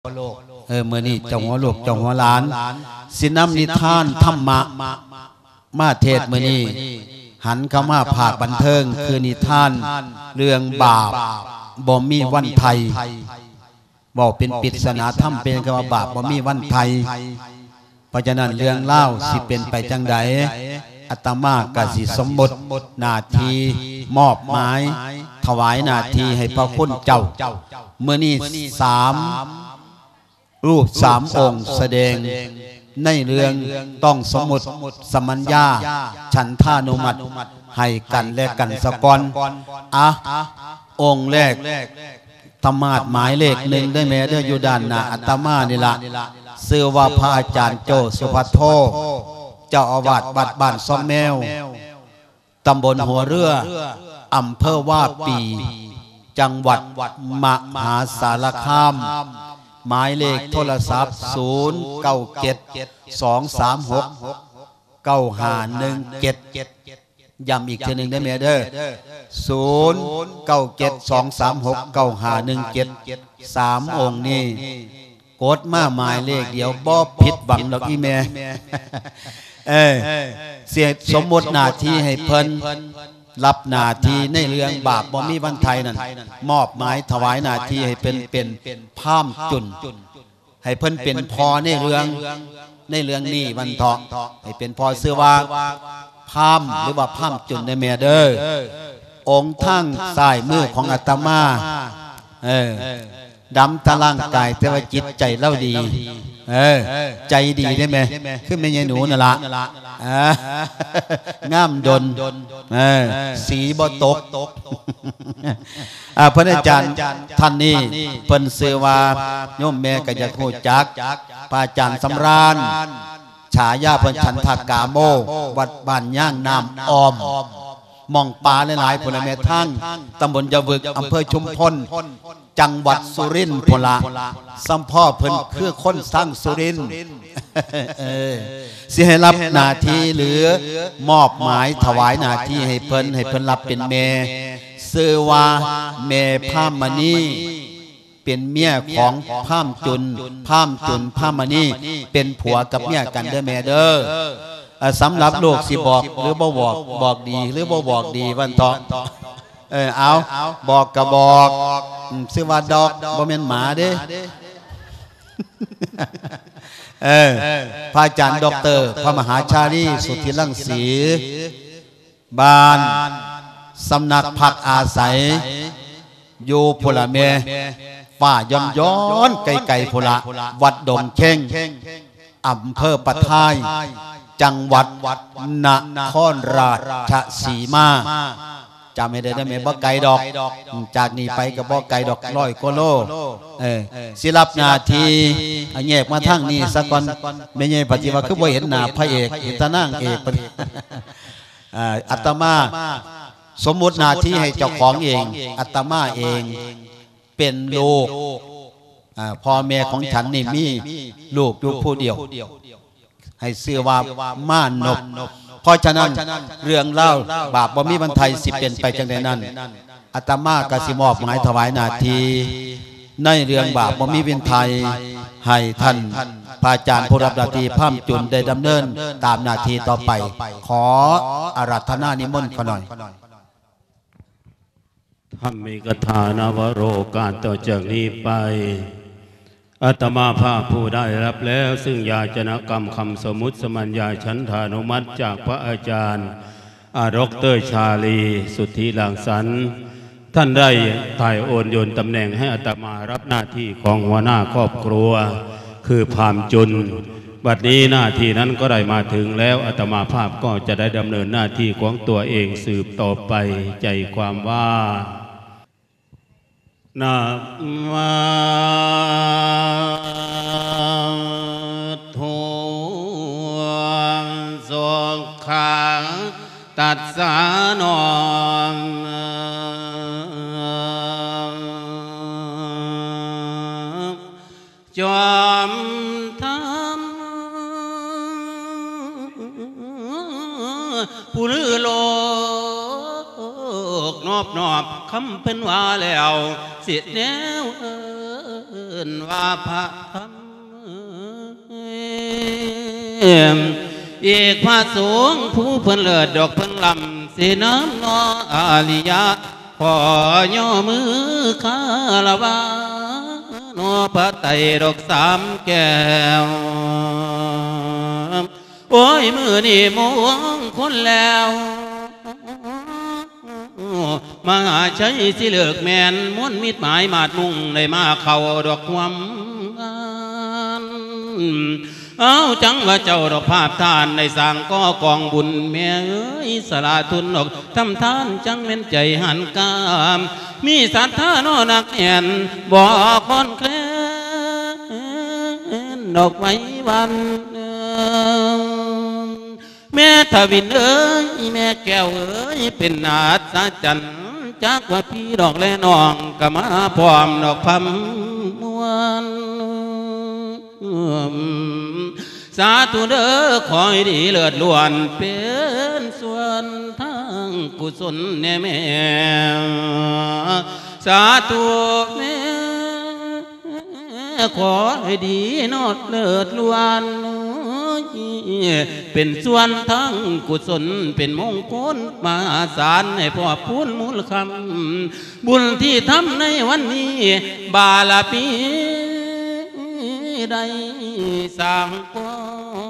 เมื่อนี้เจ้าหัวลูกเจ้าหัวหลานสินำนิทานธรรมะมาเทศเมื่อนี้หันเข้ามาภาคบันเทิงคือนิทานเรื่องบาปบ่มีวันไทยบอกเป็นปริศนาธรรมเป็นคำว่าบาปบ่มีวันไทยเพราะฉะนั้นเรื่องเล่าสิเป็นไปจังใดอาตมากสิสมบทนาทีมอบหมายถวายนาทีให้พระคุณเจ้าเมื่อนี้3 รูป 3 องค์แสดงในเรื่องต้องสมมุติสมัญญาฉันทานุมัติให้กันและกันสะก่อนองค์แรกธรรมาสหมายเลข1ได้แม่เด้ออยู่ด้านหน้าอาตมานี่ละชื่อว่าพระอาจารย์โจสุภัทโธเจ้าอาวาสวัดบ้านซ่อมแมวตำบลหัวเรืออำเภอว่าปีจังหวัดมหาสารคามหมายเลขโทรศัพท์0972369517ย้ำอีกทีหนึ่งได้ไหมเด้อ0972369517 3 องค์นี้กดมาหมายเลขเดี๋ยวบ่ผิดหวังดอกอีแม่เสียสมมติหน้าที่ให้เพิ่นรับหน้าที่ในเรื่องบาปบ่มีวันไทยนั่นมอบหมายถวายหน้าที่ให้เป็นพราหมณ์จุนให้เพิ่นเป็นพอในเรื่องนี้วันเถาะให้เป็นพอชื่อว่าพราหมณ์หรือว่าพราหมณ์จุนในแม่เด้อองค์ทั้งซ้ายมือของอาตมาดำตะล่างกายแต่ว่าจิตใจเล่าดีใจดีได้ไหมขึ้นไม่ใช่หนูน่ะละงามดนสีบ่ตกพระอาจารย์ท่านนี้เพิ่นชื่อว่าโยมแม่ก็จะฮู้จักพระอาจารย์สำราญฉายาเพิ่นฉันทากาโมวัดบ้านย่างน้ำออมมองปลาหลายๆพลเมืองทั้งตำบลยะวึกอำเภอชุมพลจังหวัดสุรินทร์พละสัมพ่อเพิ่นคือคนสร้างสุรินทร์สิให้รับหน้าที่หรือมอบหมายถวายหน้าที่ให้เพิ่นรับเป็นแม่ชื่อว่าแม่พามณีเป็นเมียของพามจุนพามณีเป็นผัวกับเมียกันเด้อแม่เด้อสำหรับลูกสิบอกหรือบ่บอกดีหรือบ่บอกดีวันเถาะเอาบอกกระบอกชื่อว่าดอกบ่แม่นหมาเด้พระอาจารย์ด็อกเตอร์พระมหาชาลีสุทธิรังสีบ้านสำนักพักอาศัยอยู่พลเมฝ่าย้อนไกลๆพลวัดดงเข่งอำเภอปะทายจังหวัดนครราชสีมาจำไม่ได้ไหมบ่ไกลดอกจากนี้ไปกับบ่ไกลดอก100 กว่าโลสิรับหน้าที่แยกมาทั้งนี้สักก่อนไม่ใช่ปฏิวัติคือบ่เห็นหน้าพระเอกเห็นตานางเอกอาตมาสมมุติหน้าที่ให้เจ้าของเองอาตมาเองเป็นลูกพ่อแม่ของฉันนี่มีลูกอยู่ผู้เดียวให้ชื่อว่าม่านนบเพราะฉะนั้นเรื่องเล่าบาปบ่มีวันไทยสิเป็นไปจังใดนั้นอาตมากสิมอบหมายถวายหน้าที่ในเรื่องบาปบ่มีวันไทยให้ท่านพระอาจารย์ผู้รับหน้าที่พราหมณ์จุนได้ดำเนินตามหน้าที่ต่อไปขออาราธนานิมนต์ขอหน่อยธรรมิกถานวโรการต่อจากนี้ไปอาตมาภาพผู้ได้รับแล้วซึ่งยาจนกรรมคำสมุติสมัญญาฉันทานุมัติจากพระอาจารย์ดร.ชาลีสุทธิหลังสรรค์ท่านได้ถ่ายโอนโยนตำแหน่งให้อาตมารับหน้าที่ของหัวหน้าครอบครัวคือพราหมณ์จุนบัดนี้หน้าที่นั้นก็ได้มาถึงแล้วอาตมาภาพก็จะได้ดำเนินหน้าที่ของตัวเองสืบต่อไปใจความว่านะมะทุสุขังตัสสะนอมจอมธรรมผู้ลือโลกนอบคำเป็นว่าแล้วเสียแนวนว่าพระธรรมอีกพระสงฆ์ผู้เพิ่นเลิศดอกเพิ่นลำสีน้ำนออาริยะขอย่อมือคารวะนอพระไตรดอกสามแก้วโอ้ยมือนี่มวงคนแล้วมหาชัยสิเลือกแมนม้วนมิตรหมายมาดมุ่งได้มาเข้าดอกความเอาจังว่าเจ้าดอกภาพทานในสร้างก็กองบุญแม่เอ้ยสละทุนออกทำทานจังเป็นใจหันกามมีศรัทธาโนนักแน่นบ่คอนแคลนดอกไม้วันแม่ทวินเอ้ยแม่แก้วเอ้ยเป็นนาฏจันจากว่าพี่ดอกและน้องก็มาพร้อมดอกพัมมวนสาธุเด้อขอให้ดีเลิศล้วนเป็นส่วนทางกุศลแน่แม่สาธุแม่ขอให้ดีนอดเลิศล้วนเป็นส่วนทั้งกุศลเป็นมงคลมหาศาลให้พ่อพูนมูลคำบุญที่ทำในวันนี้บารมีได้สร้างก่อ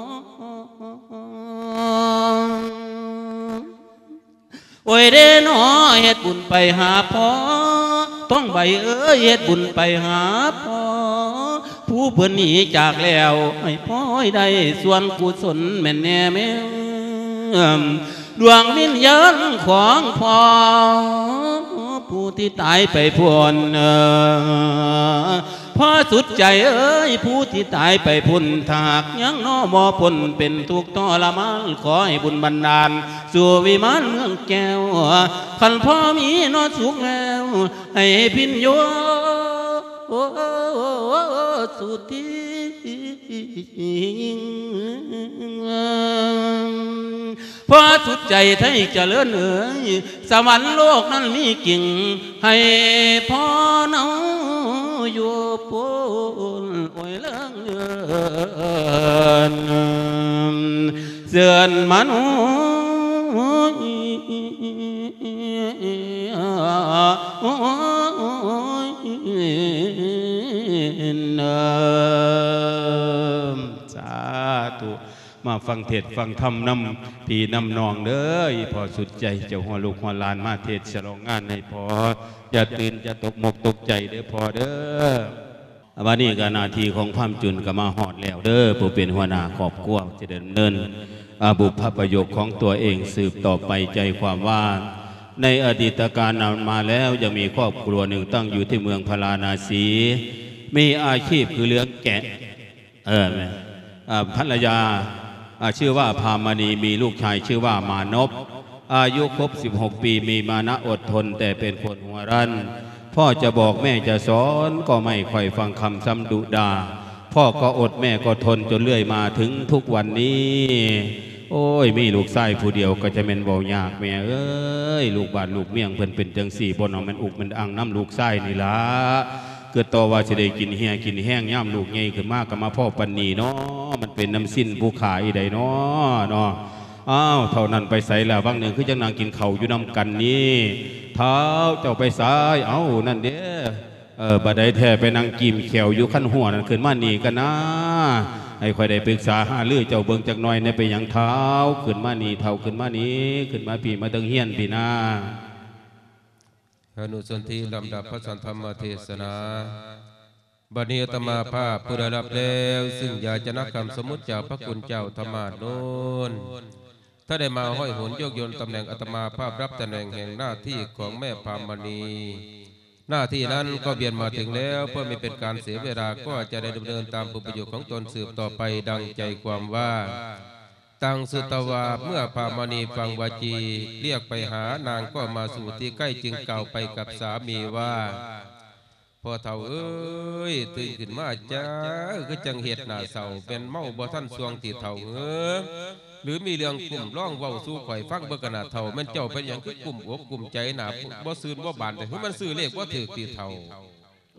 โอ้ยเด้นอเฮ็ดบุญไปหาพ่อต้องใบเอ้ยเฮ็ดบุญไปหาพ่อผู้เพิ่นหนีจากแล้วให้พ่อยได้ส่วนกุศลแม่นแน่แม่ดวงวิญญาณของพ่อผู้ที่ตายไปพ้นพ่อสุดใจเอ้ยผู้ที่ตายไปพ้นถากยังน้อบ่พ้นเป็นทุกข์ทรมานขอให้บุญบันดาลสู่วิมานเมืองแก้วคันพ่อมีนอสุขแล้วให้พิญโยสุธีพอสุดใจไทยเจริญเอ๋ยสวรรค์โลกนั้นมีกิ่งให้พ่อเนาอยู่ปนโอ้ยเลื่องเสื่อนมนุษย์สาธุมาฟังเทศฟังธรรมนำพี่นำนองเด้อพอสุดใจเจ้าหัวลูกหัวลานมาเทศฉลองงานให้พออย่าตื่นจะตกหมกตกใจเด้อพอเด้อวันนี้ก็นาทีของความจุนก็มาหอดแล้วเด้อผู้เป็นหัวหน้าครอบครัวจะเดินเนินบุพประโยคของตัวเองสืบต่อไปใจความว่าในอดีตการนานมาแล้วยังมีครอบครัวหนึ่งตั้งอยู่ที่เมืองพาราณสีมีอาชีพคือเลี้ยงแกะภรรยาชื่อว่าพามณีมีลูกชายชื่อว่ามานพอายุครบ16 ปีมีมานะอดทนแต่เป็นคนหัวรั้นพ่อจะบอกแม่จะสอนก็ไม่ค่อยฟังคำซ้ำดุดาพ่อก็อดแม่ก็ทนจนเลื่อยมาถึงทุกวันนี้โอ้ยมีลูกชายผู้เดียวก็จะเป็นเบายากแม่เอ้ยลูกบาดลูกเมี่ยงเพิ่นเป็นจังสี่บนเอามันอุกมันอังน้ำลูกชายนี่ละเกิดต่อว่าจะได้กินเฮียกินแห้งย่ำลูกใหญ่ขึ้นมากกับมาพ่อปันนีเนาะมันเป็นน้ำสิ้นผู้ขายใดเนาะอ้าวเท่านั้นไปใส่แล้วบางหนึ่งคือจังนางกินเข่าอยู่น้ำกันนี่เท้าเจ้าไปซ้ายเอ้านั่นเด้บัดใดแท้ไปนางกิมเขียวอยู่ขั้นหัวนั่นขึ้นมานี่กันนะให้ค่อยได้ปรึกษาหาลือเจ้าเบิ่งจักหน่อยเนี่ยไปยังเท้าขึ้นมานี่เท้าขึ้นมานี้ขึ้นมาปีมาตั้งเฮียนปีหน้าอนุสนธิลำดับพระสันธรรมเทศนาบัดนี้อาตมาภาพผู้ได้รับแล้วซึ่งอยากจะนักคำสมุติจากพระคุณเจ้าธรรมาโน้นถ้าได้มาห้อยโหนยกยนตำแหน่งอาตมาภาพรับตำแหน่งแห่งหน้าที่ของแม่พามณีหน้าที่นั้นก็เบียนมาถึงแล้วเพื่อไม่เป็นการเสียเวลาก็จะได้ดำเนินตามประโยชน์ของตนสืบต่อไปดังใจความว่าตังสุตวาเมื่อพามณีฟังวาจีเรียกไปหานางก็มาสู่ที่ใกล้จึงกล่าวไปกับสามีว่าพอเท่าเอ้ยตื่นขึ้นมาจ้าก็จังเหตุหน้าเศร้าเป็นเมาบ่ท่านสวงตีเท่าหรือมีเรื่องกลุ่มร้องเว้าสู้ข่อยฟังเบิ่งขนาดเท่ามันเจ้าเป็นอย่างคือกลุ่มอกกลุ่มใจหนาบ่ซื่นบ่บานแต่คือมันซื้อเลขบ่ถือตีเท่า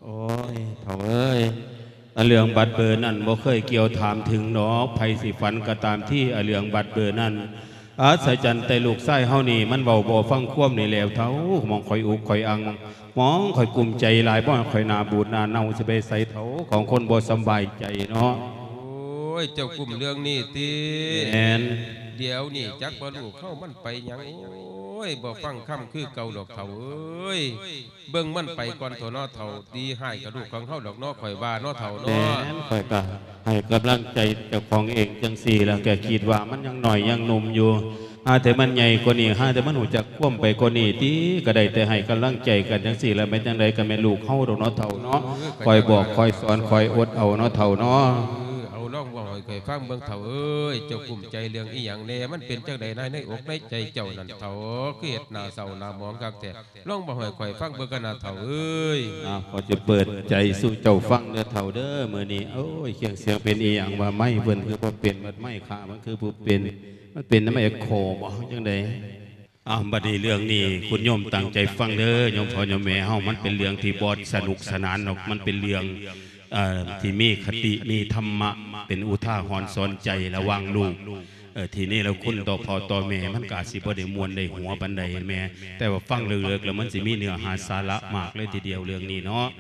โอ้ยเถ่าเอ้ยเรื่องบัตรเบอร์นั่นบ่เคยเกี่ยวถามถึงเนาะไผสิฝันก็ตามที่เรื่องบัตรเบอร์นั่นอาศจรรย์แต่ลูกไส้เฮานี่มันเบาบ่ฟังคว่ำนี่แล้วเท่ามองคอยอุกคอยอังมองคอยกลุ่มใจหลายบ่คอยนาบูดนาเน่าสิไปใส่เท่าของคนบ่สบายใจเนาะโอ้ยเจ้ากลุ่มเรื่องนี้ติแม่นเดี๋ยวนี่จักบ่รู้เข้ามันไปหยังโอ้ยบ่ฟังคำคือเก่าดอกเฒ่าเอ้ยเบิ่งมันไปก่อนโถเนาะเฒ่าดีให้กระดูกของเฮาดอกเนาะข่อยว่าเนาะเฒ่าเนาะแม่นข่อยก็ให้กำลังใจเจ้าของเองจังซี่แล้วแกคิดว่ามันยังหน่อยยังหนุ่มอยู่แต่มันใหญ่กว่านี้แต่มันหูจักคว่ำไปกว่านี้ติก็ได้แต่ให้กำลังใจกันจังซี่แล้วแม่นจังได๋ก็แม่นลูกเฮาดอกเนาะเฒ่าเนาะคอยบอกคอยสอนคอยอดเอาเนาะเฒ่าเนาะลองว่าเคยฟังเบิ่งเฒ่าเอ้ยเจ้ากลุ่มใจเรื่องอีหยังแน่มันเป็นจังใดในอกในใจเจ้านั่นเฒ่าคือเฮ็ดหน้าเศร้าหน้าหมองคักแท้ลองบ่ให้ข่อยฟังเบิ่งกันนะเฒ่าเอ้ยก็จะเปิดใจสู่เจ้าฟังเด้อเฒ่าเด้อมื้อนี้โอ้ยเสียงเป็นอีหยังว่าไม้เพิ่นคือบ่เป็นมันไม้ขามันคือผู้เป็นมันเป็นนำไอ้โคบ่จังได๋บัดนี้เรื่องนี้คุณโยมตั้งใจฟังเด้อโยมพ่อโยมแม่เฮามันเป็นเรื่องที่บ่สนุกสนานหรอกมันเป็นเรื่องที่มีคติมีธรรมะเป็นอุทาหรณ์สอนใจระวังลูกทีนี้เราคุณต่อพ่อต่อแม่มันกาสิบ่ได้มวลได้หัวบันไดแม่แต่ว่าฟังเลือกๆแล้วมันสิมีเนื้อหาสาระมากเลยทีเดียวเรื่องนี้เนาะ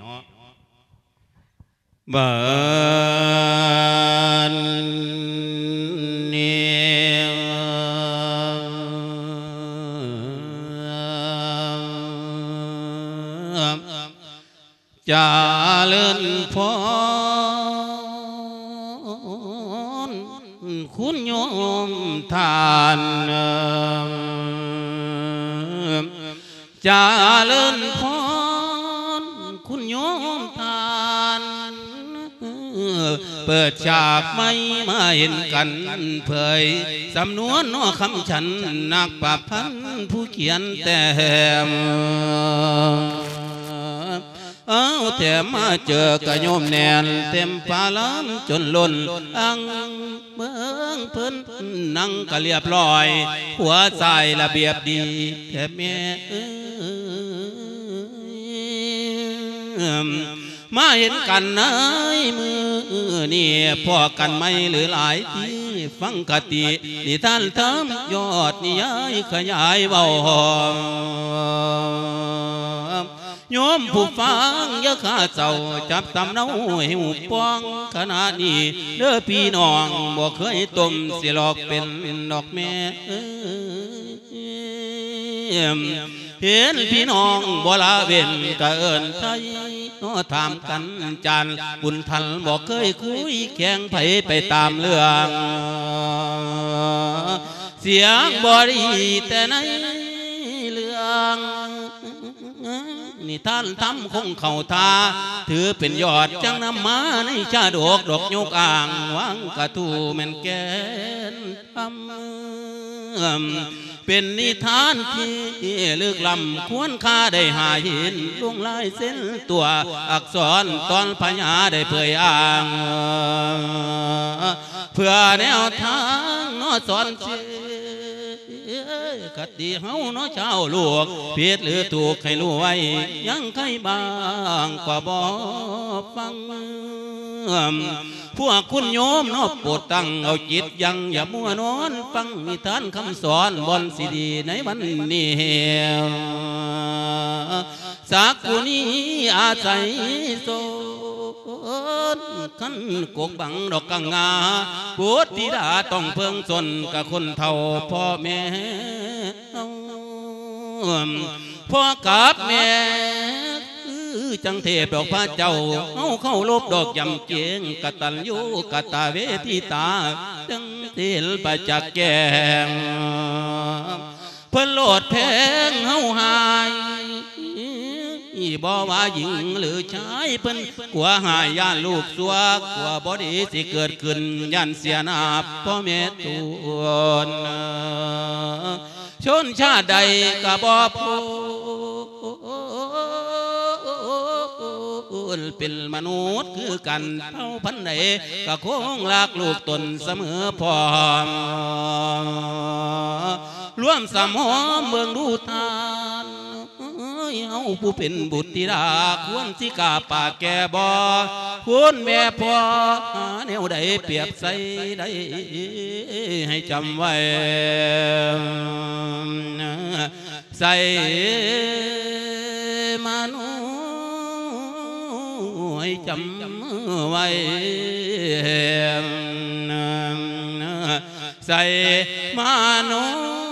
บ้านนี้จาเลินพรคุณโยมทานจาเลินพรคุณโยมทานเปิดฉากไม่มาเห็นกันเผยสำนวนนอคำฉันนักประพันธ์ผู้เขียนแต่เอาแต่มาเจอกะโยมแนนเต็มปาล้ำจนล้นอังเมืองเพิ่นนั่งกะเรียบร้อยหัวใจระเบียบดีแต่แม่มาเห็นกันในมือนี่พอกันไม่หรือหลายทีฟังกตินิทานทำยอดนิยายขยายเบาหอมโยมผู้ฟังอย่าข้าเจ้าจับตำเนาให้หูปองขณะนี้เด้อพี่น้องบ่เคยต้มสิหลอกเป็นดอกแม่เห็นพี่น้องบ่ละเว้นกะเอิ้นไทยถามกันจานบุญทันบ่เคยคุยแข่งไผไปตามเรื่องเสียงบ่ดีแต่ในเรื่องนี่ท่านทำคงเข่าทาถือเป็นยอดจังนำมาในชาดกดอกยกอ่างวังกระทูแม่นแกนทำเป็นนิทานที่ลึกล้ำควรค่าได้หาเห็นลงลายเส้นตัวอักษรตอนพญาได้เผยอ่างเพื่อแนวทางนอสอนเชคติเฮาเนาะเจ้าลูกผิดหรือถูกให้รู้ไว้ยังใครบ้างกว่าบ่ฟังพวกคุณโยมเนาะโปรดตั้งเอาจิตยังอย่ามัวนอนฟังนิทานคำสอนบนซีดีในวันนี้สักผู้นี้อาศัยโซนขันกกบังดอกกังงาปุถธิดาต้องเพิ่งสนกับคนเฒ่าพ่อแม่พ่อกับแม่จังเทพดอกพระเจ้าเอาเข้าลบดอกยำเกียงกตัญญูกตเวทิตาจังเทลประจักแกงเพิ่นโลดแพงเฮาหายบ่ว่าหญิงหรือชายเพิ่นกลัวหายย่านลูกสัวกลัวบ่ดีสิเกิดขึ้นย่านเสียหน้าพ่อแม่ตัวชนชาติใดก็บ่พูเป็นมนุษย์คือกันเผ่าพันธุ์ใดก็คงรักลูกตนเสมอพร้อมร่วมสมหอมเมืองดูทานยเฮาผู้เป็นบุตรธิดาควรสิกาปากแก่บ่ควรแม่พ่อหาแนวใดเปรียบใส่ได้ให้จำไว้ใส่มานุให้จำไว้ใส่มานุ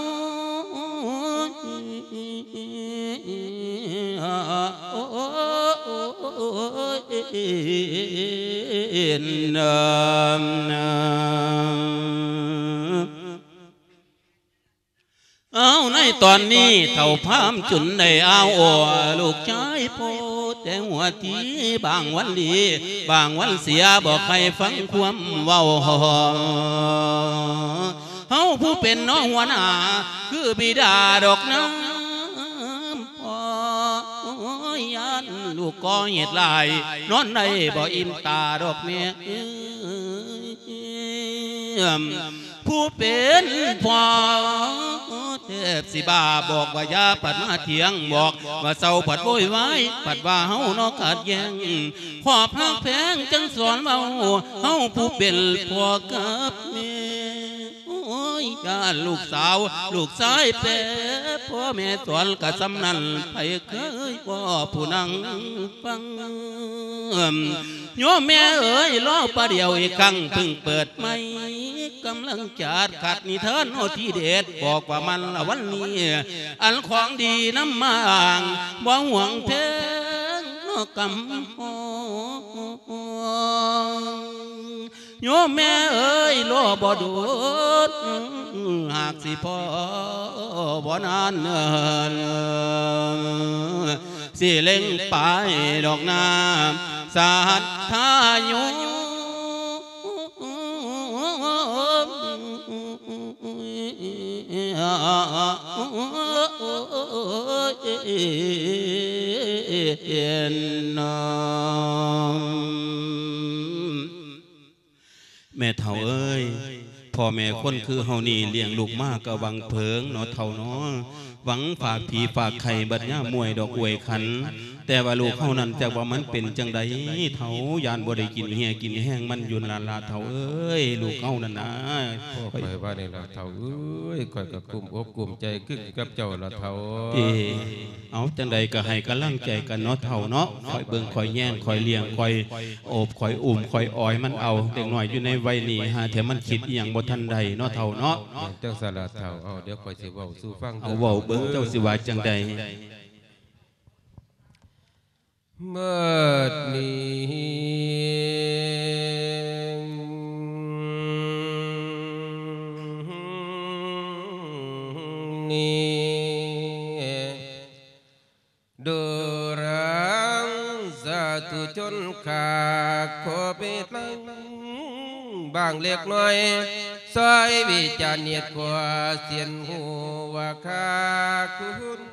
เอาในตอนนี้เท่าพามจุนในเอาลูกชายโพแต่หัวทีบางวันดีบางวันเสียบอกใครฟังความเว้าเฮาผู้เป็นน้องหัวหน้าคือบิดาดอกน้ำพ่อยานลูกก็เหตุลายนอนในบ่อิ่มตาดอกเมียผู้เป็นพ่อเทพสิบาบอกว่าอย่าปัดมาเถียงบอกว่าเศร้าปัดโวยวายปัดว่าเฮานอกขัดแย้งขอบพักแพงจังสอนเบาเฮาผู้เป็นพ่อกับแม่ญาติลูกสาวลูกชายเป๋พ่อแม่สอนกะสำนันไผเคยพ่อผู้นั่งฟังโยมแม่เอ๋ยล้อประเดียวอีกครั้งเพิ่งเปิดไม่กำลังจัดขัดนิทานโอที่เด็ดบอกว่ามันละวันนี้อันของดีน้ำมาอ่างบ่หวงเพงกำหโยมแม่เอ๋ยล้อบ่ดูดหากสิพ่อบ่นานสิเล่งไปดอกน้ำสัทธาโยแม่เฒ่าเอ้ยพ่อแม่คนคือเฮานี่เลี้ยงลูกมากก็หวังเพิงเนาะเฒ่าเนาะหวังฝากผีฝากไข่บัดย่ามวยดอกอวยขันแต่ว่าลูกเฮานั้นจากว่ามันเป็นจังใดเฒ่ายานบ่ได้กินเฮียกินแห้งมันยุนลาเฒ่าเอ้ยลูกเฮานั่นนะพ่อไปว่านี่ล่ะเฒ่าเอ้ยข่อยก็กลุ่มอกกลุ่มใจคึกกับเจ้าล่ะเฒ่าเอาจังใดก็ให้กำลังใจกันเนาะเฒ่าเนาะคอยเบิ่งคอยแย่งคอยเลี้ยงคอยโอบคอยอุ้มคอยอ้อยมันเอาเด็กน้อยอยู่ในวัยนี้หาแถมมันคิดอีหยังบ่ทันใดเนาะเฒ่าเนาะจังซั่นล่ะเฒ่าเอาเดี๋ยวข่อยสิเว้าสู่ฟังเอาเว้าเบิ่งเจ้าสิว่าจังใดเมื่อนี้ดูรังสาธุชนขาขอไปตั้งบางเล็กน้อยซอยวิจารณ์เหตุกว่าเสียนหัวขาคุณ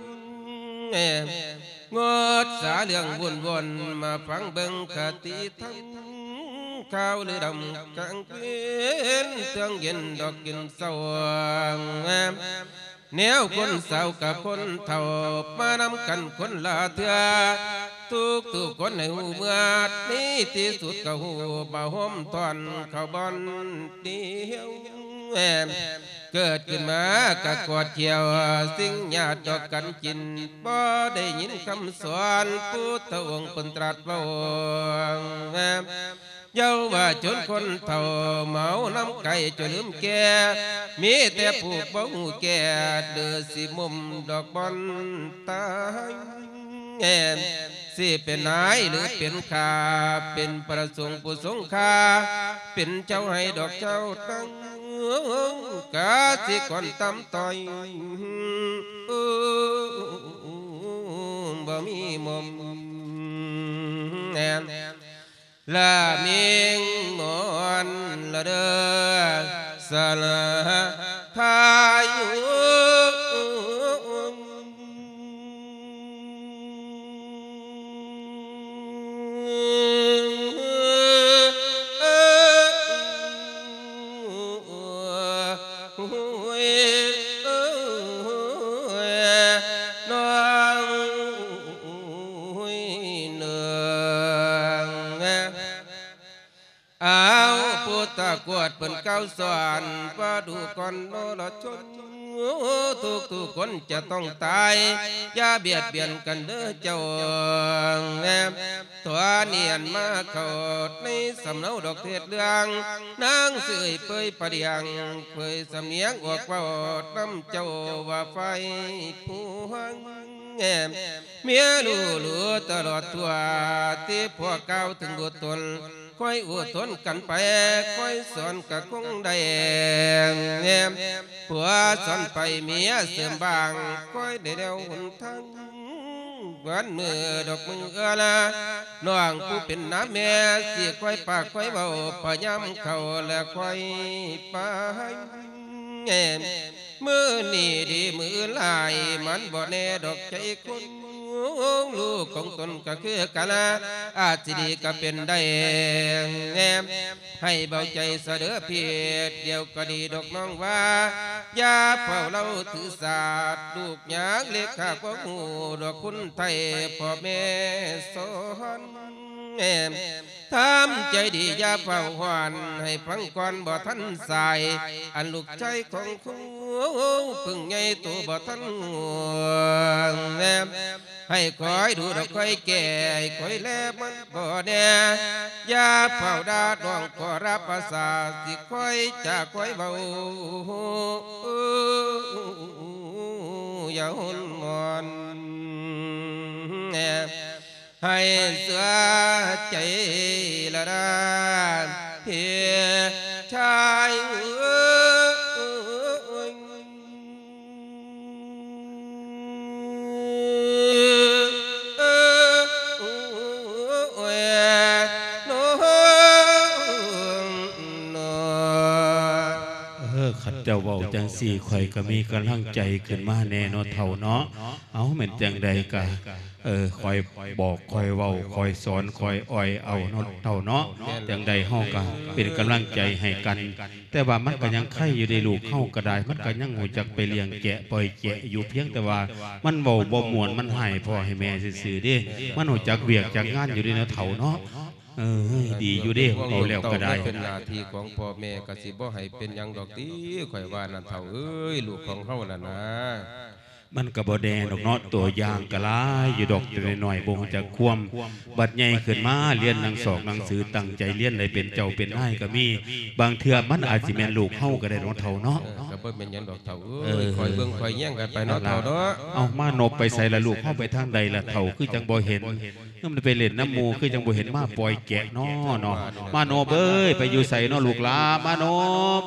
งดสาเรื่องวนมาฟังเบิ่งคติทั้งข้าวหรือดำกลางคืนเตืองเย็นดอกกินสว่างแนวคนสาวกับคนเฒ่ามานำกันคนละเถื่อทุกคนในหูเมื่อนี้ที่สุดก็หูบ่ห่มตอนเข้าบอนเดียวเกิดขึ้นมากะกอดเกี่ยวสิ่งญาติดอกกันกินบ่ได้ยินคำสอนพุทธองค์เป็นตรัสว่าเย้าว่าจนคนเฒ่าเมาน้ำไก่จนลืมแก่มีแต่ผูกบ่หูแก่เดือสิมุมดอกบอนตายสิเป็นนายหรือเป็นข้าเป็นประสงค์ผู้ทรงข้าเป็นเจ้าให้ดอกเจ้าตั้งกาสิก่อนตำต่อยบ่มีมมละเมียงมอนละเด้อสละทายุนาวผู้ตะกวดเปิ้นเก้าสวนว่าดูก่อนโนละชนทุกคนจะต้องตายอย่าเบียดเบียนกันเด้อเจ้าแม่ตัวเนียนมาเข้าในสำเนาดอกเทศเรื่องนางเสื่อยเปยประเดียงเปยสำเนียงออกว่าน้ำเจ้าว่าไฟผู้หังเมียรู้ตลอดตัวที่พวกเก่าถึงบุตรคอยอดทนกันไปคอยสอนกะคงได้ผัวสอนไปเมียเสริมบางคอยได้เดวหนทางวันมือดอกมือละน้องผู้เป็นน้ำแม่เสียคอยปากคอยเบาพยายามเข้าและคอยไปมือนี่ดีมือลายมันบ่แน่ดอกใจคนลูกของตนก็คือกันอาจสิดีก็เป็นได้ให้เบาใจเสดอเพียรเดียวก็ดีดอกน้องว่าอย่าเฝ้าเราถือศาสตร์ลูกหยางเล็กข้าก็หูดอกคุณไทยพ่อแม่สอนทำใจดีอย่าเฝ้าหวานให้ฟังก่อนบ่ทันสายอันลูกใจของคู่พึ่งใหญ่ตัวบ่ทันให้คอยดูดอกคอยแก่คอยแลมันบ่แน่อย่าเฝ้าดาดองก็รับภาษาสิคอยจะคอยเบาอย่าหุ่นมอนให้เสือใจละดาเพียชายขัดเจ้าเบาจังสี่ข่อยก็มีกำลังใจขึ้นมาแน่นอนเท่าเนาะเอาเหมือนจังใดกะคอยบอกคอยเว้าคอยสอนคอยอ่อยเอาเนาะเท่าเนาะจังใดเฮาก็เป็นกำลังใจให้กันแต่ว่ามันก็ยังไข่อยู่ในลูกเฮาก็ได้มันก็ยังหูจักไปเลี้ยงแกะปล่อยแกะอยู่เพียงแต่ว่ามันเว้าบ่ม่วนมันให้พ่อให้แม่ซื่อๆเด้มันหูจักเวียกจักงานอยู่ในเนาะเท่าเนาะดีอยู่เด้เอาแล้วก็ได้เป็นหน้าที่ของพ่อแม่ก็สิบ่ให้เป็นหยังดอกติข่อยว่านั่นเฒ่าเอ้ยลูกของเฮาน่ะนะมันก็บ่แดงดอกเนาะตัวอย่างก็หลายอยู่ดอกตัวน้อยๆบ่ฮู้จักความบัดใหญ่ขึ้นมาเรียนหนังสือตั้งใจเรียนได้เป็นเจ้าเป็นนายก็มีบางเทื่อมันอาจสิแม่นลูกเฮาก็ได้เนาะเฒ่าเนาะก็บ่แม่นหยังดอกเฒ่าเอ้ยคอยเบิ่งคอยแย่งกันไปเนาะเฒ่าเนาะเอามานบไปใส่ละลูกเฮาไปทางใดละเฒ่าคือจังบ่เห็นมันไปเล่นน้ำหมู่คือจังบ่เห็นมาปล่อยแกะเนาะมานบเอ้ยไปอยู่ไสเนาะลูกหลานมานบ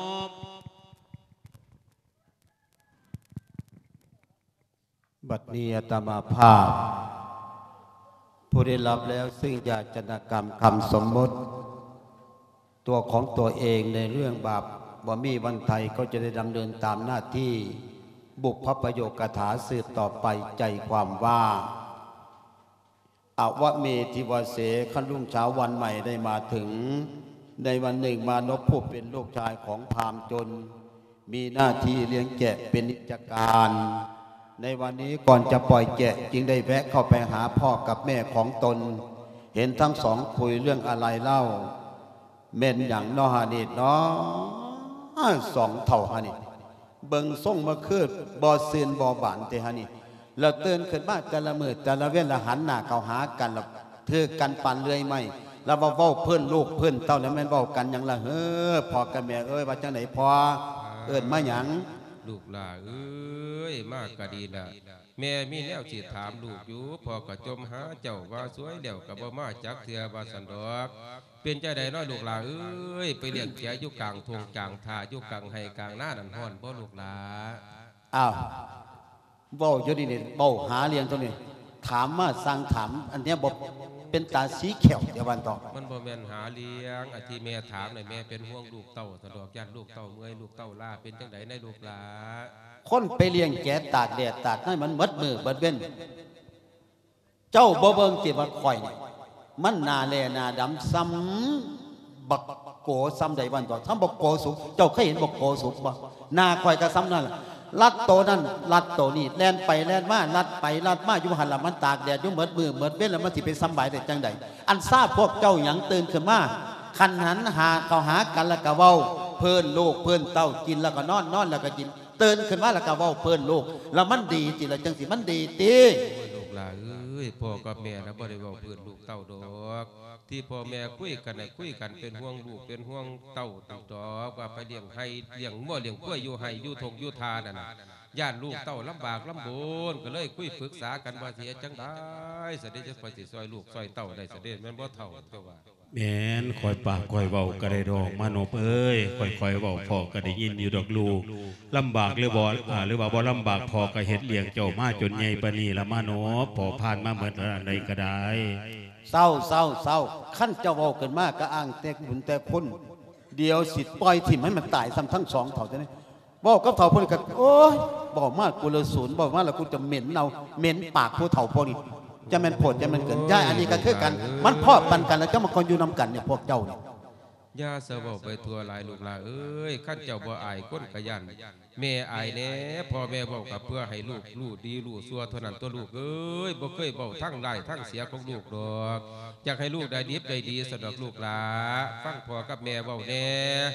บัดนี้อาตมาภาพผู้ได้รับแล้วซึ่งญาจนกรรมคำสมมติตัวของตัวเองในเรื่องบาปบ่มีวันไทยก็จะได้ดำเนินตามหน้าที่บุพประโยคถาสืบต่อไปใจความว่าอวเมธิวเสขันรุ่งเช้าวันใหม่ได้มาถึงในวันหนึ่งมานพผู้เป็นลูกชายของพราหมณ์จนมีหน้าที่เลี้ยงแกะเป็นนิจการในวันนี้ก่อนจะปล่อยแกะจึงได้แวะเข้าไปหาพ่อกับแม่ของตนเห็นทั้งสองคุยเรื่องอะไรเล่าเม่นอย่างนอฮานิดเนาะสองเท่าฮานิเบิงส่งมาคืดบ่อซีนบ่อบานเตฮานิเราเตือนขึ้นบ้านแต่ละมือแต่ละเว้นละหันหน้าเข้าหากันแล้วเธอกันปันเลื่อยไม่แล้วเว้าเพื่อนลูกเพื่อนเต้าแล้วแม่นเว้ากันอย่างละพ่อกับแม่ว่าจังไหนพอเอิ้นมาหยังลูกหล่าเอ้ยมากก็ดีละแม่มีแนวสิถามลูกอยู่พ่อก็จมหาเจ้าว่าสวยเดี่ยวก็บ่มาจักเทื่อว่าสันดอกเป็นใจใดน้อยลูกหล่าเอ้ยไปเลี้ยงแกะอยู่กลางทุ่งกลางท่าอยู่กลางไห้กลางหน้านั่นฮ้อนบ่ลูกหล่าอ้าวเว้าอยู่นี่เว้าหาเลี้ยงตัวนี้ถามมาสั่งถามอันเนี้ยบ่เป็นตาสีเขียวเดี๋ยววันต่อมันบ่แม่นหาเลี้ยงอธิแม่ถามหน่อยแม่เป็นห่วงลูกเต้าสะดอกญาติลูกเต้าเมื่อยลูกเต้าล่าเป็นจังไดในลูกหลาคนไปเลี้ยงแกะตากแดดตากให้มันมัดมือเบิดเว้นเจ้าบ่เบิ่งจิว่าข่อยนี่มันหน้าแลหน้าดำซ้ำบักโกซ้ำใดวันต่อซ้ำบักโกสุกเจ้าเคยเห็นบักโกสุกบ่หน้าข่อยก็ซ้ำนั่นลัดโตนั่นลัดโตนี่แล่นไปแล่นมาลัดไปลัดมาอยู่หันละมันตากแดดอยู่เหมือนมือเหมือนเว้นแล้วมันสิเป็นซ้ำใบได้จังใดอันทราบพวกเจ้าหยังตื่นขึ้นมาขันหันหาเขาหากันแล้วก็เว้าเพิ่นลูกเพิ่นเต้ากินแล้วก็นอนนอนแล้วก็กินตื่นขึ้นมาแล้วก็เว้าเพิ่นลูกแล้วมันดีจิละจังสิมันดีติลูกหลานเอ้ยพ่อกับแม่นะบ่ได้เว้าเพื่อนลูกเต้าดอกที่พ่อแม่คุยกันคุยกันเป็นห่วงลูกเป็นห่วงเต้าดอกว่าไปเลี้ยงให้เลี้ยงมั่วเลี้ยงกล้วยอยู่ให้อยู่ทงอยู่ทานั่นน่ะย่านลูกเต้าลำบากลำบนก็เลยคุยปรึกษากันว่าสิจังได้เสด็จจะคอยสิซอยลูกซอยเต้าได้เสด็จแม่นบ่เท่าก็ว่าแม่นคอยปากคอยเบาก็ได้ดอกมานบเอ้ยคอยเบาพอก็ได้ยินอยู่ดอกลูกลำบากหรือว่าบ่ลำบากพอก็เฮ็ดเลี้ยงเจ้ามาจนใหญ่ปานนี้ละมานบพอผ่านมาเหมือนอะไรก็ได้เศร้าขั้นเจ้าเว้ากันมากก็อ้างแต่บุญแต่คุณเดียวสิปล่อยถิ่มให้มันตายซ้ำทั้งสองเถ่าจะนี่บอกกับเถ่าพวกนี้ก็โอ้ยบอกมากกูเลยศูนย์บอกมากแล้วกูจะเหม็นเอาเหม็นปากผู้เถ่าพวกนี้จะมันผลจะมันเกิดย่าอันนี้ก็คือกันมันพ่อปันกันแล้วเจ้ามาคนอยู่นำกันเนี่ยพวกเจ้าเนี่ยย่าเสบไปทัวหลายลูกหลานเอ้ยขั้นเจ้าบ่อายก้นกระยันแม่อายแน่พ่อแม่บอกกับเพื่อให้ลูกดีลูกซัวเท่านั้นตัวลูกเอ้ยบ่เคยบอกทั้งได้ทั้งเสียของลูกดอกอยากให้ลูกได้ดีได้ดีสะดอกลูกหลาฟังพ่อกับแม่บอกแน่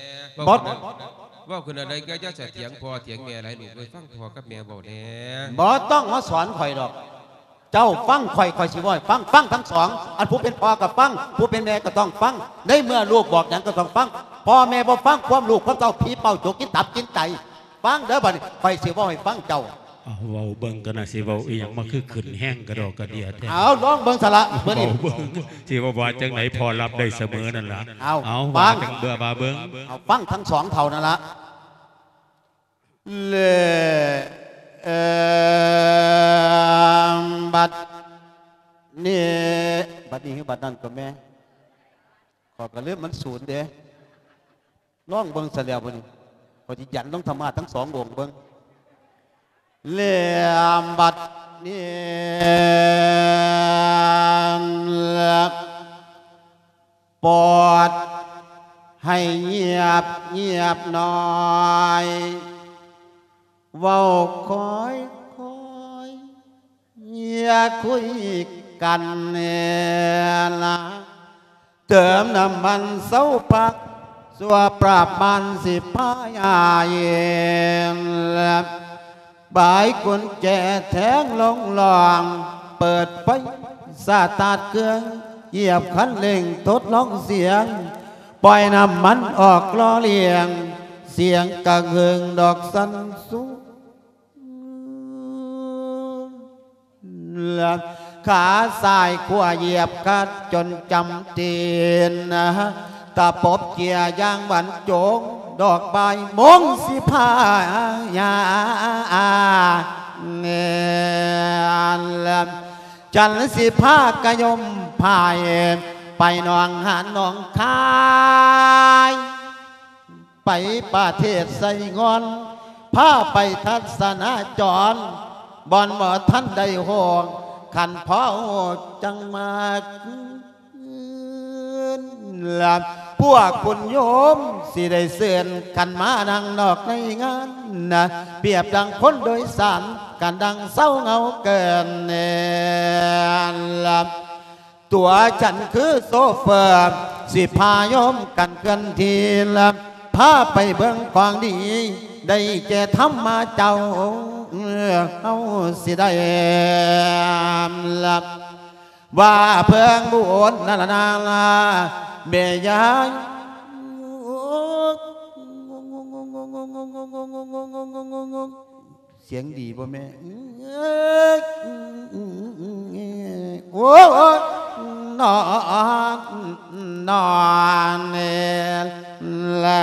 ว่าคุณอะไรก็จะเถียงพ่อเถียงแม่อะไรลูกเลยฟังพ่อกับแม่บอกแน่บ่ต้องมาสอนข่อยดอกเจ้าฟังข่อยสิว่าฟังทั้งสองอันผู้เป็นพ่อกับฟังผู้เป็นแม่ก็ต้องฟังในเมื่อลูกบอกอย่างก็ต้องฟังพ่อแม่บ่ฟังความลูกความเจ้าผีเป่าจกกินตับกินไตฟังเด้อบัดนี้ข่อยสิว่าให้ฟังเจ้าเว้าเบิ่งกันนะสิเว้าอีหยังมาคือขึ้นแห้งกระดอกกระเดียแท้เอาลองเบิ่งสละเบิ่งสิว่าจังไหนพอรับได้เสมอนั่นล่ะเอาฟังจังเบื่อบ่าเบิ่งเอาฟังทั้งสองเท่านั่นละเลบัดนี่บัดนี้คือบัดนั่นก็แม่ขอกระเลือบมันศูนย์เด้ล่องเบิ้งเสลียวบ่นี่พอที่ยันต้องธรรมะทั้งสองวงเบิ้งเลี่ยมบัดนี่ปอดให้เงียบหน่อยเว้าคอยอย่าคุยกันละเติมน้ำมันเสาปักสัวปราบมันสิพายาเย็นบายกุญแจแทงลงหลองเปิดไฟสาตาดเครื่องเหยียบคันเร่งทดลองเสียงปล่อยน้ำมันออกล้อเลียงเสียงกระเฮืองดอกสันสูขาสายขวาเหยียบกัดจนจำตีนตาปบเกียร์ยางบันโจงดอกใบมงสิพายาเนลจันสิพากระยมพายไปนองหานนองคายไปประเทศไซงอนพาไปทัศนาจรบอนบ่ท่านใดห่วงขันพ่อจังมาลพวกคุณโยมสิได้เสื่อนกันมาดังนอกในงานนะเปรียบดังคนโดยสารกันดังเศร้าเงาเกินเนลตัวฉันคือโซเฟอร์สิพาโยมกันเกินทีละพาไปเบิ่งของดีได้แก่ธรรมะเจ้าเอาสิได้ลับว่าเพิ่งบุญนาลาเบียยเสียงดีป่ะแม่โอ้นอนละ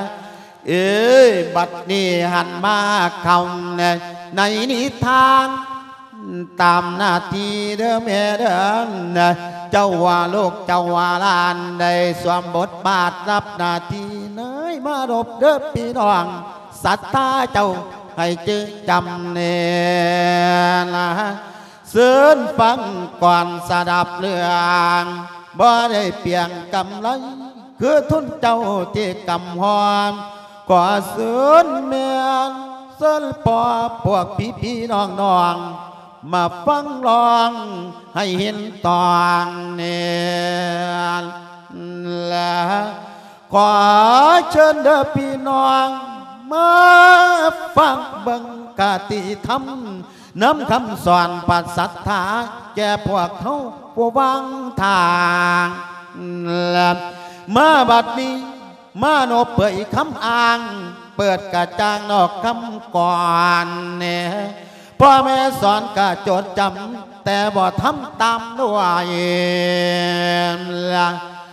บัดนี้หันมาคำในนิทานตามหน้าที่เดิมเดิมเจ้าว่าลูกเจ้าว่าลานได้สวมบทบาทรับหน้าที่เนยมารบเด้อพี่น้องศรัทธาเจ้าให้จึงจำเนนะเสือนฟังก่อนสดับเรื่องบ่ได้เปียงกำไรคือทุนเจ้าที่กำหอมกว่าเสือนเมียนเสือนปอพวกพี่น้องมาฟังลองให้เห็นตอนเนียละขอเชิญเด้อพี่น้องมาฟังเบิ่งกติธรรมน้ำคำสอนปัสสัทธาแก่พวกเขาผู้วางทางละมาบัดนี้มาโนเปิดคำอ้างเปิดกระจางนอกคำก่อนเนี่ยพ่อแม่สอนกะจดจำแต่บ่ทำตามด้วยละ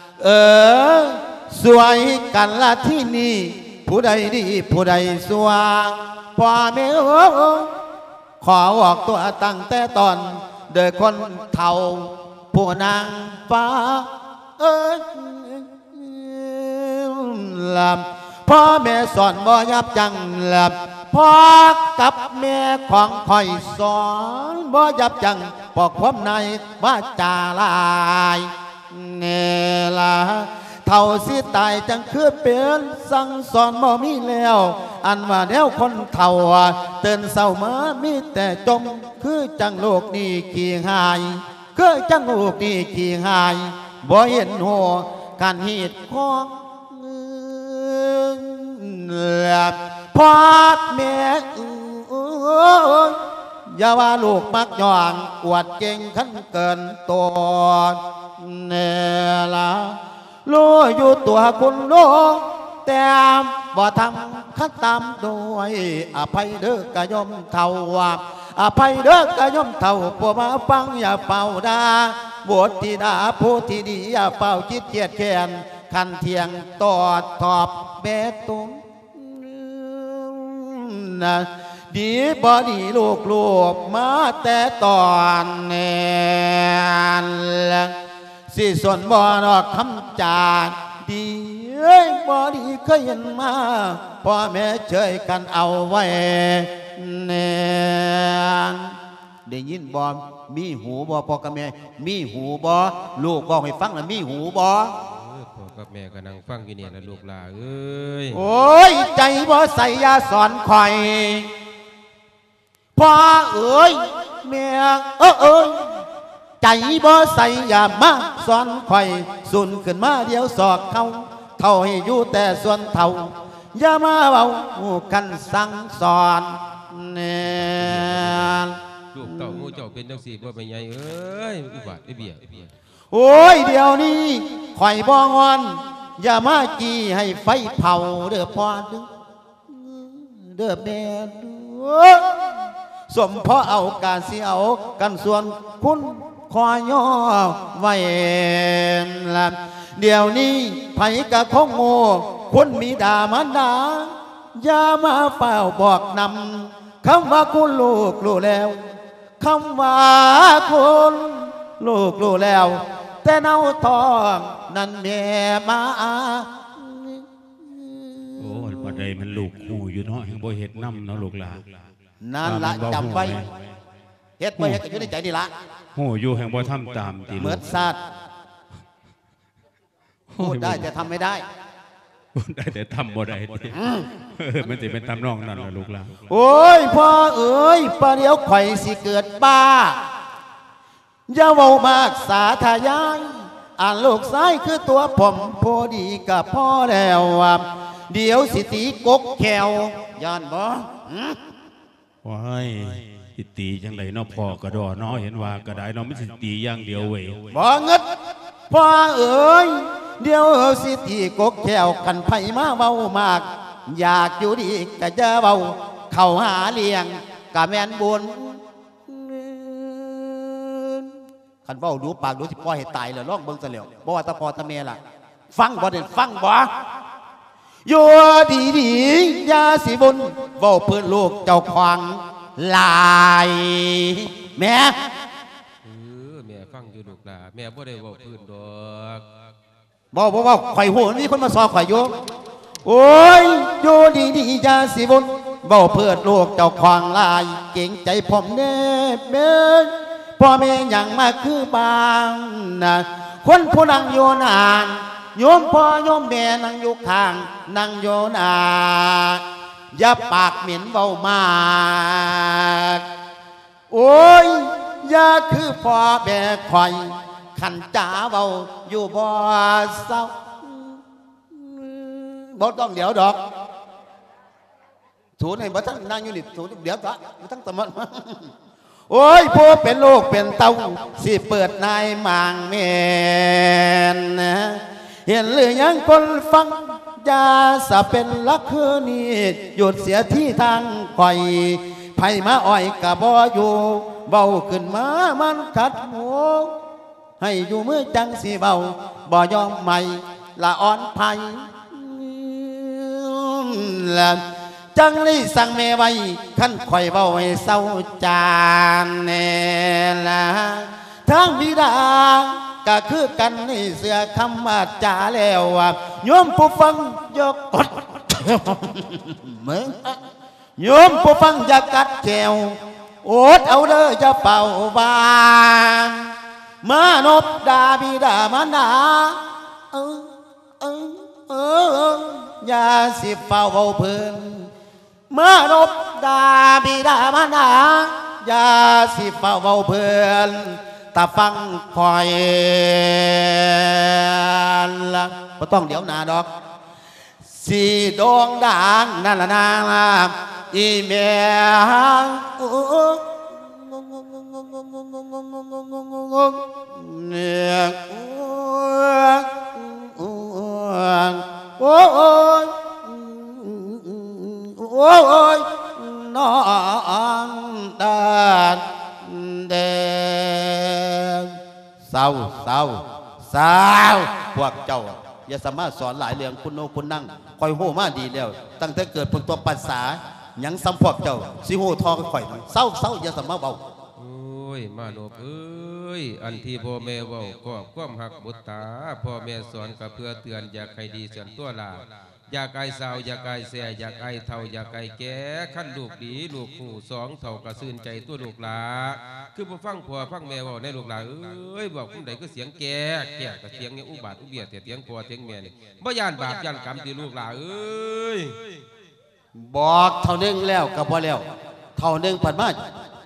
สวยกันละที่นี่ผู้ใดดีผู้ใดสวงพ่อแม่ขอออกตัวตั้งแต่ตอนโดยคนเท่าผู้นางฟ้าลับพ่อแม่สอนบ่ยับจังลับพ่อกับแม่ของคอยสอนบ่ยับจังบอกความในว่าจาลายเนล่ะเท่าสิตายจังคือเป็นสั่งสอนบ่มีแล้วอันว่าแนวคนเท่าเตือนเศร้ามามีแต่จมคือจังโลกนี้ขี้หายคือจังโลกนี้ขี้หายบ่เห็นหัวการเหตุของพ่อแม่อย่าว่าลูกมักย่องอวดเก่งขันเกินตัวเนล่ะรู้อยู่ตัวคุณรู้แต่บ่ทำขัดตามด้วยอภัยเด้อกะยมเท่าอภัยเด้อกะยมเท่าพวกมาฟังอย่าเป่าดาบทที่ดาผู้ที่ดีอย่าเป่าคิดเกียดแค้นคันเทียงตอดทอบเบตุมนะดีบ่ดีลูกมาแต่ตอนเนรสิส่วนบ่นอกคำจาดีบ่ดีเคยเห็นมาพ่อแม่เฉยกันเอาไว้เนรได้ยินบ่มีหูบ่พ่อกับแม่มีหูบ่ลูกบอกให้ฟังแล้วมีหูบ่พ่อกับแม่ก็นั่งฟังอยู่เนี่ยละลูกหลาเอ้ยโอ้ยใจบ่ใส่ยาสอนคอยพ่อเอ้ยแม่เอ้ยใจบ่ใส่ยามาสอนคอยสุนขึ้นมาเดียวสอกเขาเท่าให้อยู่แต่ส่วนเท่าอย่ามาเบากันสั่งสอนเนี่ยลูกเต่างูเจ้าเป็นจังสี่บ่เป็นไงเอ้ยอุบัติเบี้ยโอ้ยเดี๋ยวนี้ข่อยบ่งอนอย่ามาจี้ให้ไฟเผาเด้อพ่อเด้อแม่สมพ่อเอาการเสียเอากันส่วนคุณคอยย่อไว้ละเดี๋ยวนี้ไผกะคงโง่คุณมีด่ามันด่าอย่ามาเฝ้าบอกนำคำว่าคุณลูกรู้แล้วคำว่าคุณลูกรู้แล้วแต่เน่าทองนั่นแม่มาโอ้บัดใดมันลูกคู่อยู่เนาะแห่งบ่เฮ็ดน้ำเนาะลูกหลานนั่นละจำไว้เฮ็ดบ่เฮ็ดก็อยู่ในใจนี่ละโหอยู่แห่งบ่ทำตามติเหมือนสัตว์พูดได้แต่ทำไม่ได้ได้แต่ทำบ่ได้มันจะเป็นตำนองนั่นล่ะลูกหลานโอ้ยพ่อเอ๋ยปะเดี๋ยวข่อยสิเกิดบ้าอย่าเว้ามากสาธยายอ่านลูกซ้ายคือตัวผมพอดีกับพ่อแล้วเดี๋ยวสิตีกกแขวย้อนบ่ว้ายสิตีจังไดเนาะพ่อกระดอเนาะเห็นว่ากระไดเนาะมันสิตีอย่างเดียวเว้ยบ่เงิดพ่อเอ๋ยเดี๋ยวสิตีกกแขวกันไผมาเว้ามากอยากอยู่ดีก็จะเว้าเข้าหาเลี้ยงกะแม่นบุญคันเว้าดูปากดูสิปล่อยให้ตายเลยร้องเบิ่งซะแล้วบ่ว่าตาพ่อตาแม่ล่ะฟังบ่ได้ฟังบ่อยู่ดีๆอย่าสิบุญเว้าเพื่อนลูกเจ้าขวางลายแม่แม่ฟังอยู่ลูกหลาแม่บ่ได้เว้าเพื่อนดอกบ่ข่อยฮู้มีคนมาสอบข่อยอยู่โอ้ยอยู่ดีๆอย่าสิบุญเว้าเพื่อนลูกเจ้าขวางลายเก่งใจผมแน่แม่พ่อแม่ยังมาคือบางนะคนผู้นั่งอยู่นานโยมพ่อโยมแม่นั่งอยู่ข้างนั่งอยู่นาอย่าปากเหม็นเบามากโอ้ยอย่าคือพ่อแม่คอยขันจ๋าเบาอยู่บ่เศร้าบ่ต้องเดี๋ยวดอกถูในบ่ทั้งนั่งอยู่นี่ถูเดี๋ยวบ่ทั้งตะมันโอ้ยผู้เป็นลูกเป็นเต้าสิเปิดนายมางเมนเห็นหรือยังคนฟังยาสะเป็นลักคือนี่หยุดเสียที่ทางคอยไผมาอ้อยกะบ่อยู่เบาขึ้นมามันขัดหูให้อยู่มือจังสิเบาบ่ยอมใหม่ละอ่อนไผละจังเลยสั่งแม่ไว้ขั้นข่อยเบาให้เศร้าจานแน่ละทั้งบิดาก็คือกันในเสือคำมาจาแล้วโยมผู้ฟังยกกดมึงโยมผู้ฟังอย่ากัดแจวโอดเอาเด้อจะเป่าบานมานบดาบิดามานาอย่าสิเป่าเบาเพลินมานบดาบิดามานาอย่าสิเป่าเบาเพลินตาฟังคอยละไม่ต้องเดี๋ยวนาดอกสีดวงด่างนั่นละนางอีเมียเนี่ยโอ้ยนอนดานเดงเศร้าพวกเจ้าอย่าสามารถสอนหลายเรื่องคุณโนคุณนั่งคอยโหมาดีแล้วตั้งแต่เกิดเป็นตัวปัสสายังซ้ำพวกเจ้าสิโหทอข่อยเศร้าอย่าสามารถเบาโอ้ยมาโนบเอ้ยอันที่พ่อแม่เว้าก็ความหักบุตรตาพ่อแม่สอนก็เพื่อเตือนอยากให้ดีเสียนตัวลาอยากไกลสาวอยากไกลแส่อยากไกลเท่าอยากไกลแก่ขั้นลูกดีลูกผู้สองเท่ากระซื่นใจตัวลูกหลาคือพอฟังพ่อฟังแม่ว่าในลูกหลาเอ้ยบอกผู้ใดก็เสียงแก่กับเสียงเนี่ยอุบาทอุเบียดแต่เสียงพ่อเสียงแม่นี่บ่ย่านบาปย่านกรรมที่ลูกหลาเอ้ยบอกเท่านึงแล้วก็บ่แล้วเท่านึงผ่านมา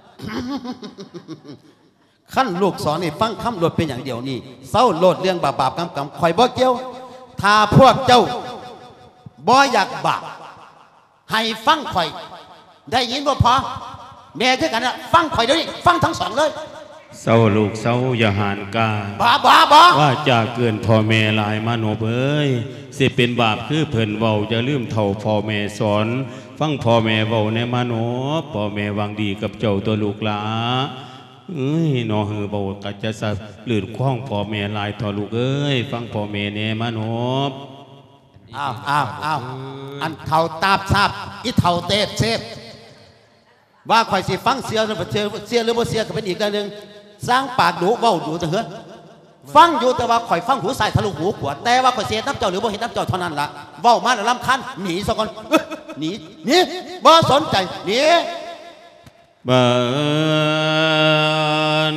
ขั้นลูกสอนนี่ฟังคำโลดเป็นอย่างเดียวนี่เศร้าโลดเรื่องบาปกรรมข่อยบ่เกี่ยวถ้าพวกเจ้าบ่อยากบาปให้ฟังข่อยได้ยินบ่พอแม่คือกันนะฟังข่อยเดี๋ยวนี้ฟังทั้งสองเลยเศร้าลูกเศร้าอย่าหานกาบ้าว่าจะเกินพ่อแม่หลายมาโนเอ้ยสิเป็นบาปคือเพิ่นเว้าจะลืมเท่าพ่อแม่สอนฟังพ่อแม่เว้าในมาโนพ่อแม่วางดีกับเจ้าตัวลูกหลาน้อหือเบากัจจะสับลื่นคล้องพ่อแม่หลายทอลูกเอ้ยฟังพ่อแม่เนมาโนอ้าวอันเท่าตาบทราบอีเท่าเตะเซฟว่าข่อยสิฟังเสียหรือบ่เสียหรือบ่เสียก็เป็นอีกเรื่องนึงสร้างปากดูเว้าดูแต่เหือนฟังอยู่แต่ว่าข่อยฟังหูใส่ทะลุหูขวดแต่ว่าข่อยเสียน้ำเจ้าหรือบ่เห็นน้ำเจ้าเท่านั้นล่ะเว้ามาแล้วรำคัญหนีซะก่อนหนีบ่สนใจหนีบ้าน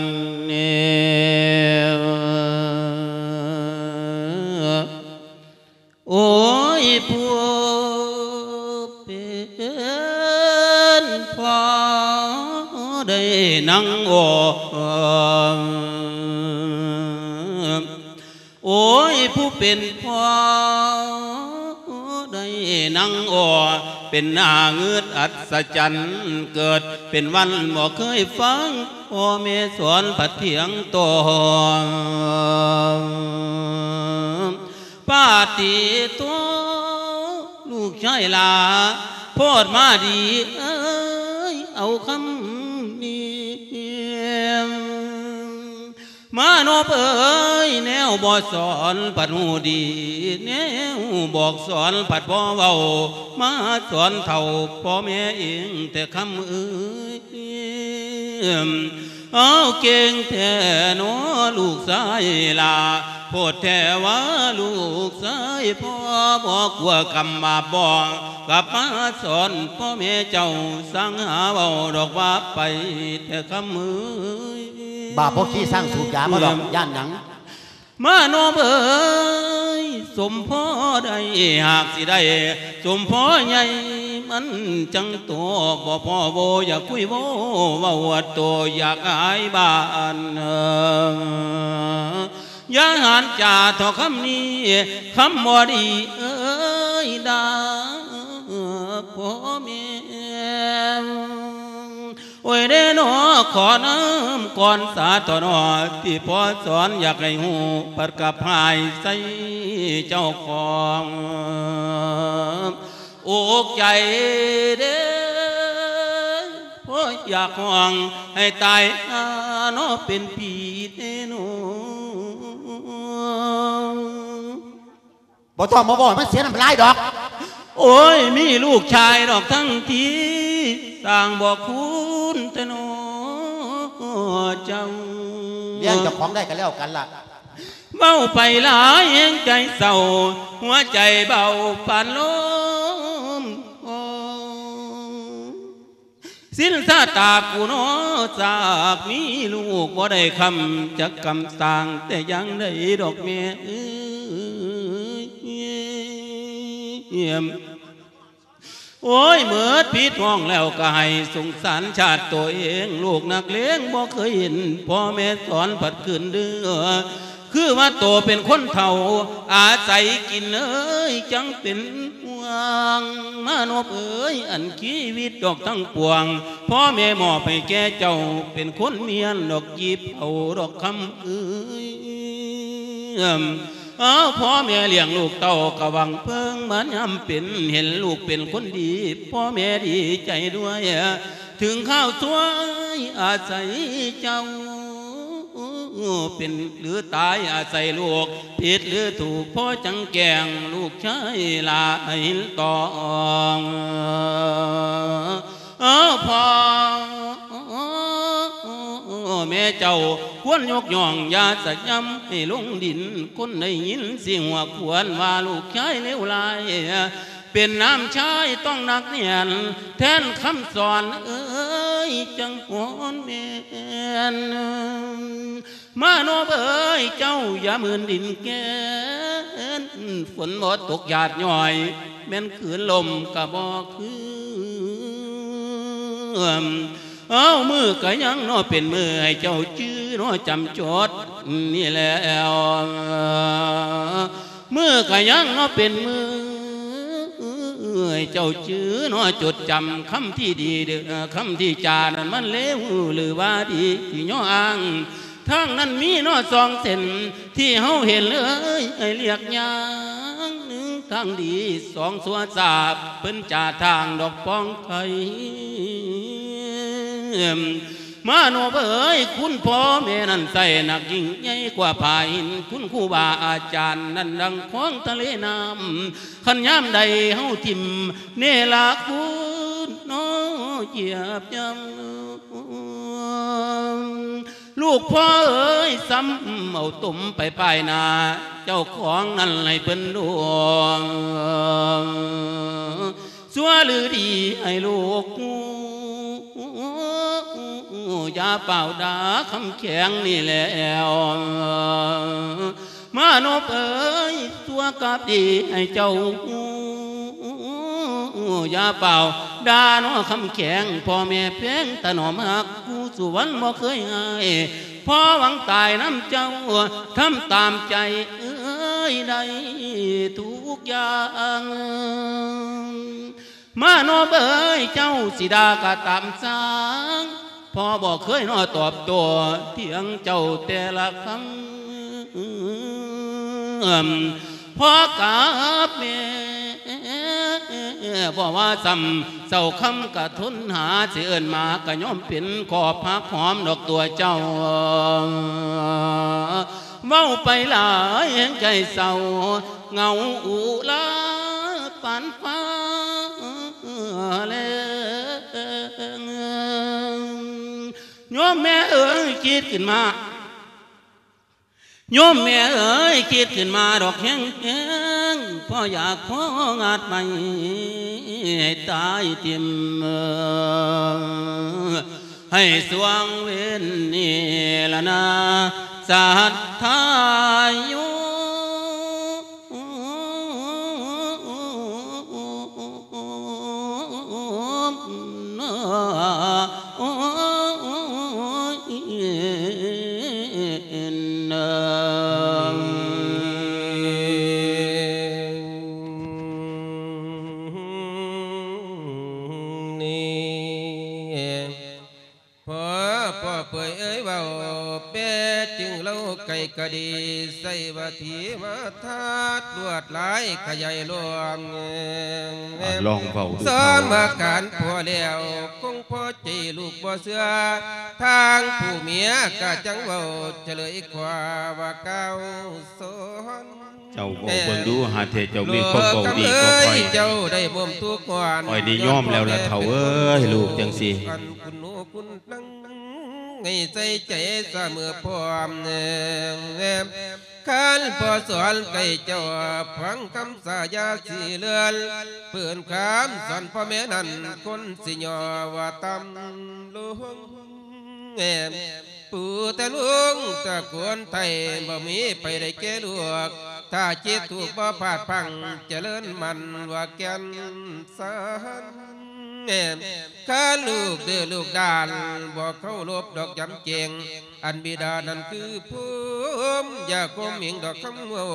โอ้ยผู้เป็นพ่อได้นั่งโอ้ยผู้เป็นพ่อได้นั่งเป็นหน้าเงือดอัศจรรย์เกิดเป็นวันบ่เคยฟังพ่อแม่สอนปัดเถียงต่อปาติโตลูกชายลาโพดมาดีเอาคำนี้มาโนเอ้ยแนวบ่สอนปัดหูดีแนวบอกสอนปัดบ่เว้ามาสอนเท่าพ่อแม่เองแต่คำเอ้ยเอาเก่งแท้หนอลูกชายลาโพดแท้ว่าลูกชายพ่อบอกกลัวกรรมมาบอกกลับมาสอนพ่อแม่เจ้าสั่งหาเบาดอกว่าไปแต่คำมือบาปพวกที่สร้างสูบยามาดอกย่านหนังมาโนเอ้ยสมพ่อได้หากสิได้สมพ่อใหญ่มันจังตัวบ่พ่อโบอยากคุยโบว่าตัวอยากอายบ้านอย่าหันจ่าทอคำนี้คำบ่ดีเอ้ยยดาพ่อแม่โอ้ยเด้อนอขอน้ำก่อนสาตอนอที่พ่อสอนอยากให้หูปัดกับหายใส่เจ้าของอกใจเด้อพ่ออยากห่วงให้ตายนอเป็นผีเด้อหนูบ่ต้องมาบอกมันเสียน้ำลายดอกโอ้ยมีลูกชายดอกทั้งทีสร้างบอกคุณแต่นอเจ้าเลี้ยงเจ้าของได้กันแล้วกันล่ะเมาไปหลายแห่งใจเศร้าหัวใจเบาปานลมสิ้นซาตากูนอจากมีลูกบ่ได้คำจักกำสร้างแต่ยังได้ดอกเมียโอ้ยเมื่อพิษห้องแล้วก็ให้สงสารชาติตัวเองลูกนักเลงบ่เคยเห็นพ่อแม่สอนผัดขืนเดือคือว่าโตเป็นคนเฒ่าอาศัยกินเอ้ยจังเป็นห่วงมานบเอ้ยอันชีวิตดอกทั้งปวงพ่อแม่มอบให้แก่เจ้าเป็นคนเมียนดอกยิบเอาดอกคำเอ้ยพ่อแม่เลี้ยงลูกเต่ากะวังเพิ่งมันยำเป็นเห็นลูกเป็นคนดีพ่อแม่ดีใจด้วยถึงข้าวสวยอาศัยเจ้าเป็นหรือตายอาศัยลูกผิดหรือถูกพ่อจังแกงลูกชายลาหินตองพ่อแม่เจ้าควรยกย่องยาสักย้ำให้ลงดินคนได้ยินเสียงว่าควรว่าลูกชายเลวลายเป็นน้ำชายต้องนักเนียนแทนคำสอนเอ้ยจังหวนเมียนมาโนเอ้ยเจ้าอย่ามืนดินแกนฝนหมดตกหยาดย่อยแม่นขืนลมกะบอกคือมือก็ยังนอเป็นมือให้เจ้าชื่อนอจำจดนี่แล้วมือก็ยังนอเป็นมือให้เจ้าชื่อนอจดจำคำที่ดีเด้อคำที่จานั้นมันเลวหรือว่าดีที่ย่ออ้างทางนั้นมีนอสองเส้นที่เฮาเห็นเลยไอเรียกยางหนึ่งทางดีสองสัวสาบเป็นจ่าทางดอกป้องไทยมาโนเอ๋ยคุณพ่อแม่นั่นใส่หนักยิ่งใหญ่กว่าผาหินคุณครูบาอาจารย์นั่นดังของทะเลน้ำขันย้ำใดเฮาทิมเนลาคุณน้อเหยียบย่ำลูกพ่อเอ๋ยซ้ำเอาตุ่มไปป้ายนาเจ้าของนั่นให้เป็นดวงสัวหรือดีให้ลูกอย่าเป่าด่าคำแข็งนี่แล้วมานบเอ๋ยตัวกับดีให้เจ้าอย่าเป่าด่าน้อคำแข็งพ่อแม่เพียงตะหนอมหักกูสุวรรณบ่เคยให้พ่อหวังตายน้ำเจ้าทำตามใจเอ้ยได้ทุกอย่างมาโนเบยเจ้าสิดากะตามสางพ่อบอกเคยนอตอบตัวเถียงเจ้าแต่ละครั้งพ่อกาบแม่บอกว่าซ้ำเศร้าคำกะทุนหาเสื่อนมากะย่อมเป็นขอบพักหอมดอกตัวเจ้าเว้าไปหลายแห่งใจเศร้าเงาอุลาปานฟ้าโยมแม่เอ๋ยคิดขึ้นมาโยมแม่เอ๋ยคิดขึ้นมาดอกแห้งแห้งพ่ออยากของาดไม่ให้ตายทิมให้สว่างเว้นนี่ละนาสัทธายุเปื่อยเอ้ยเบาเป๊ะจึงเล่าไก่กะดีใส่บาทีมาทาดลวดหลายขยายรวมลองเฝ้าสมการพอแล้วคงพอใจลูกบ่เสือทางผู้เมียกะจังเบาเฉลยกว่าว่าเก้าสอนเจ้าบอกเบิ่งดูหาเทเจ้ามีความเบาดีก็คอยเจ้าได้บ่มทุกวันคอยนี่ย่อมแล้วละเฒ่าเอ้ยลูกจังสิคุณหนูคุณนั่งให้ใจใจเสมอพร้อมขันพอสอนไก่เจ้าฟังคำสายาสีเลือนเปื่อนคำสอนพ่อแม่นั้นคนสิยอว่าตำลุงปู่แต่ลุงตะกวนไทยบ่มีไปได้แก่ลูกถ้าจิตถูกบ่พลาดพังเจริญมันว่าแก่นสารข้าลูกเดือลูกดานบอกเขาลบดอกจำเก่งอันบิดานั้นคือภูมิอย่าก้มเหม่งดอกคำว่า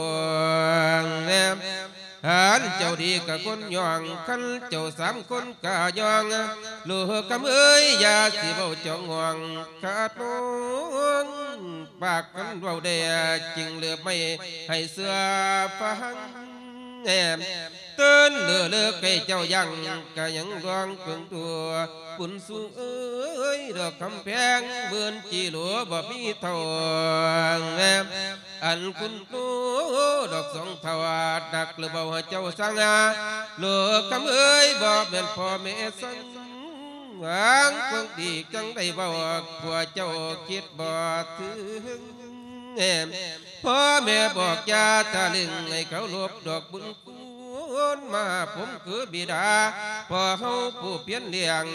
หันเจ้าดีกับคนยองขันเจ้าสามคนกะยองลูกกำเอ้ยอย่าสิเบาจองห่วงขาดน้องปากกันเบาเดียจริงเหลือไม่ให้เสือฟังตื่นเลือเลือกให้เจ้ายังกะยังร้องเกิงตัวปุ่นสูเอ้ยดอกคำแพงเบือนจีหลัวบ่มีเท่าอันคุณตัวดอกสองทวาดักหรือเบาเจ้าสังอาเลือกคำเอ้ยบ่เป็นพ่อแม่สังหวังคงดีจังได้บอกผัวเจ้าคิดบ่ถึงพ่อแม่บอกยาตาลึงให้เขาลบดอกบุญคุณมาผมคือบิดาพ่อเขาผู้เพี้ยนเลี้ยง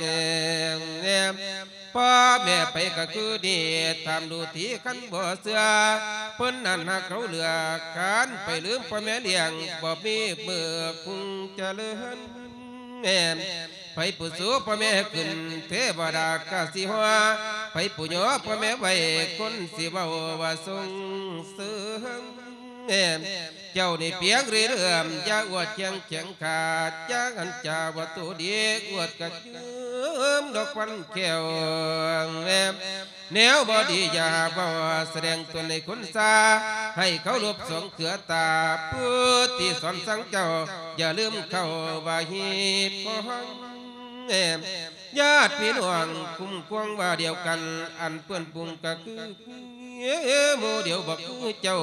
พ่อแม่ไปก็คือดีทำดูที่ขันบ่เสือเพิ่นนั่นหากเขาเหลือการไปลืมพ่อแม่เลี้ยงบ่มีเมื่อคงเจริญไปผู้สูพ่อแม่ขึ้นเทวดากสิหัวไปผู้ย่อพ่อแม่ไว้คนสิเบาว่าทรงเสริมเจ้าในเปียงเรื่อมยาอวดเชียงเฉียงขาดยาอันจาวัตถุดีอวดกระเจิมดอกควันแก้วแนวบอดียาบ่แสดงตัวในคนซาให้เขาลบสองเขือตาผู้ที่สอนสั่งเจ้าอย่าลืมเข้าว่าฮีพองญาติพี่น้องคุ้มควงว่าเดียวกันอันเปื้อนปุ่มก็คือโมเดียวบอกคือเจ้า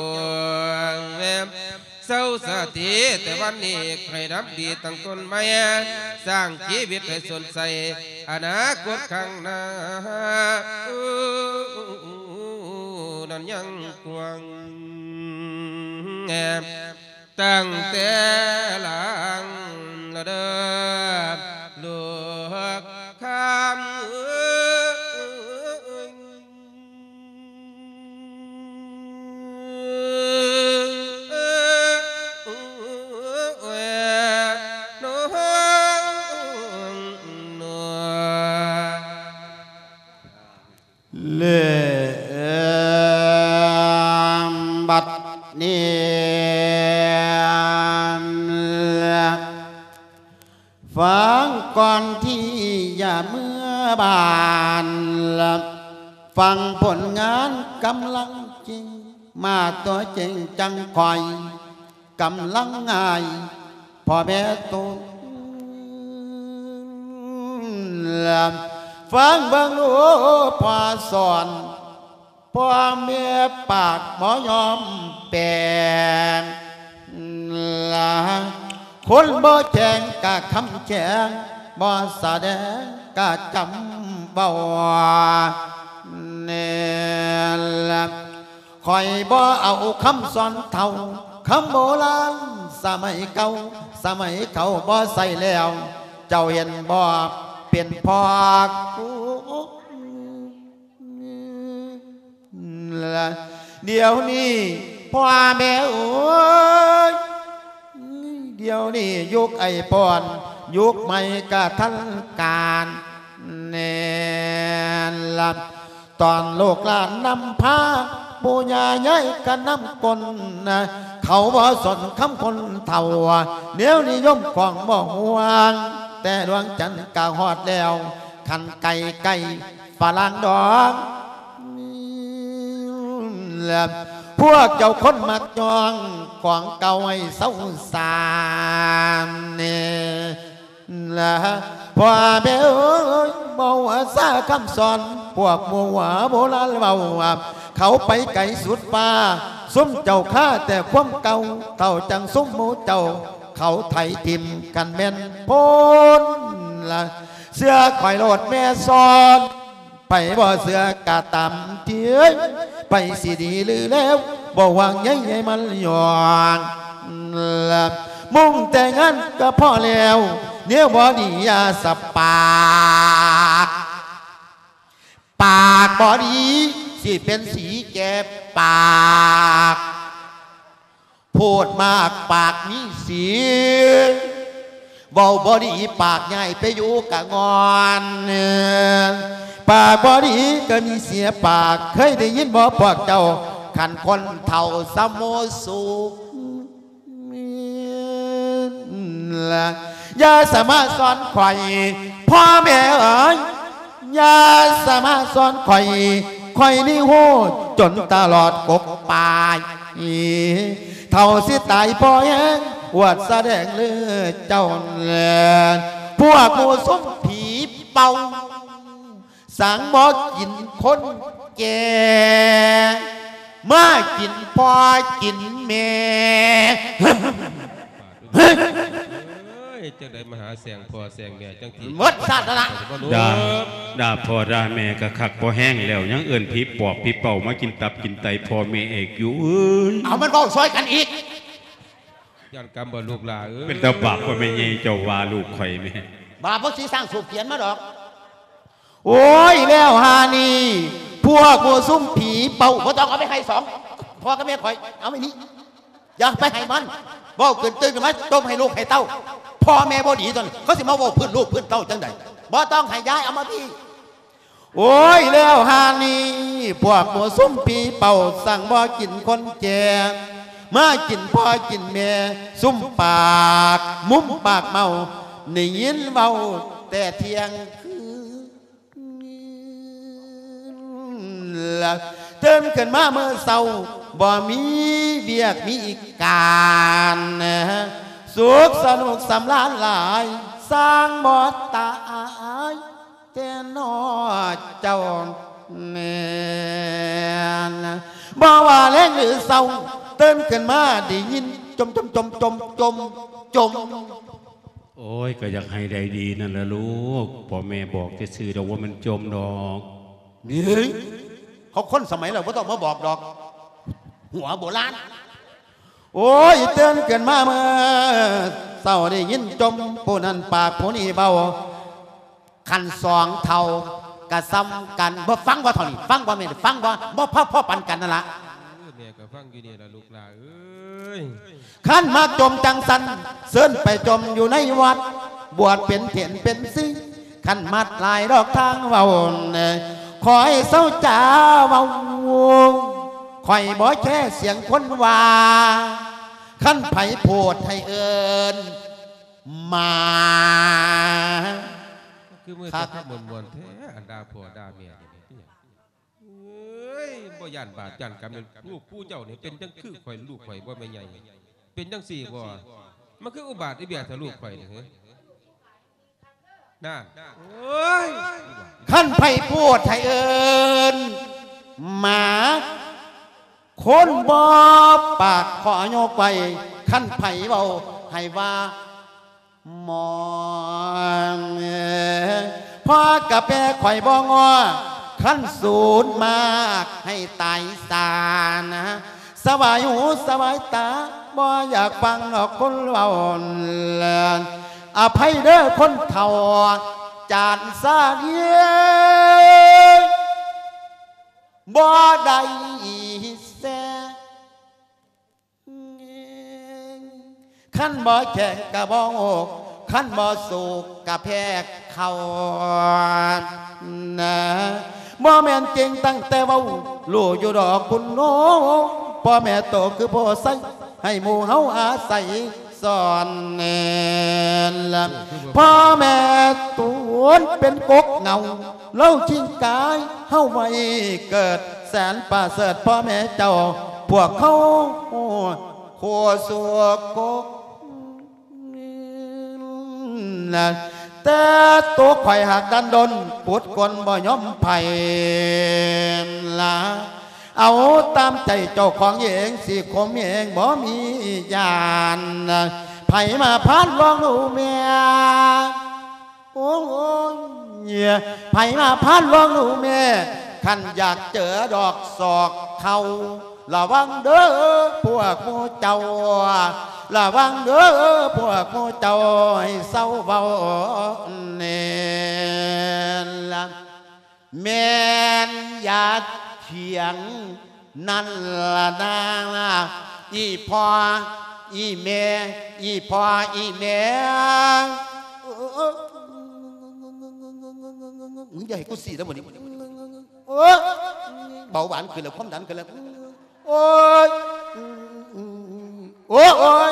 เศร้าสติแต่วันนี้ใครรับดีตั้งต้นไม่สร้างชีวิตให้สนใสอนาคตข้างหน้านั้นยังกวางตั้งแต่หลังละเดิมลูกคำเลื่อมบัดนี้ฟังก่อนที่อย่าเมื่อบานฟังผลงานกำลังจริงมาตัวจริงจังคอยกำลังง่ายพ่อแม่ตุนฟังเบิ่งรู้พ่อสอนพ่อแม่ปากหมอยอมแปลงคนบ่แจ้งกะคำแจ้งบ่แสดงกะจำบ่เนี่ยคอยบ่เอาคำสอนเท่าคำโบราณสมัยเก่าสมัยเขาบ่ใส่แล้วเจ้าเห็นบ่เปลี่ยนพอกูเดี๋ยวนี้พ่อแม่โอ้ยเดี๋ยวนี้ยุคไอปอนยุคใหม่กะทันการเนลับตอนโลกลานนำพาปูญาใหญ่กันนำกลนะเขาบ่สนคำคนเท่าเดี๋ยวนิยมของบ่ห่วงแต่ดวงจันทร์กะฮอดแล้วขันไก่ฝรั่งดอกพวกเจ้าคนมักจองของเก่าให้เศร้าสานเนี่ยละพ่อแม่เอ้ยบ่ว่าซาคำสอนพวกมัวโบราณเบาเขาไปไกลสุดป่าซุ้มเจ้าข้าแต่ความเก่าเท่าจังซุ้มหมูเจ้าเขาไถทิมกันแม่นพ้นละเสื้อข่อยโลดแม่ซ้อนไปบ่เสื้อกะตำเทียนไปสิดีหรือแล้วบ่วางยัยยัยมันหย่อนละมุ่งแต่งานก็พอแล้วเนี่ยบ่ดียาสปากบ่ดีสิเป็นสีแก่ปากพูดมากปากมีสีเบาบ่ดีปากใหญ่ไปอยู่กะงอนปากบ่ดีก็มีเสียปากเคยได้ยินบ่พวกเจ้าขันคนเท่าสมโมสุอย่าสามารถสอนใครพ่อแม่เอ๋ยอย่าสามารถสอนใครนี่โหจนตลอดกบปายเท่าสิตายพอแห้งวดแสดงเลือดเจ้าแลนพวกหมูส้มผีเป่าสังบอกกินคนแก่มากินพอกินแม่จังได้มาหาแสงพอแสงแม่จังทีมดสัตว์ละด่าพ่อด่าแม่ก็คักพอแห้งแล้วยังเอื่นผีปอบผีเป่ามากินตับกินไตพ่อแม่เอกอยู่เอามันบอกซอยกันอีกยันกรรมบ่ลูกหลาเป็นตาบาปก็ไม่ใหญ่เจ้าว่าลูกข่อยแม่บาปพวกที่สร้างสูบเขียนมาดอกโอ้ยแล้วฮานี่พวกมัวซุ่มผีเป่าบ่ต้องเอาไปให้สองพ่อกับแม่ข่อยเอาไม่นี้อย่าไปให้มันบอกเกินตื่นกันไหมต้มให้ลูกให้เต้าพ่อแม่บ่ดีตอนเขาสิมาบอกเพื่อนลูกเพื่อนเต้าจังใดบ่ต้องให้ย้ายเอามาพี่โอ้ยแล้วฮานี่พวกมัวซุ่มผีเป่าสั่งบ่กินคนแก่มากินพ่อกินแม่ซุ่มปากมุ้มปากเมาในยินเบาแต่เที่ยงคืนเดินขึ้นมาเมื่อเศร้าบ่มีเบียกมีอีกการสุขสนุกสำราญหลายสร้างบ่ตายแต่นอเจ้าแน่บ่ว่าแรงหรือเศร้าเต้นขึ้นมาได้ยินจมโอ้ยก็อยากให้ได้ดีนั่นแหละลูกพ่อแม่บอกจะซื้อดอกว่ามันจมดอกนี่เขาคนสมัยเราไม่ต้องมาบอกดอกหัวโบราณโอ้ยเต้นขึ้นมาเมื่อเศร้าได้ยินจมผู้นั้นปากผู้นี้เบาขันสองเท่ากระซ้ำกันบ่ฟังว่าเท่านี้ฟังว่าไม่ได้ฟังว่าบ่พ่อปันกันนั่นละแม่ก็ฟังอยู่นี่ละลูกหลานเอ้ยขันมาจมจังสันเสินไปจมอยู่ในวัดบวชเป็นเถนเป็นซิขันมัดลายดอกทางเบาคอยเศร้าจ้าเบาคอยบ่แค่เสียงคนว่าขันไผ่โพดให้เอิญมาคือเมื่อถ้ามวนแท้อันดาผัวดาเมียเอ้ยบ่ยันบาดยันกรรมลูกผู้เจ้าเนี่ยเป็นจังคือข่อยลูกข่อยบ่แม่ใหญ่เป็นจังสี่บ่มันคืออุบาทไอเบียถ้าลูกข่อยเนี่ยน่าโอ้ยขั้นไผ่พูดไทยเอิญหมาคนบ่ปากขอโยกไปขั้นไผ่เบาให้ว่าหมอนพ่อกะแปข่อยบ่งอขั้นศูนย์มากให้ตายสานะสบายหูสบายตาบ่อยากฟังคนเว้าอภัยเด้อคนเฒ่าจานซาเดียบ่ได้แซ่ขั้นบ่แข่งกะบ่โอกขั้นบ่สูกกะแพกเขานะบ่แม่นเก่งตั้งแต่เว้าลูกอยู่ดอกคุณโนพ่อแม่โตคือพ่อใส่ให้หมู่เฮาอาศัยสอนแน่ละพ่อแม่ตัวเป็นกกเงาเล่าชิงกายเฮาไว้เกิดแสนประเสริฐพ่อแม่เจ้าพวกเขาขัวสัวกกนะแต่ตัวไข่หักดันดนปวดกลบ่ยอมไผ่ละเอาตามใจเจ้าของเองสิคมเองบ่มียานไผ่มาพานลองดูเมียโอ้ยไผ่มาพานลองดูเมียขันอยากเจอดอกศอกเขาระวังเด้อพวกมูเจ้าระวังเด้อพวกมูเจ้าให้เศร้าเบาเนล่ะแม่นอยากเขียงนั่นละนางละอีพ่ออีแม่อีพ่ออีแม่มึงใหญ่กูสี่แล้วหมดนี้เบาหวานขึ้นแล้วความดันขึ้นแล้วโอ้ยโอ้ย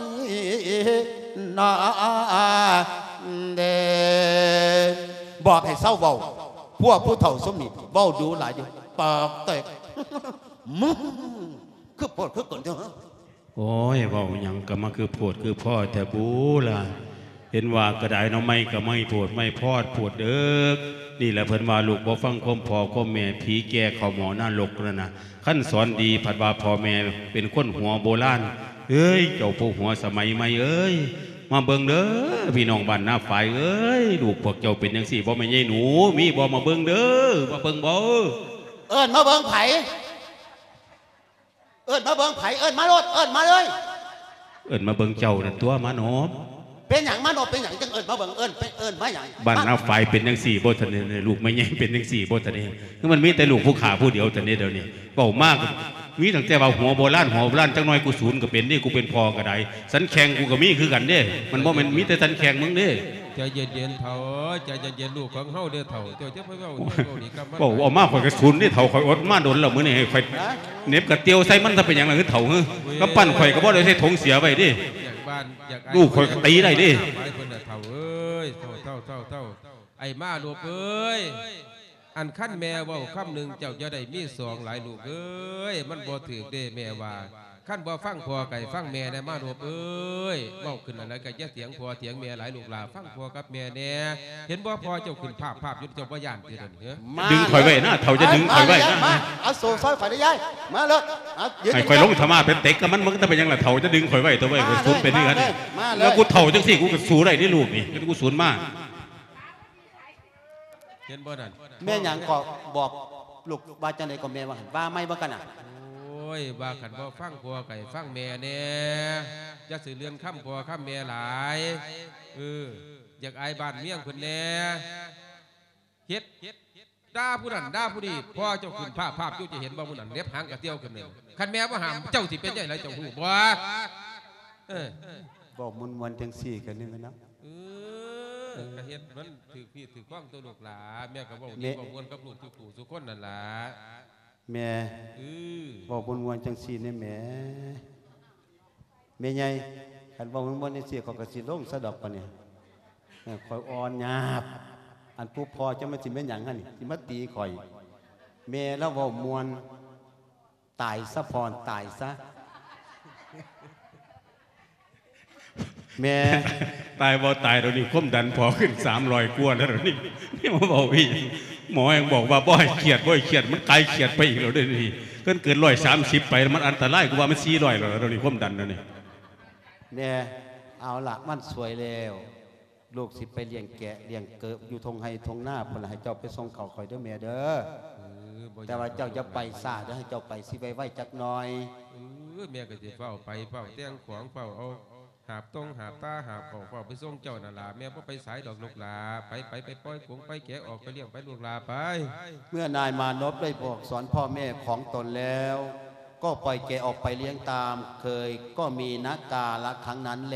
น่าเดบอกให้เศร้าเบาพวกผู้เฒ่าสมนิเบาดูหลายอยู่ปากแตกมึงคือปวดคือก่อนเถอะโอ้ยเบาหยังก็มาคือปวดคือพ่อแต่บูล่ะเห็นว่ากระไดน้องไม่ก็ไม่ปวดไม่พอดปวดเด้อนี่แหละเพิ่นว่าลูกบ่ฟังความพ่อความแม่ผีแก่เขาหมอหน้าลกนั่นนะขั้นสอนดีผัดว่าพ่อแม่เป็นคนหัวโบราณเอ้ยเจ้าผู้หัวสมัยใหม่เอ้ยมาเบิ่งเด้อพี่น้องบ้านหน้าฝ่ายเอ้ยลูกพวกเจ้าเป็นจังซี่บ่แม่นใหญ่หนูมีบ่มาเบิ่งเด้อมาเบิ่งบ่เอิ้นมาเบิ่งไผเอิ้นมาเบิ่งไผเอิ้นมาโลดเอิ้นมาเลยเอิ้นมาเบิ่งเจ้านั่นตัวมาโนบเป็นหยังมาโนบเป็นหยังจังเอิ้นมาเบิ่งเอิ้นเป็นเอิ้นมาหยังบ้านหน้าฝ่ายเป็นจังซี่บ่ทันนี่ลูกไม่ใหญ่เป็นจังซี่บ่ทันนี่คือมันมีแต่ลูกผู้ขาผู้เดียวทันนี่เดี๋ยวนี้เว้ามากมีตั้งแต่ว่าหัวโบราณจังน้อยกูศูนย์ก็เป็นนี่กูเป็นพอก็ได้สันแข็งกูก็มีคือกันเด้มันบ่แม่นมีแต่สันแข็งมึงเด้ใจเย็นๆเถ่าใจเย็นๆลูกของเฮาเด้อเถ่าเจ้าจะไปเว้านี่กับมันบ่เอามาข่อยก็ศูนย์นี่เถ่าข่อยอดมาโดนแล้วมื้อนี้ให้ข่อยเน็บกระเตียวใส่มันถ้าเป็นหยังล่ะคือเถ่าก็ปั้นข่อยก็บ่ได้ใส่ถุงเสียไว้ดิลูกข่อยก็ตีได้ดิไปเพิ่นน่ะเถ่าเอ้ยเถ่าไอ้มาลูกเอ้ยอันขั้นแม่ว่าคำหนึ่งเจ้าจะได้มีสองหลายลูกเอ้ยมันบ่ถือเด้แม่ว่าขั้นบ่ฟังพ่อไก่ฟังแม่ได้มาลูกเอ้ยเว้าขึ้นอะไรก็จะเสียงพ่อเสียงแม่หลายลูกหลาฟังพ่อกับแม่แน่เห็นบ่พ่อเจ้าขึ้นภาพยุทธเจ้าบ่ย่านติเด้อดึงข่อยไว้นะเฒ่าจะดึงข่อยไว้นะเอาโซ่ซอยข่อยได้ยายมาเลยให้ข่อยลงธรรมะเป็นเต็กกับมันจะเป็นยังล่ะเฒ่าจะดึงข่อยไว้ตัวไว้ข่อยสูญเป็นนี่กันแล้วกูเฒ่าจังซี่กูก็สู้ได้นี่ลูกนี่กูสูญมาเห็นบ่นั่นแม่หยังก็บอกลูกว่าจังได๋ก็แม่ว่าหั่นว่าไม่บ่กันน่ะโอ้ยว่าขันบ่ฟังพ่อไก่ฟังแม่แน่อย่าสื่อเลื่อนค่ำพ่อค่ำแม่หลายอยากอายบ้านเมี่ยงคนแน่เฮ็ดด่าผู้นั้นด่าผู้นี้พ่อเจ้าขึ้นภาพอยู่จะเห็นบ่ผู้นั้นเล็บหางกระเตี้ยวขึ้นเลยคันแม่บ่ห้ามเจ้าสิเป็นใหญ่ไรเจ้าหูบ่บอกมวนจังซี่กันนี่นะกระเฮ็ดมันถือพี่ถือข้องตัวลูกหลาแม่ก็บอกดีบอกมวนกับลูกทุกผู้ทุกคนนั่นล่ะแม่บอกมวนจังซี่นี่แม่ใหญ่คันบอกมวนจังซี่เขาก็สิลงสะดอกปานนี้ข่อยอ่อนหยาบอันผู้พ่อจะมาสิเป็นหยังหั่นนี่สิมาตีข่อยแม่แล้วเว้ามวนตายซะพรตายซะแม่ตายบ่ตายเดี๋ยวนี้ความดันพอขึ้น300กว่าแล้วเดี๋ยวนี้นี่มาบอกพี่หมอยังบอกว่าบ่ให้เครียดมันตายเครียดไปอีกแล้วเดี๋ยวนี้เกิน130ไปมันอันตรายกูว่ามัน400แล้วเดี๋ยวนี้ความดันแล้วนี่เนี่ยเอาล่ะมันสวยแล้วลูกสิไปเลี้ยงแกะเลี้ยงเกิบอยู่ทงไห้ทงหน้าพุ่นให้เจ้าไปส่งเขาคอยเด้อแม่เด้อแต่ว่าเจ้าจะไปซ่าเด้อให้เจ้าไปสิไว้จักหน่อยแม่ก็สิเฝ้าไปเฝ้าเตียงขวางเฝ้าเอาหาบต้องหาบตาหาบของเฝ้าไปส่งเจ้านั่นล่ะแม่บ่ไปสายดอกลูกหลาไปปล่อยขวงไปแกะออกไปเลี้ยงไปลูกหลาไปเมื่อนายมานพได้บอกสอนพ่อแม่ของตนแล้วก็ปล่อยแกะออกไปเลี้ยงตามเคยก็มีนักกาละครั้งนั้นแล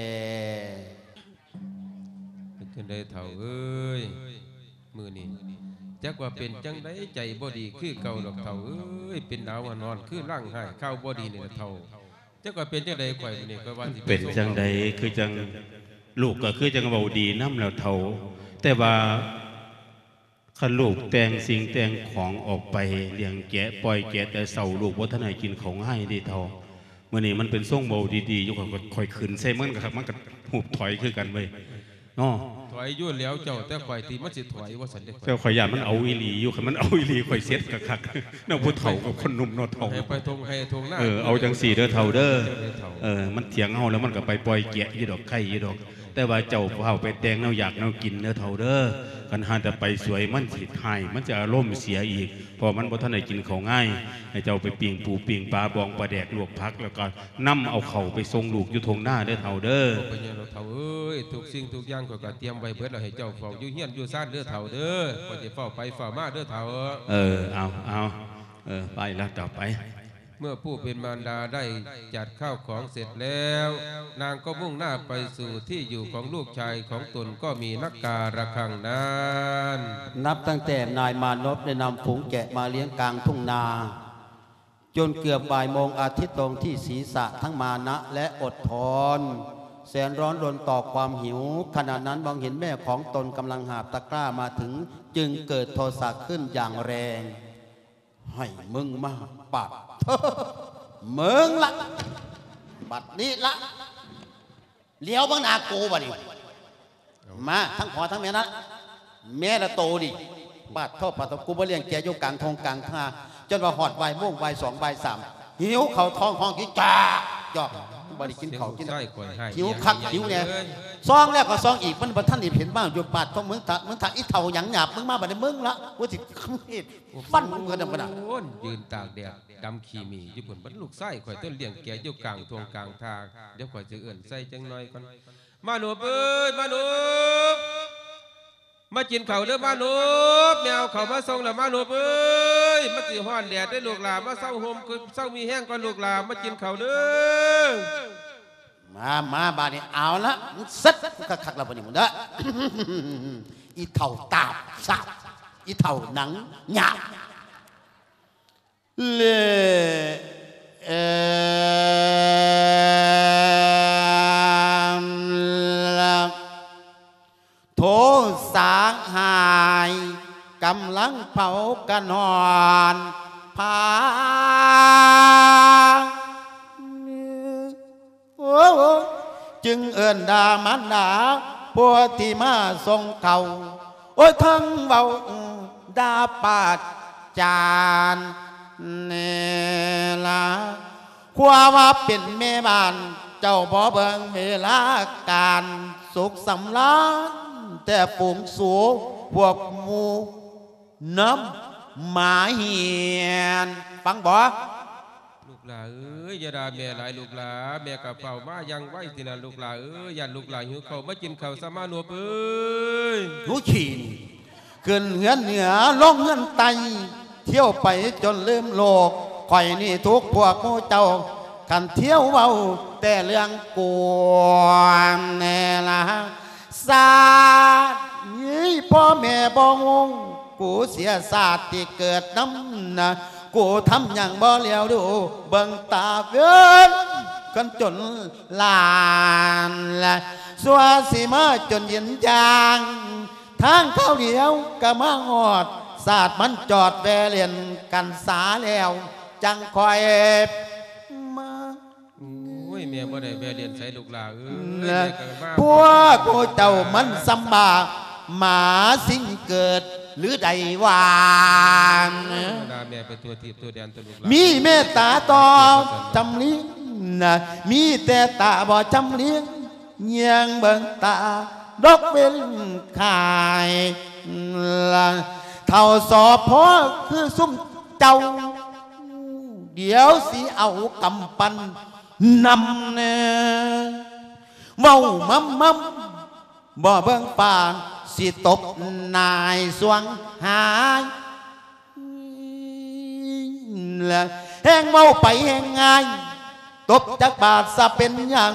เป็นจังได๋เฒ่าเอ้ยมื้อนี้จักว่าเป็นจังได๋ใจบ่ดีคือเก่าดอกเฒ่าเอ้ยเป็นหนาวนอนคือร่างหายข้าวบ่ดีนี่เฒ่าจักว่าเป็นจังได๋ข่อยนี่ก็ว่าสิเป็นจังได๋คือจังลูกก็คือจังเว้าดีนำแล้วเฒ่าแต่ว่าขันลูกแต่งสิ่งแต่งของออกไปเลี้ยงแกะปล่อยแกะแต่เสาลูกวัฒนายกินของให้ดีเท่าเมื่อนี้มันเป็นส่งเบาดีๆอยู่กับคอยขืนเซมันกับมันกับหูถอยคือกันไปเนาะถอยยุ่นแล้วเจ้าแต่ข่อยตีมันสิถอยว่าสันเด็กเจ้าข่อยอยากมันเอาอีหลีอยู่ค่ะมันเอาอีหลีข่อยเซ็ตคักๆน้องผู้เฒ่ากับคนหนุ่มนอเฒ่าให้ไปทงให้ทงหน้าเอาจังสี่เด้อเฒ่าเด้อมันเถียงเฮาแล้วมันก็ไปปล่อยแกะยี่ดอกไข่ยี่ดอกแต่ว่าเจ้าเฮาไปแต่งแนวอยากแนวกินเด้อเฒ่าเด้อคันหาแต่ไปสวยมันสิหายมันจะอารมณ์เสียอีกพอมันบ่ทันได้กินข้าวง่ายให้เจ้าไปปิ้งปูปิ้งปลาบองปลาแดกลวกผักแล้วก็นำเอาเข้าไปส่งลูกอยู่ทงหน้าเด้อเฒ่าเด้อไปเนี่ยเราเฒ่าเอ้ยทุกสิ่งทุกอย่างก็เตรียมไว้เบิดแล้วให้เจ้าเฝ้าอยู่เฮียนอยู่ซ่านเด้อเฒ่าเด้อบ่สิเฝ้าไปเฝ้ามาเด้อเฒ่าเอาไปแล้วต่อไปเมื่อผู้เป็นมารดาได้จัดข้าวของเสร็จแล้วนางก็มุ่งหน้าไปสู่ที่อยู่ของลูกชายของตนก็มีนักการะฆังนั้นนับตั้งแต่นายมานพได้นำฝูงแกะมาเลี้ยงกลางทุ่งนาจนเกือบบ่ายโมงอาทิตย์ตรงที่ศีรษะทั้งมานะและอดทนแสนร้อนรนต่อความหิวขณะนั้นมองเห็นแม่ของตนกำลังหาบตะกร้ามาถึงจึงเกิดโทสะขึ้นอย่างแรงให้มึงมาปัดมึงละบัดนี้ละเลี้ยวบังนาโกบัดนี้มาทั้งพ่อทั้งแม่นะแม่ละโตดิบาดท่อปัดกูบ่เลี้ยงแกอยู่กลางทงกลางท่าจนว่าหอดใบม่วงใบสองใบสามหิวเข่าท้องห้องกี่จ้าจอกบริกินเขากินหิวคักหิวเนี่ยซองแล้วก็ซองอีกมันบรรทันอีเห็นบ้างอยู่ปาดท้องมึงถักอีเท่าหยังหยาบมึงมาบัดนี้มึงละว่าสิฟันมึงกันดำกระดาษยืนตากแดดดำขี้มีญี่ปุ่นบรรลุไส้ข่อยต้นเลี้ยงแกอยู่กลางทงกลางทางเดี๋ยวข่อยจะเอื่นใส่จังหน่อยก่อนมาหนูเอ้ยมาหนูมากินข้าวเด้อมาหนูแมวเขามาส่งแล้วมาหนูเอ้ยมาสิฮ้อนแดดได้ลูกหลานมาเศร้าโฮมคือเศร้ามีแห้งก่อนลูกหลานมากินข้าวเด้อมาบ้านนี้เอาละซัดคักๆแล้ววันนี้มึงเด้ออีเท่าตาบสับอีเท่าหนังหยาบเลโทสาหายกำลังเผากันนอนพาจึงเอิ้นด่ามันด่าพวกที่มาส่งเขาโอ้ยทั้งเบาด่าปาดจานเนล่ะความว่าเป็นแม่บ้านเจ้าบ่เบิ่งเวลาการสุขสำราญแต่ฝูงสูงพวกหมูน้ำหมาเหียนฟังบ่ลูกหลาเอ้ยอย่าด่าแม่หลายลูกหลาแม่กะเฝ้ามายังไว้ที่นั่นลูกหลาเอ้ยยันลูกหลาหิวข้าวมากินข้าวสมาหนูเอ้ยหูฉีนเกินเหือนเหนือลงเหือนไตเที่ยวไปจนลืมโลกข่อยนี่ทุกพวกมูเจ้าขันเที่ยวเว้าแต่เรื่องกวนแน่ละศาสตร์ยี่พ่อแม่บ่งงกูเสียศาสตร์ที่เกิดน้ำนะกูทำอย่างบ่เลี้ยวดูเบิ่งตาเกินกันจนลานละสัวสิมาจนเย็นจางทางเข้าเดียวก็มาหอดศาสตร์มันจอดแวเลียนกันสาแล้วจังคอยมาโอ้ยแม่บ่ได้แวเลียนใส่ลูกหลาพวกโคเจ้ามันสำบากหมาสิ่งเกิดหรือใดวานแม่เป็นตัวทีบตัวแดนตัวลูกหลามีเมตตาต่อจำเลี้ยงนะมีแต่ตาบ่จำเลี้ยงเงียงเบิ่งตาดอกเป็นขายเท่าสอบพ่อคือซุ่มเจ้าเดี๋ยวสิเอากำปั้นนำเนเมามั่มบ่เบิ่งป่านสิตบนายสวงหายและแห้งเมาไปแห้งง่ายตบจักบาทซะเป็นอย่าง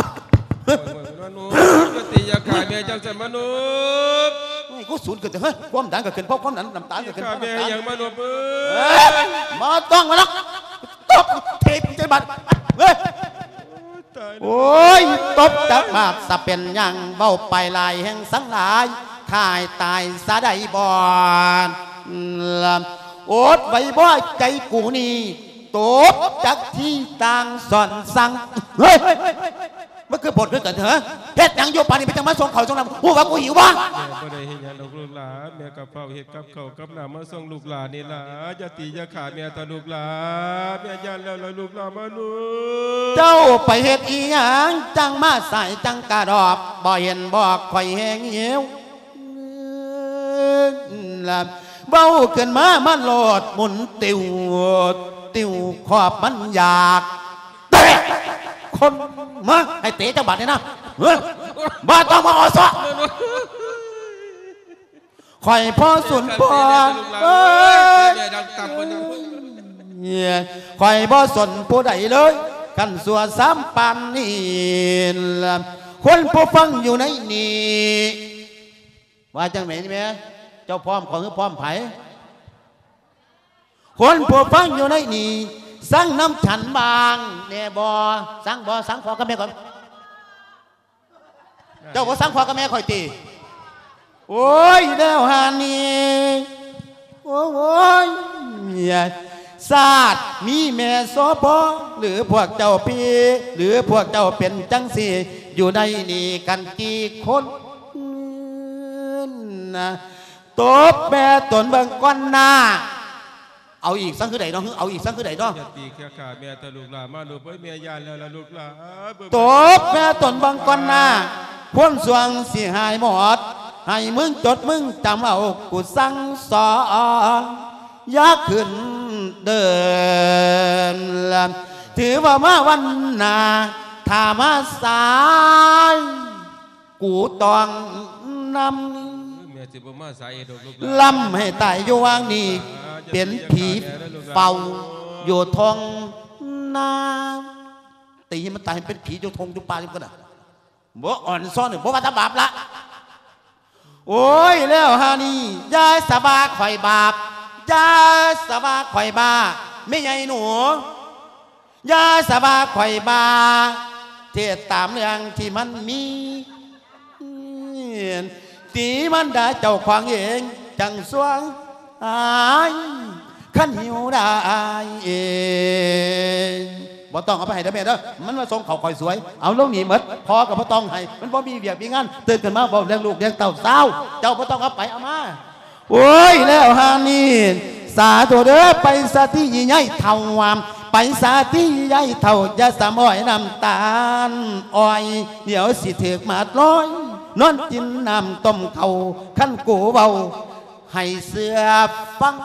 ตียาขายแม่จังสันมนุษย์กูสูญเกิดเฮ้ยความดังก็ขึ้นเพราะความนั้นน้ำตาลก็ขึ้นแม่อย่างมนุษย์มาต้องมาลักตบเทปจักบาทโอ้ยตบจักบาทซะเป็นอย่างเบาไปลายแห่งสังหลายขขายตายสะได้บ่โอดไว้บ่ใจกูนี่ตบจากที่ต่างสอนสั่งเฮ้ยมันคือบทด้วยกันเหรอเฮ็ดยังโยปานี่ไปจังมาส่งเขาส่งน้ำหูว่ากูหิวบ้างแม่ก็ได้เห็นยันลูกหลานแม่กับเฝ้าเห็ดกับเขากับน้ำมาส่งลูกหลานนี่ล่ะอย่าตีอย่าขาแม่ตาลูกหลานแม่ยันแล้วลูกหลานมาลูกเจ้าไปเฮ็ดอีหยังจังมาใส่จังกระดอบบ่เห็นบอกข่อยแหงเหี่ยวเบ้าขึ้นมามันโลดหมุนติวขอบมันอยากเตะคนมาให้เตะจังบัดนี่นะบ้าต้องมาออซะข่อยพ่อสุนพ่อข่อยพ่อสนผู้ใดเลยกันสัวสามปันนี่คนผู้ฟังอยู่ในนี้ว่าจังไหนนี่แม่เจ้าพร้อมของคือพร้อมไผ่คนผู้ฟังอยู่ในนี้สั่งน้ำฉันบางแน่บ่สั่งบ่สั่งพอกับแม่ก่อนเจ้าบ่สั่งพอกับแม่คอยตีโอ้ยแล้วฮานี่โอ้ยศาสตร์มีแม่โสพอหรือพวกเจ้าพี่หรือพวกเจ้าเป็นจังสี่อยู่ในนี่กันกี่คนนะตบแม่ตนเบิ่งก้อนหน้าเอาอีกสังคือใดน้องเอาอีกสังคือใดน้องอย่าตีแค่ขาแม่ตาลูกหลานมาลูกเอ้ยแม่ยานแล้วลูกหลานตบแม่ตนเบิ่งก้อนหน้าพ้นสวงสิหายหมดให้มึงจดมึงจำเอากูสั่งสอนยากขึ้นเดินถือว่ามาวันนาถ้ามาสายกูต้องนำลำให้ตายอยู่วางนี่เป็นผีเฝ้าอยู่ทองนาตีให้มันตายเป็นผีอยู่ทงอยู่ป่าอยู่กันอ่ะบ่อ่อนซ่อนหนึ่งบ่ว่าทำบาปละโอ้ยแล้วฮานี่ยายสบาข่อยบาปยายสบาข่อยบาไม่ใหญ่หนูยายสบาข่อยบาเทศตามเรื่องที่มันมีตีมันได้เจ้าขวางเองจังสวงอายขันหิวได้เองบ่ต้องเอาไปให้เด้อแม่เด้อมันมาส่งเขาคอยสวยเอาลูกหนีหมดพอกับบ่ต้องให้มันบ่มีเวียกมีงานตื่นกันมาบ่เลี้ยงลูกเลี้ยงเต่าเศร้าเจ้าบ่ต้องเอาไปเอามาโอ้ยแล้วฮานี่สาธุเด้อไปสาที่ใหญ่เท่าวามไปสาที่ใหญ่เท่าจะสามอ้อยน้ำตาลอ้อยเดี๋ยวสิถือมาดร้อยนอนกินน้ำต้มเขาขั้นกูเบาให้เสือฟัง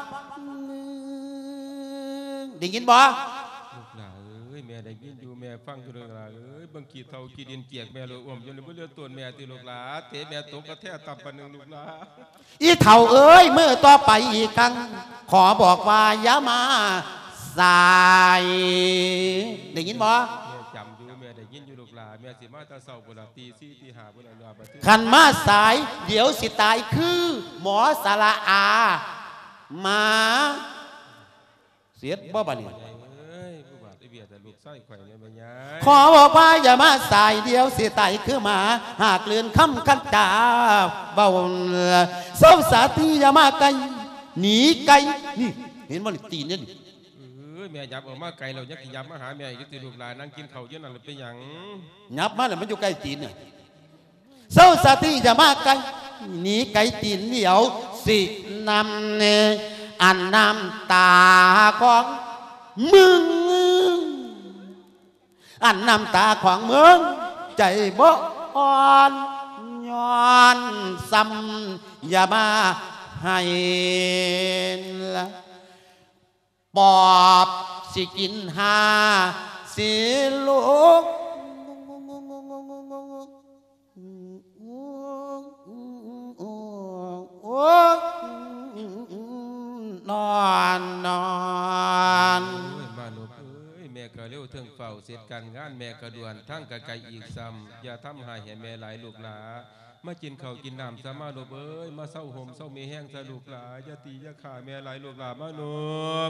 ได้ยินบ่ลูกหลานเอ้ยแม่ได้ยินอยู่แม่ฟังอยู่ลูกหลานเอ้ยบางขีเท่าขีดินเกียกแม่เลยอ้วมจนเลยเลือดตัวแม่ตีลูกหลานเตะแม่ตกกระแทกตับปันหนึ่งลูกหลานอีเท่าเอ้ยเมื่อต่อไปอีกครั้งขอบอกว่าอย่ามาสายได้ยินบ่จำอยู่แม่ได้ยินอยู่ลูกหลานแม่สิมาตาเศร้าบุญตีสี่ตีห้าบุญลาบัดขันมาสายเดี๋ยวสิตายคือหมอสระอามาเสียดบ่บัดนี้ขอบอกว่าอย่ามาสายเดียวเสียตายคือหมาหากเลื่อนคำขันจ่าเบาเศร้าสาธีอย่ามาไกลหนีไกลนี่เห็นบ่นี่ตีนเนี่ยแม่ยับออกมาไกลเรายักยับมาหาแม่อีกตีลูกหลานนั่งกินข้าวเยอะนั่นเป็นอย่างยับมาแล้วมันอยู่ใกล้ตีนเนี่ยเศร้าสาธีอย่ามาไกลหนีไกลตีนเดียวสินำเนี่ยอันน้ำตาของมึงอันน้ำตาของมึงใจบ่อ่อนย้อนซ้ำอย่ามาให้ละปอบสิกินหาสิลูกนอนแม่ก็เร็วเทิงเฝ้าเสร็จการงานแม่ก็ด่วนทั้งกะไกอีกซ้ำอย่าทำหายให้แม่หลายลูกหลามากินข้าวกินน้ำสามาลูกเอ้ยมาเศร้าห่มเศร้ามีแห้งสะลูกหลาอย่าตีอย่าขาแม่หลายลูกหลามาหนุบ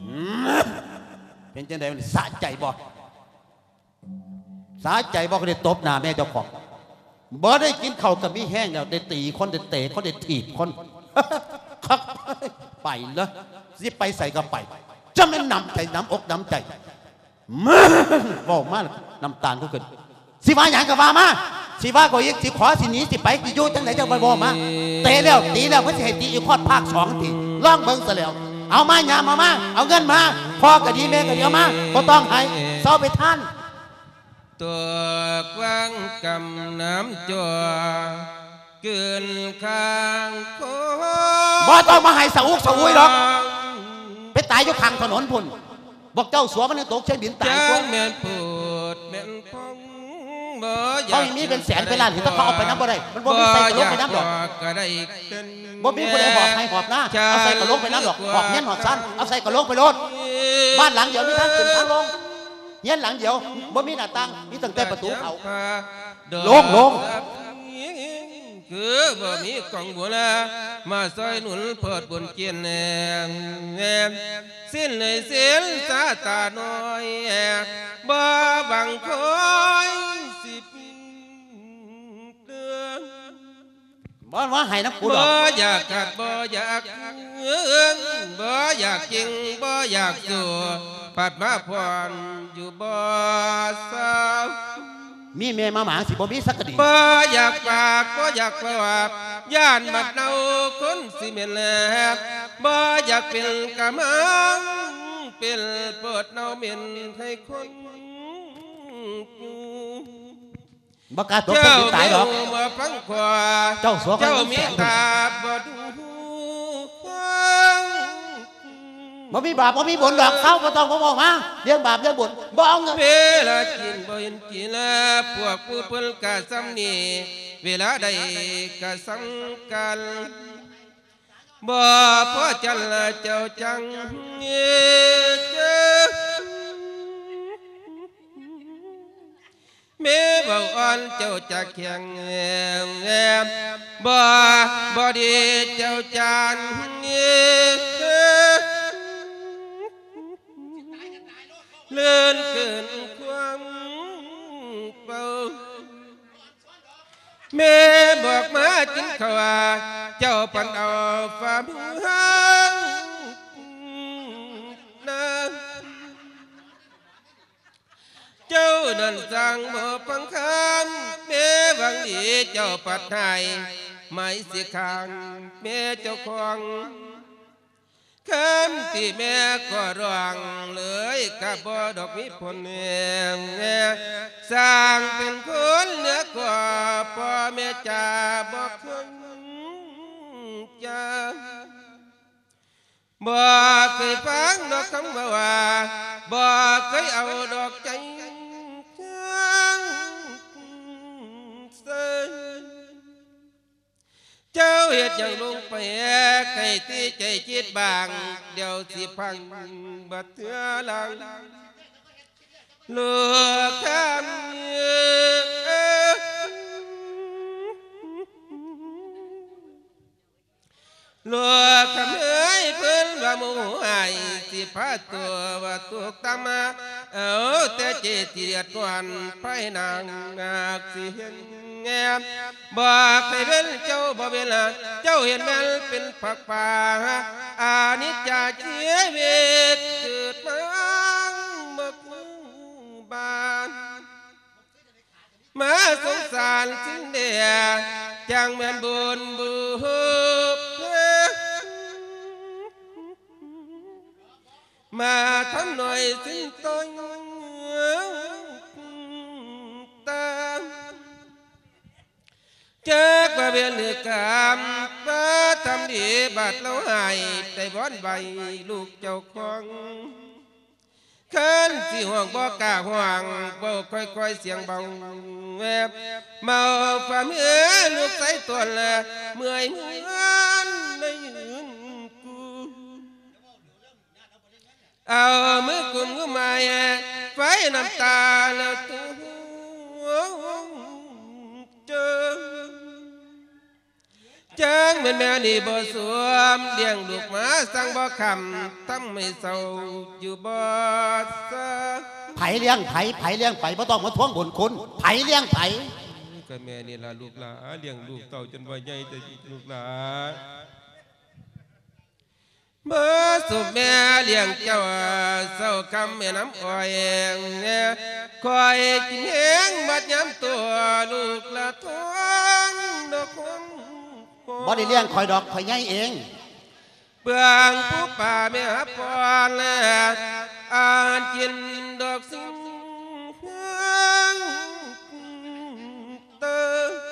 เป็นจังได๋สะใจบ่สะใจบ่ก็ได้ตบหน้าแม่เจ้าของบ่ได้กินข้าวกับมีแห้งแล้วได้ตีคนได้เตะคนได้ถีบคนครับไปเลยสิไปใส่ก็ไปจะไม่นำใจน้ำอกน้ำใจบอกมาน้ำตาลก็เกิดสิว่าอย่างกับว่ามาสิว่าก็ยิ่งสิขอสิหนีสิไปสิอยู่จังไหนจังไปบอกมาเตะแล้วตีแล้วเพื่อจะให้ตีอีกข้อภาค2ทีล่องเบิ้งซะแล้วเอามายามมาเอาเงินมาพ่อก็ดีแม่ก็เดียวมาก็ต้องให้เศร้าไปท่านตัวกว้างกำน้ำจัวเกินข้างโคบ่ต้องมาให้สะอุกสะอุยหรอกไปตายอยู่ข้างถนนพุ่นบอกเจ้าสัวมันตกเช่นบินตายคนแม่นพูดแม่นพงเขาอย่างนี้เป็นแสนเป็นล้านถ้าเขาเอาไปน้ำบ่ได้มันบ่มีใส่กระโหลกไปน้ำดอกบ่มีคนใดหอบให้หอบหน้าเอาใส่กระโหลกไปน้ำดอกหอบเงี้ยหอบสั้นเอาใส่กระโหลกไปโลดบ้านหลังเดียวมีทางขึ้นทางลงเงี้ยหลังเดียวบ่มีหน้าต่างมีตั้งแต่ประตูเขาลงคือบ่มีกองบัวละมาซอยหนุนเปิดบนเกียนแสิ้นเลยเสียนสาตาน้อยบ่บังคอยสิบเดือนบ่ว่าให้น้ำกูบ่อยากขัดบ่อยากบ่อยากจริงบ่อยากสู่ปัดมาพรอยู่บ่สาวมีเมย์มาหมาสิบ่มีสักกะดีบ่อยากปากบ่อยากประวัติย่านบัดเนาคนสิเมนแลบบ่อยากเป็นกะมังเป็นเปิดเนาเมนให้คนบ่กล้าตกเป็นตายหรอกบ่ฟังขวาเจ้าสัวเจ้ามีตาบ่ดูบ่มีบาปบ่มีบุญดอกเข้าบ่ต้องบอกมาเรื่องบาปเรื่องบุญบ่เอาเงินเวลากินบ่เห็นกินละพวกผู้เพิ่นกะซ้ำนี่เวลาใดกะซ้ำกันบ่พอจันละเจ้าจังเจ้าแม่เบาอ่อนเจ้าจะแข็งบ่ดีเจ้าจานเลื่อนเกินความเป่าแม่บอกมากินข้าวเจ้าปันเอาฝ่ามือห้างนะเจ้านั่นสั่งบ่ฟังคำแม่วังดีเจ้าปัดให้ไม่เสียข้างแม่เจ้าของคำที่แม่ก็ร้องเลยกับบ่ดอกมีผลสร้างเป็นคนเหนือกว่าพ่อแม่จ่าบอกเคยจ่าบ่เคยฟังดอกคำว่าบ่เคยเอาดอกใจเจ้าเหตุอย่างลงไปใครที่ใจจิตบางเดี๋ยวสิพังบัดเถื่อหลังเลือกคำเลือกคำเอ้ยเพิ่นว่ามูหายสิพาตัวว่าตัวตามาเอาแต่เจติเดียดวันไปนางสิเห็นบ่เคยเป็นเจ้าบ่เวลาเจ้าเห็นแม่เป็นผักป่าอานิจจาเชียวิตเกิดมาบ่คุ้บานมาสงสารสิ้นเดียจังแม่นบุญบุบมาทำหน่อยสิ้นต้นตาเจ้าว่าเบียนเลือกกรรมว่าทำดีบาดเราหายได้บอนใบลูกเจ้าของขันสิห่วงบ่กล้าห่วงบ่ค่อยเสียงเบาแวบเมาฝ่ามือลูกใส่ตัวละเมื่อยเหมือนได้ยืนกูเอามือกุมมือมาไฟน้ำตาแล้วตัวเจอจังเป็นแม่นี่บ่สวมเลี้ยงลูกมาสั่งบ่คำทำไม่เศร้าอยู่บ่ซะไผเลี้ยงไผเลี้ยงไผบ่ต้องมาทวงบุญคุณไผเลี้ยงไผกับแม่นี่ล่ะลูกหลานเลี้ยงลูกเต่าจนว่าใหญ่แต่ลูกหลานเมื่อสุแม่เลี้ยงเจ้าเศร้าคำแม่น้ำอ้อยเนี่ยคอยกินแห้งบัดย้ำตัวลูกละท้องดอกคงบ่ได้เลี้ยงคอยดอกคอยใหญ่เองเบื้องผู้ป่าแม่พรแล้วอ่านกินดอกสิ่งเติ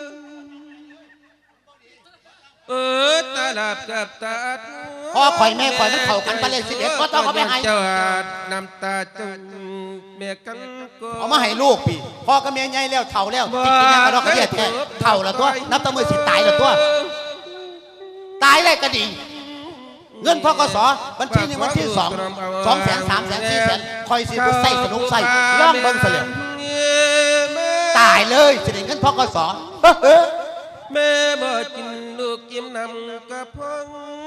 ตาลับกับตาพ่อคอยแม่คอยมันเข้ากันไปเลยสิเด็กก็ต้องเอาไปให้เจ้าน้ำตาจุ่มแม่กันก็เอามาให้ลูกพี่พ่อกับแม่ใหญ่แล้วเฒ่าแล้วติดกินยากระดอกกระเดียดแท้เฒ่าแล้วตัวนับตั้งมือสิตายแล้วตัวตายเลยก็ดีเงินพกส.บัญชี1วันที่2 200,000 300,000 400,000คอยสิไปใส่สนุกใส่ย่องเบิ่งเสลียวตายเลยสิได้เงินพกส. แม่บ่กินลูกกินน้ำกระพง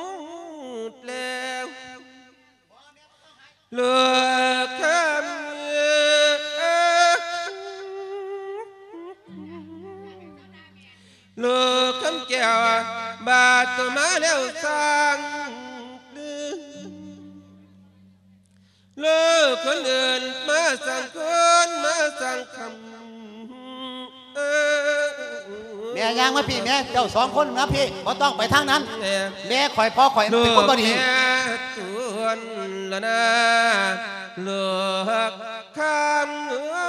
แล้วเลือกคำเลือกคำแก้วบาดตัวมาแล้วสร้างเลิกคนอื่นมาสั่งคนมาสั่งคำแม่ยังมาพี่แม่เจ้า2 คนนะพี่บ่ต้องไปทางนั้นแม่คอยพ่อคอยเป็นคนบ่ดีตุนละนะเลิกคำ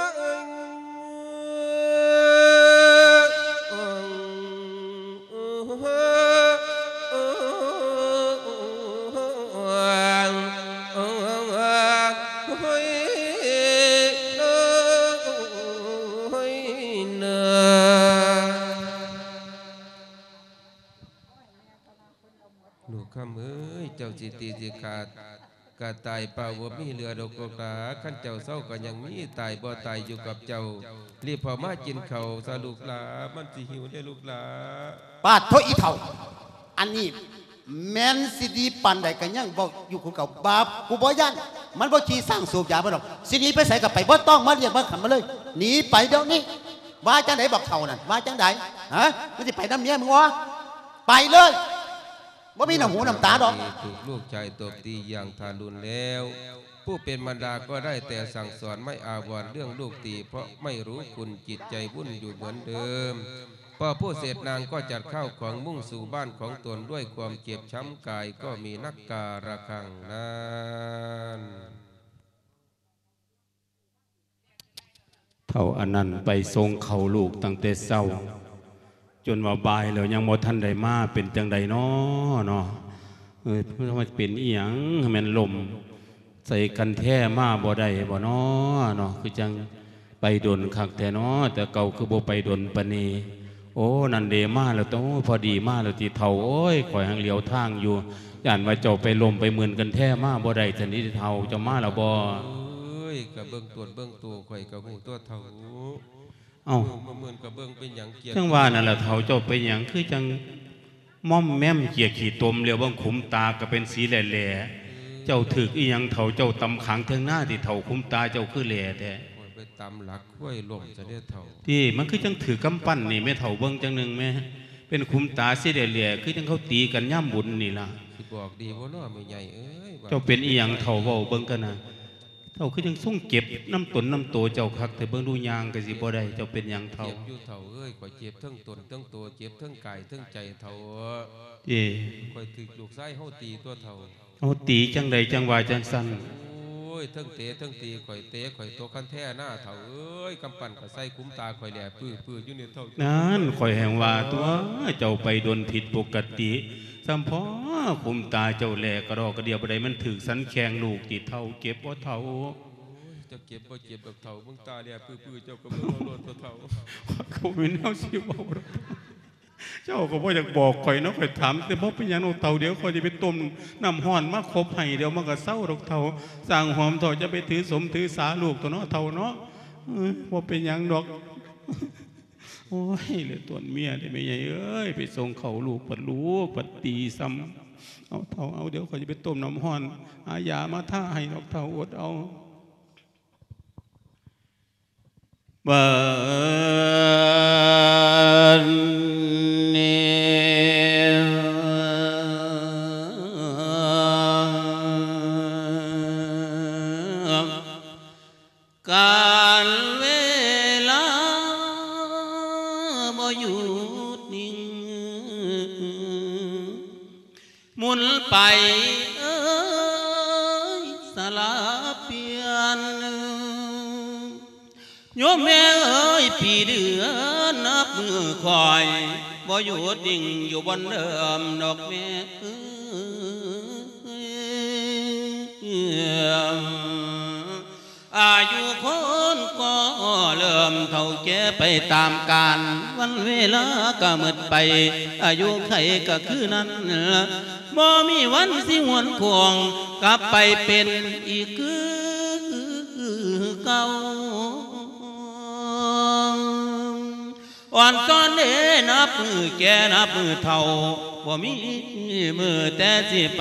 เจ้าจิตติสิขาดกะตายเปล่าว่ามีเรือดอกกลาขั้นเจ้าเศร้าก็ยังมีตายบ่ตายอยู่กับเจ้ารีบพอมากินเขาซาลูกหลามันสิหิวได้ลูกหลาปาดโทอีเถ่าอันนี้แม่นสิดีปันใดกันยังบอกอยู่คุณเก่าบาปกูบ่ยันมันบ่ขี้สร้างสูบยาบ่ดอกสินี้ไปใส่กับไปบ่ต้องมาเรียกมาขันมาเลยหนีไปเดี๋ยวนี้ว่าจังไหนบอกเถ่านั่นว่าจังไหนฮะมันจะไปน้ำเมียมึงวะไปเลยว่ามีน้ำหูน้ำตาดอกถูกลูกชายตบตีอย่างทารุณแล้วผู้เป็นมารดาก็ได้แต่สั่งสอนไม่อาวรณ์เรื่องลูกตีเพราะไม่รู้คุณจิตใจวุ่นอยู่เหมือนเดิมพอผู้เสร็จนางก็จัดข้าวของมุ่งสู่บ้านของตนด้วยความเจ็บช้ำกายก็มีนักการะคังนั้นเท่าอันนั้นไปทรงเขาลูกตั้งแต่เศร้าจนว่าบายแล้วยังบ่ทันได้มาเป็นจังใดน้อเนาะมันเป็นอีหยังมันลมใส่กันแท้มาบ่ได้บ่น้อเนาะคือจังไปดนคักแต่น้อแต่เก่าคือบ่ไปดนปณีโอ้นั่นเดมาแล้วต้องพอดีมาแล้วที่เท่าโอ้ยข่อยหังเหลียวทางอยู่ย่านว่าเจ้าไปลมไปเหมือนกันแท้มาบ่ได้จังนี้เท่าเจ้ามาแล้วบ่กับเบื้องตัวข่อยกับหูตัวเท่าเอ้าเหมือนกับเบื้องเป็นอย่างเกียรจังว่านั่นแหละเท่าเจ้าไปอย่างคือจังม่อมแม่มเกียขี่ตมเรียวบ้างขุมตาก็เป็นสีแหล่เจ้าถึกอีหยังเท่าเจ้าตำขังเทิงหน้าที่เท่าขุมตาเจ้าคือแหล่แท้ไปตำหลักห้วยลมจะได้เท่าที่มันคือจังถือกำปั้นนี่แม่เท่าเบิ้งจังหนึ่งแม่เป็นขุมตาสีแหล่คือจังเขาตีกันย่ำบุญนี่ล่ะสิบอกดีว่าน้อไม่ใหญ่เจ้าเป็นอีหยังเท่าเว้าเบิ้งกันนะเท่าคือยังส่งเก็บน้ำตนน้ำโตเจ้าคักแต่เบิ่งดูยางก็สิบ่ได้เจ้าเป็นหยังเท่าเจ็บอยู่เท่าข่อยเจ็บทั้งตนทั้งตัวเจ็บทั้งกายทั้งใจเท่าข่อยถึกลูกไส้เฮาตีตัวเท่าเฮาตีจังใดจังว่าจังสั่นโอ้ยทั้งเตะทั้งตีข่อยเตะข่อยตัวคันแท้หน้าเท่ากำปั้นก็ใส่คุ้มตาข่อยแหล่ปื้ออยู่นี่เท่านั่นข่อยแห่งว่าตัวเจ้าไปโดนผิดปกติสัมพอคุมตาเจ้าแหลกกระดอกกระเดียวบ่ได้มันถึกสันแข็งลูกติดเท่าเก็บบ่เท่าจะเก็บบ่เก็บแบบเท่ามึงตาแหลกปื้อเจ้าก็บ่รอดตัวเท่าเขาเป็นแนวสิเว้าเจ้าก็บ่อยากบอกข่อยเนาะข่อยถามแต่บ่เป็นหยังเท่าเดี๋ยวข่อยจะไปต้มน้ำห้อนมาคบให้เดี๋ยวมันก็เศร้าดอกเท่าสร้างหอมเท่าจะไปถือสมถือสาลูกตัวเนาะเท่าเนาะบ่เป็นหยังดอกโอ้ยเหลือตัวเมียได้ไม่ใหญ่เอ้ยไปส่งเขาลูกปัดตีซ้ำเอาเท่าเอาเดี๋ยวเขาจะไปต้มน้ำห้อนอายามาท่าให้ดอกเท่าอดเอาบ่การเวลาบ่หยุดนิ่งหมุนไปสลับเปลี่ยนโยมแม่เอ้ยปีเดือนนับมือคอยบ่หยุดนิ่งอยู่บนเดิมดอกแม่อายุคนก็เริ่มเท่าแก่ไปตามกาลวันเวลาก็หมดไปอายุใครก็คือนั้นบ่มีวันสิหวนควงกลับไปเป็นอีกคือเก่าอ่อนตอนเด้นับมือแก่นับมือเท่าบ่มีมือแต่สิไป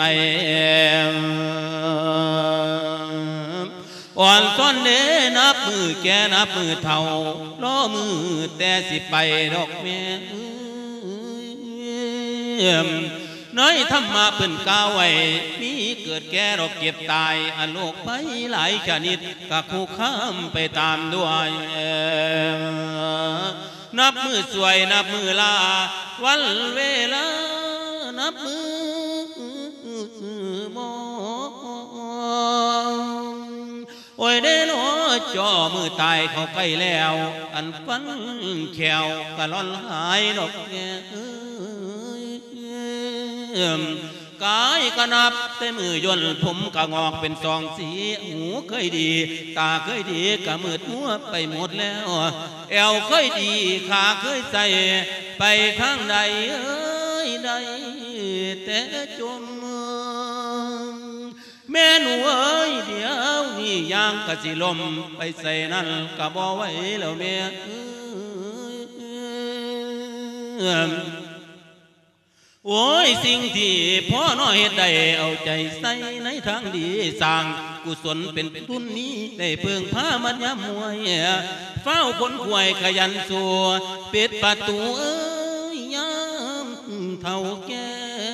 อ่อนซ้อนเด้นับมือแก่นับมือเท่าล้อมือแต่สิไปดอกแม่น้อยธรรมะเพิ่นกล่าวไว้มีเกิดแก่ดอกเก็บตายอโลกไปหลายชนิดก็คู่ข้ามไปตามด้วยนับมือสวยนับมือลาวันเวลานับมือมองโอ้ยเด้นอจอมือตายเขาใกล้แล้วอันฟันแขวกะล่อนหายดอกแก่กายก็นับแต่มือย่นผมก็งอกเป็นสองสีหูเคยดีตาเคยดีก็มืดมัวไปหมดแล้วแอวเคยดีขาเคยใส่ไปทางใดใดแต่จมแม่หนูเอ้ยเดี๋ยวนี่ยางกะสิลมไปใส่นั่นกะบ่ไหวแล้วแม่โอ้ยสิ่งที่พ่อน้อยได้เอาใจใส่ในทางดีสร้างกุศลเป็นทุนนี้ได้เพิ่งพามันยามมวยเฝ้าคนขวยขยันสัวปิดประตูเอ้ยยามเท่าแก่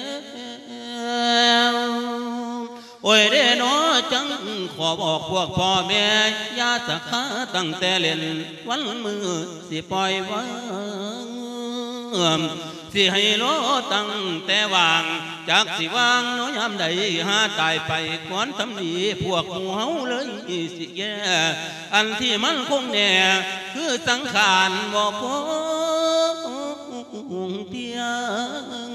โอ้ยเด้นอจังขอบอกพวกพ่อแม่ยาสักขาตั้งแต่เล่นวันมือสิปล่อยวางสิให้โลตั้งแต่วางจากสิวางน้อยยามใดหาตายไปก่อนทำดีพวกหมู่เฮาเลยสิแย่อันที่มันคงแน่คือสังขารบ่พอเพียง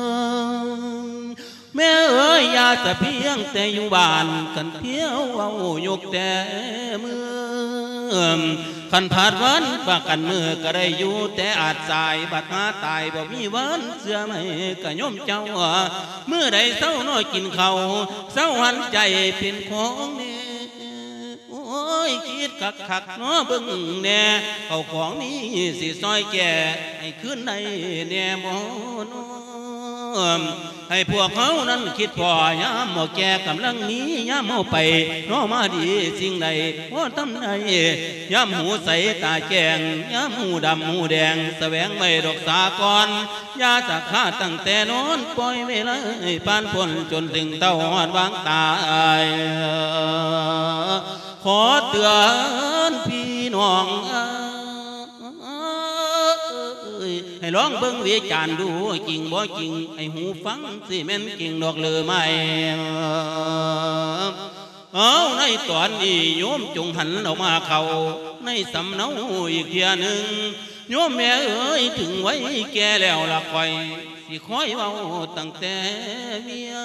แม่เอ้ยอย่าแต่เพียงแต่อยู่บ้านกันเที่ยวเอายกแต่มือขันผาดวันปากกันมือก็ได้อยู่แต่อาจสายบัดมาตายบ่มีวันเสื้อไม่กะย่อมเจ้าเมื่อใดเศร้าน้อยกินเขาเศร้าหันใจเป็นของนี่โอ้ยคิดคักเนาะเบิ่งแน่เขาของนี้สิซอยแก่ให้ขึ้นในแน่บ่เนาะให้พวกเขานั้นคิดพอยามหมอแก่กำลังนี้ยามเมาไปน้อมาดีสิ่งใดพอทำใดยามหูใสตาแกงยามหูดำหูแดงแสวงไม่ดอกสากรยาสักขาตั้งแต่นอนปล่อยเวลาปานพ้นจนถึงเต้าหอดวางตายขอเตือนพี่น้องให้ลองเบิ่งวิจารณ์ดูจริงบ่จริงไอ้หูฟังสิแม่นจริงดอกเลยไม่เอาในตอนนี้โยมจงหันออกมาเข้าในสำเนาอีกเทียหนึ่งโยมแม่เอ๋ยถึงไว้แก่แล้วละคอยสิคอยเว้าตั้งแต่เมีย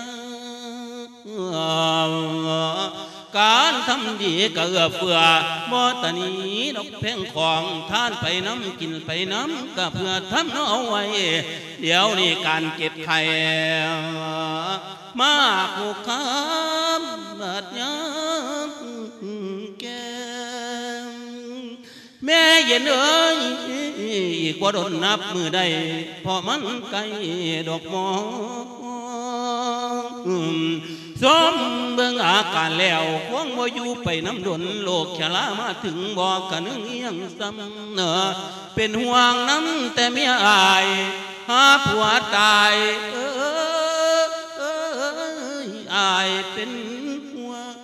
การทำดีก็เอื้อเฟื้อบ่ตะนีดอกแพงของท่านไปน้ำกินไปน้ำก็เพื่อทำเอาไว้เดี๋ยวนี้การเก็บไข่มาผูกคำบัดยามแก่แม่เย็นเอ้ยอีกบ่ดนนับมือใดพอมันไกลดอกมองสมเบิ่งอาการแล้วคงบ่อยู่ไปน้ำดนโลกชรามาถึงบอกกันนึงเอียงซ้ำเนอเป็นห่วงน้ำแต่เมียอายหาผัวตายอายเป็นห่วง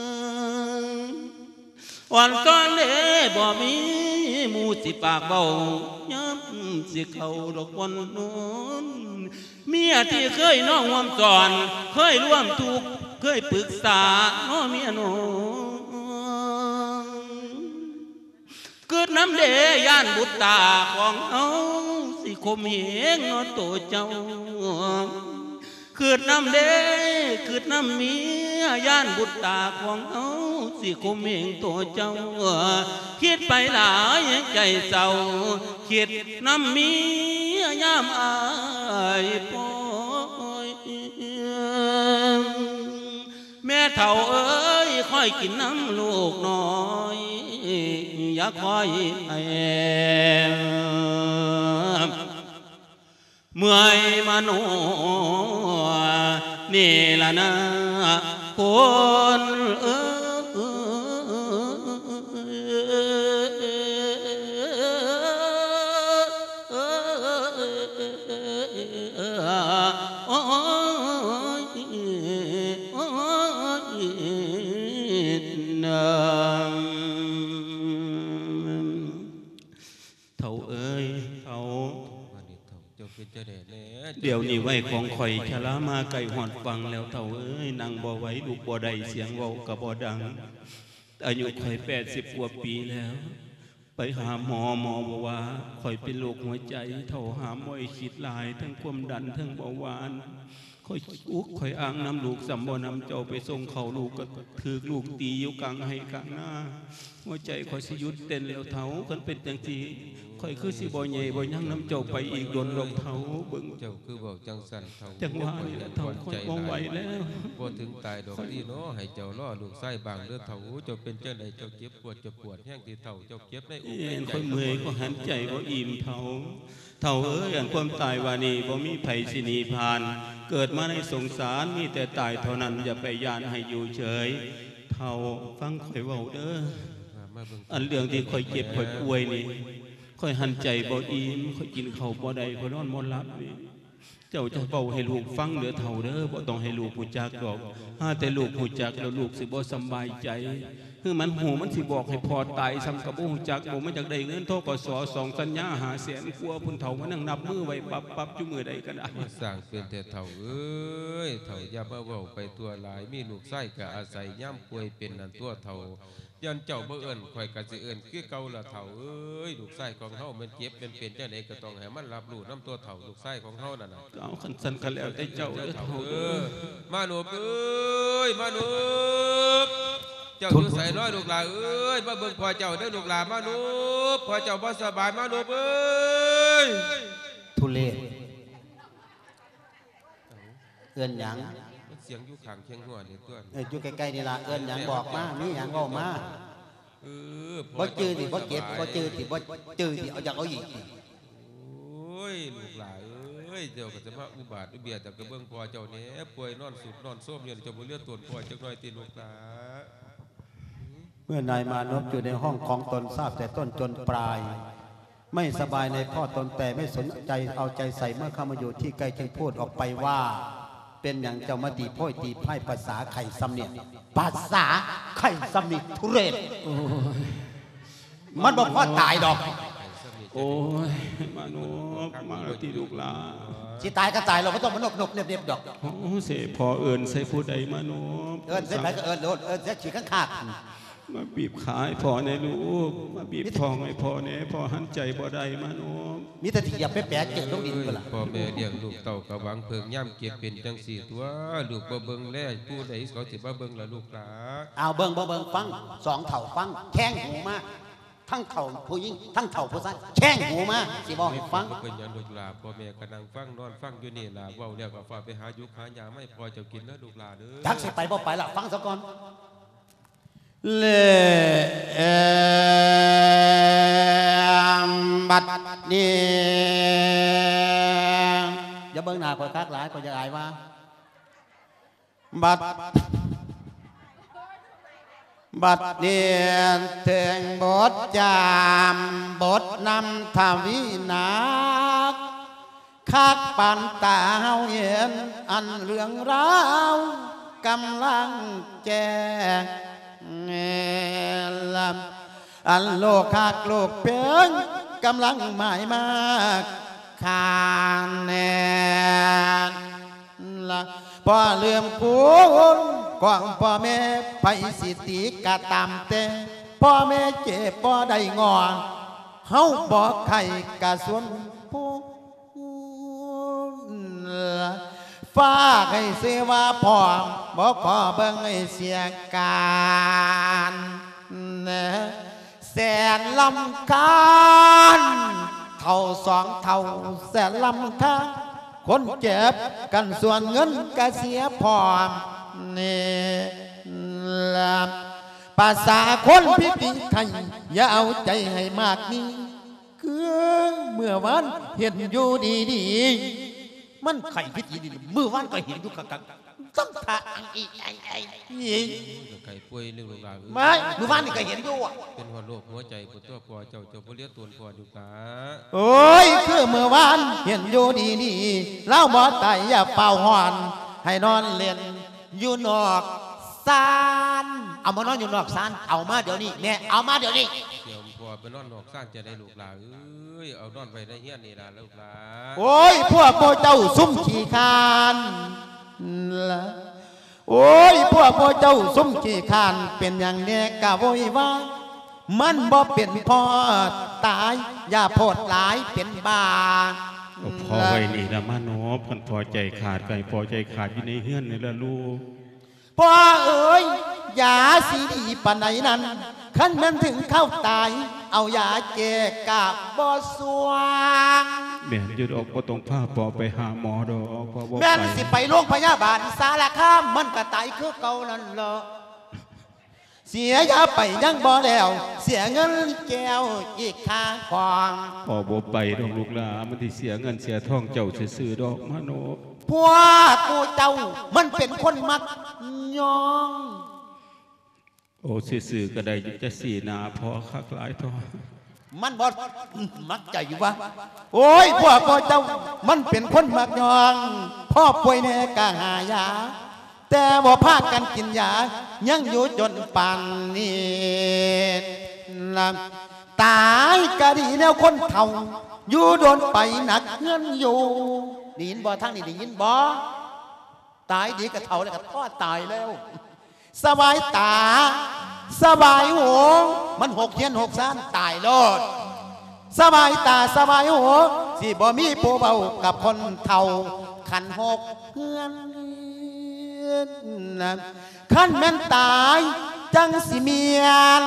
วันก่อนเด้บ่มีหมู่สิปากเบาย้ำสิเข้าดอกวันโน้นเมียที่เคยน้องร่วมสอนเคยร่วมทุกข์เคยปรึกษาน้อเมียน้องเกิดน้ำเดย่านบุตรตาของเอาสิคมเหงนอโตเจ้าเกิดน้ำเดเกิดน้ำเมียย่านบุตรตาของเอาสิคมเหงตัวเจ้าคิดไปหลายใจเศร้าคิดน้ำเมียย่ามอายปอยแม่เฒ่าเอ้ยค่อยกินน้ำลูกน้อยอย่าคอยแอบเมื่อยมาโนนี่ละนะคนเดี๋ยวนี้ไว้ของข่อยชะลามาไก่หอดฟังแล้วเท่าเอ้ยนั่งบ่ไหวลูกบ่ได้เสียงเว้ากับบ่ดังอายุข่อย80 กว่าปีแล้วไปหาหมอบอกว่าข่อยเป็นโรคหัวใจเท่าหาหมอยคิดหลายทั้งความดันทั้งเบาหวานข่อยข่อยอ้างน้ำลูกสำบ่นำเจ้าไปส่งเขาลูกก็ถือลูกตีอยู่กลางให้กลางหน้าหัวใจข่อยสิหยุดเต้นแล้วเท่ากันเป็นจังซี่ข่อยคือสิบ่ใหญ่บ่ยั่งน้ำเจ้าไปอีกโดนลงเท้าเบิ่งเจ้าคือบอกจังสันเท่าจังว่านี่แหละเท่าข่อยบ่ไหวแล้วบ่ถึงตายดอกที่เนาะให้เจ้าล่อลูกไส้บางเด้อเท่าเจ้าเป็นจังไดเจ้าเจ็บปวดแห้งที่เท่าเจ้าเจ็บในอกในใจข่อยเมื่อยก็หันใจบ่อิ่มเท่าเอ้ยอันความตายว่านี่บ่มีไผสิหนีผ่านเกิดมาในสงสารมีแต่ตายเท่านั้นอย่าไปย่านให้อยู่เฉยเท่าฟังข่อยเว้าเด้ออันเรื่องที่ข่อยเจ็บข่อยป่วยนี่ค่อยหันใจบ่อิ่มค่อยกินข้าวบ่ได้ค่อยนอนบ่หลับนี่เจ้าจะเบาให้ลูกฟังเด้อเฒ่าเด้อบ่ต้องให้ลูกผู้จักดอกแต่ลูกผู้จักแล้วลูกสิบ่สบายใจคือมันหูมันสิบอกให้พอตายซ้ำกับบ่ฮู้จักบ่มันจักได้เงินทกส2สัญญา500,000กว่าพุ่นเฒ่ามานั่งนับมือไว้ปับจุมื้อใดก็ได้มาสร้างเป็นแต่เฒ่าเอ้ยเฒ่าอย่ามาเว้าไปตัวหลายมีลูกไส้ก็อาศัยย่ำป่วยเป็นนั่นตัวเฒ่ายันเจ้าบ่เอิ้นข่อยก็สิเอิ้นคือเก่าละเฒ่าเอ้ยลูกไส้ของเฮามันเจ็บเป็นจังได๋ก็ต้องให้มันรับรู้นำตัวเฒ่าลูกไส้ของเฮานั่นน่ะเอาคันสั่นกันแล้วแต่เจ้าเด้อเฒ่ามาหนูเอ้ยมาหนูเจ้าอยู่ใส่น้อยลูกหลานเอ้ยมาเบิ่งพ่อเจ้าเด้อลูกหลานมาหนูพ่อเจ้าบ่สบายมาหนูเอ้ยทุเรศเอื้อนหยังเสียงอยู่ข้างเคียงหัวนี่ตัวอยู่ใกล้ๆนี่ล่ะเอื้อนหยังบอกมามีหยังเว้ามาบ่จื้อสิบ่เก็บบ่จื้อสิบ่จื้อสิเอาอยากเอาอีกโอ้ยลูกหลานเอ้ยเจ้าก็จะมาอุบาทอุเบียแต่ก็เบิ่งพ่อเจ้านี่ป่วยนอนสุดนอนส้มอยู่เจ้าบ่เลือดตนพ่อจักหน่อยติลูกหลานเมื่อนายมานพอยู่ในห้องของตนทราบแต่ต้นจนปลายไม่สบายในพ่อตนแต่ไม่สนใจเอาใจใส่เมื่อเข้ามาอยู่ที่ใกล้จึงพูดออกไปว่าเป็นอย่างเจ้ามาตีพ่อยตีไพ่ภาษาไข่ซ้ำเนี่ยภาษาไข่ซ้ำนี่ทุเรศมันบอกพ่อตายดอกโอ้ยมาโนมาตีลูกหลาสิตายก็ตายเราก็ต้องมานกเรียบดอกโอ้เสพอเอิญใส่ผู้ใดมาโนเอิญใส่ไปก็เอิญโดนเอิญเสียฉีกข้างขาดมาบีบขาให้พอในลูกมาบีบทองให้พอเนี่ยพอหันใจบ่ได้มาโนมีแต่ที่อย่าไปแปะเจ็บต้องดินก็ล่ะพ่อแม่เลี้ยงลูกเต่ากะหวังเพิ่งย่ำเก็บเป็นจังสี่ตัวลูกบ่เบิ่งแลผู้ใดเขาสิบ่เบิ่งล่ะลูกหลานเอาเบิ่งฟัง2เถ่าฟังแข้งหูมาทั้งเถ่าผู้หญิงทั้งเถ่าผู้ชายแข้งหูมาสิบอกให้ฟังเป็นหยังลูกหลานพ่อแม่กำลังฟังนอนฟังอยู่นี่ล่ะเว้าแล้วก็ฝากไปหายุคหายาไม่พอจะกินแล้วลูกหลานเด้อจักสิไปบ่ไปล่ะฟังซะก่อนเลบัดนี่อย่าเบิ่งหน้าคอยคักหลายคอยจะอายว่าบัดเดียนเถึงบทจามบทนำทวินาคคักปันตาเฮาเห็นอันเรื่องราวกำลังแจ้งลำอันโลกคักโลกเพียงกำลังหมายมากคานแนนละพอเลื่อมคุณกว่างพ่อแม่ไปสิติกะตามเตพ่อแม่เจ็บพ่อได้งอเฮาบอกใครกะส่วนผู้ฝากให้เสว่าพ่อบอกขอเบิ่งให้เสียการแสนลำคาญเท่าสองเท่าแสนลำคาญคนเจ็บกันส่วนเงินก็เสียพร้อมนี่ละภาษาคนพิธีไทยอย่าเอาใจให้มากนี่คือเมื่อวันเห็นอยู่ดีๆมันไข่พิธีดีเมื่อวันก็เห็นอยู่กักสัมผัสไข่ป่วยเรื่องลูกหลานไม่เมื่อวานนี่ก็เห็นอยู่เป็นหัวโลกหัวใจปวดตัวปวดเจ้าผู้เลี้ยงตัวปวดอยู่กะโอ้ยคือเมื่อวานเห็นอยู่ดีๆเล่าบ่ตายอย่าเป่าหอนให้นอนเล่นอยู่นอกศาลเอามานอนอยู่นอกศาลเอามาเดี๋ยวนี้แม่เอามาเดี๋ยวนี้เดี๋ยวพอไปนอนนอกศาลจะได้ลูกหลานเอานอนไปได้เฮี้ยนนี่ล่ะลูกหลานโอ้ยพวกพ่อเจ้าซุ่มขี้คานละโอ้ยพวกพ่อเจ้าซุ่มขี้คานเป็นอย่างเนี้ยกะโวยว่ามันบ่เป็นพ่อตายอย่าโพดหลายเป็นบ้าพอไว้นี่ละมาโนพันพอใจขาดไก่พอใจขาดอยู่ในเฮือนนี่ละลูกพ่อเอ๋ยยาสีดีปานไหนนั้นขั้นมันถึงเข้าตายเอายาแก้กะบ่สวงแม่นยุดออกก็ต้องพาปอไปหาหมอดอกพอบ่ไปแม่นสิไปโรงพยาบาลสารคามมันก็ตายคือเก่านั่นเหรอเสียยาไปยังบ่แล้วเสียเงินแก้วอีกค่าของพอบ่ไปดอกลูกหลานมันที่เสียเงินเสียทองเจ้าซื่อๆดอกมาโนพวกกูเจ้ามันเป็นคนมักยองโอ้ซื่อๆก็ได้จะสีนาพอคักหลายทอมันบอดมักใจอยู่วะโอ้ยพวกพ่อเจ้ามันเป็นคนมักยองพ่อป่วยแน่กะหายาแต่บ่พากันกินยายังอยู่จนป่านนี้ตายก็ดีแล้วคนเฒ่าอยู่โดนไปหนักเงินอยู่ได้ยินบ่ทั้งนี้ได้ยินบ่ตายดีก็เฒ่าแล้วก็พ่อตายแล้วสบายตาสบายหัวมันหกเฮียนหกซ่านตายโลดสบายตาสบายหัวสิบ่มีผู้เบากับคนเฒ่าขันหกเฮือนขันแม่นตายจังสิเมียน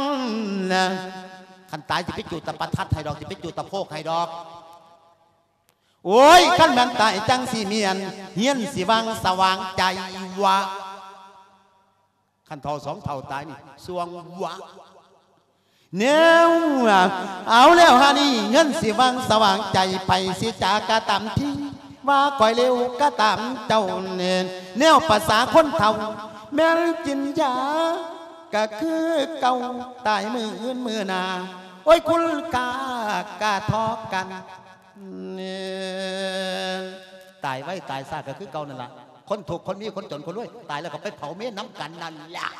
ขันตายสิไปจุดตะประทัดให้ดอกสิไปจุดตะโพกให้ดอกโอ้ยขันแม่นตายจังสิเมียนเฮียนสิวังสว่างใจวะขันเท่าสองเท่าตายนี่สวงวะเนี่ยเอาแล้วฮะนี่เงินสิวังสว่างใจไปสิจากะตามที่ว่าก่อยเร็วก็ตามเจ้าเนียนแนวภาษาคนเฒ่าแม่กินยาก็คือเก่าตายมืออื่นมือนาโอ้ยคุณกาทอกันตายไว้ตายซาก็คือเก่านั่นแหละคนถูกคนมีคนจนคนรวยตายแล้วก็ไปเผาเมียน้ำกันนั่นแหละ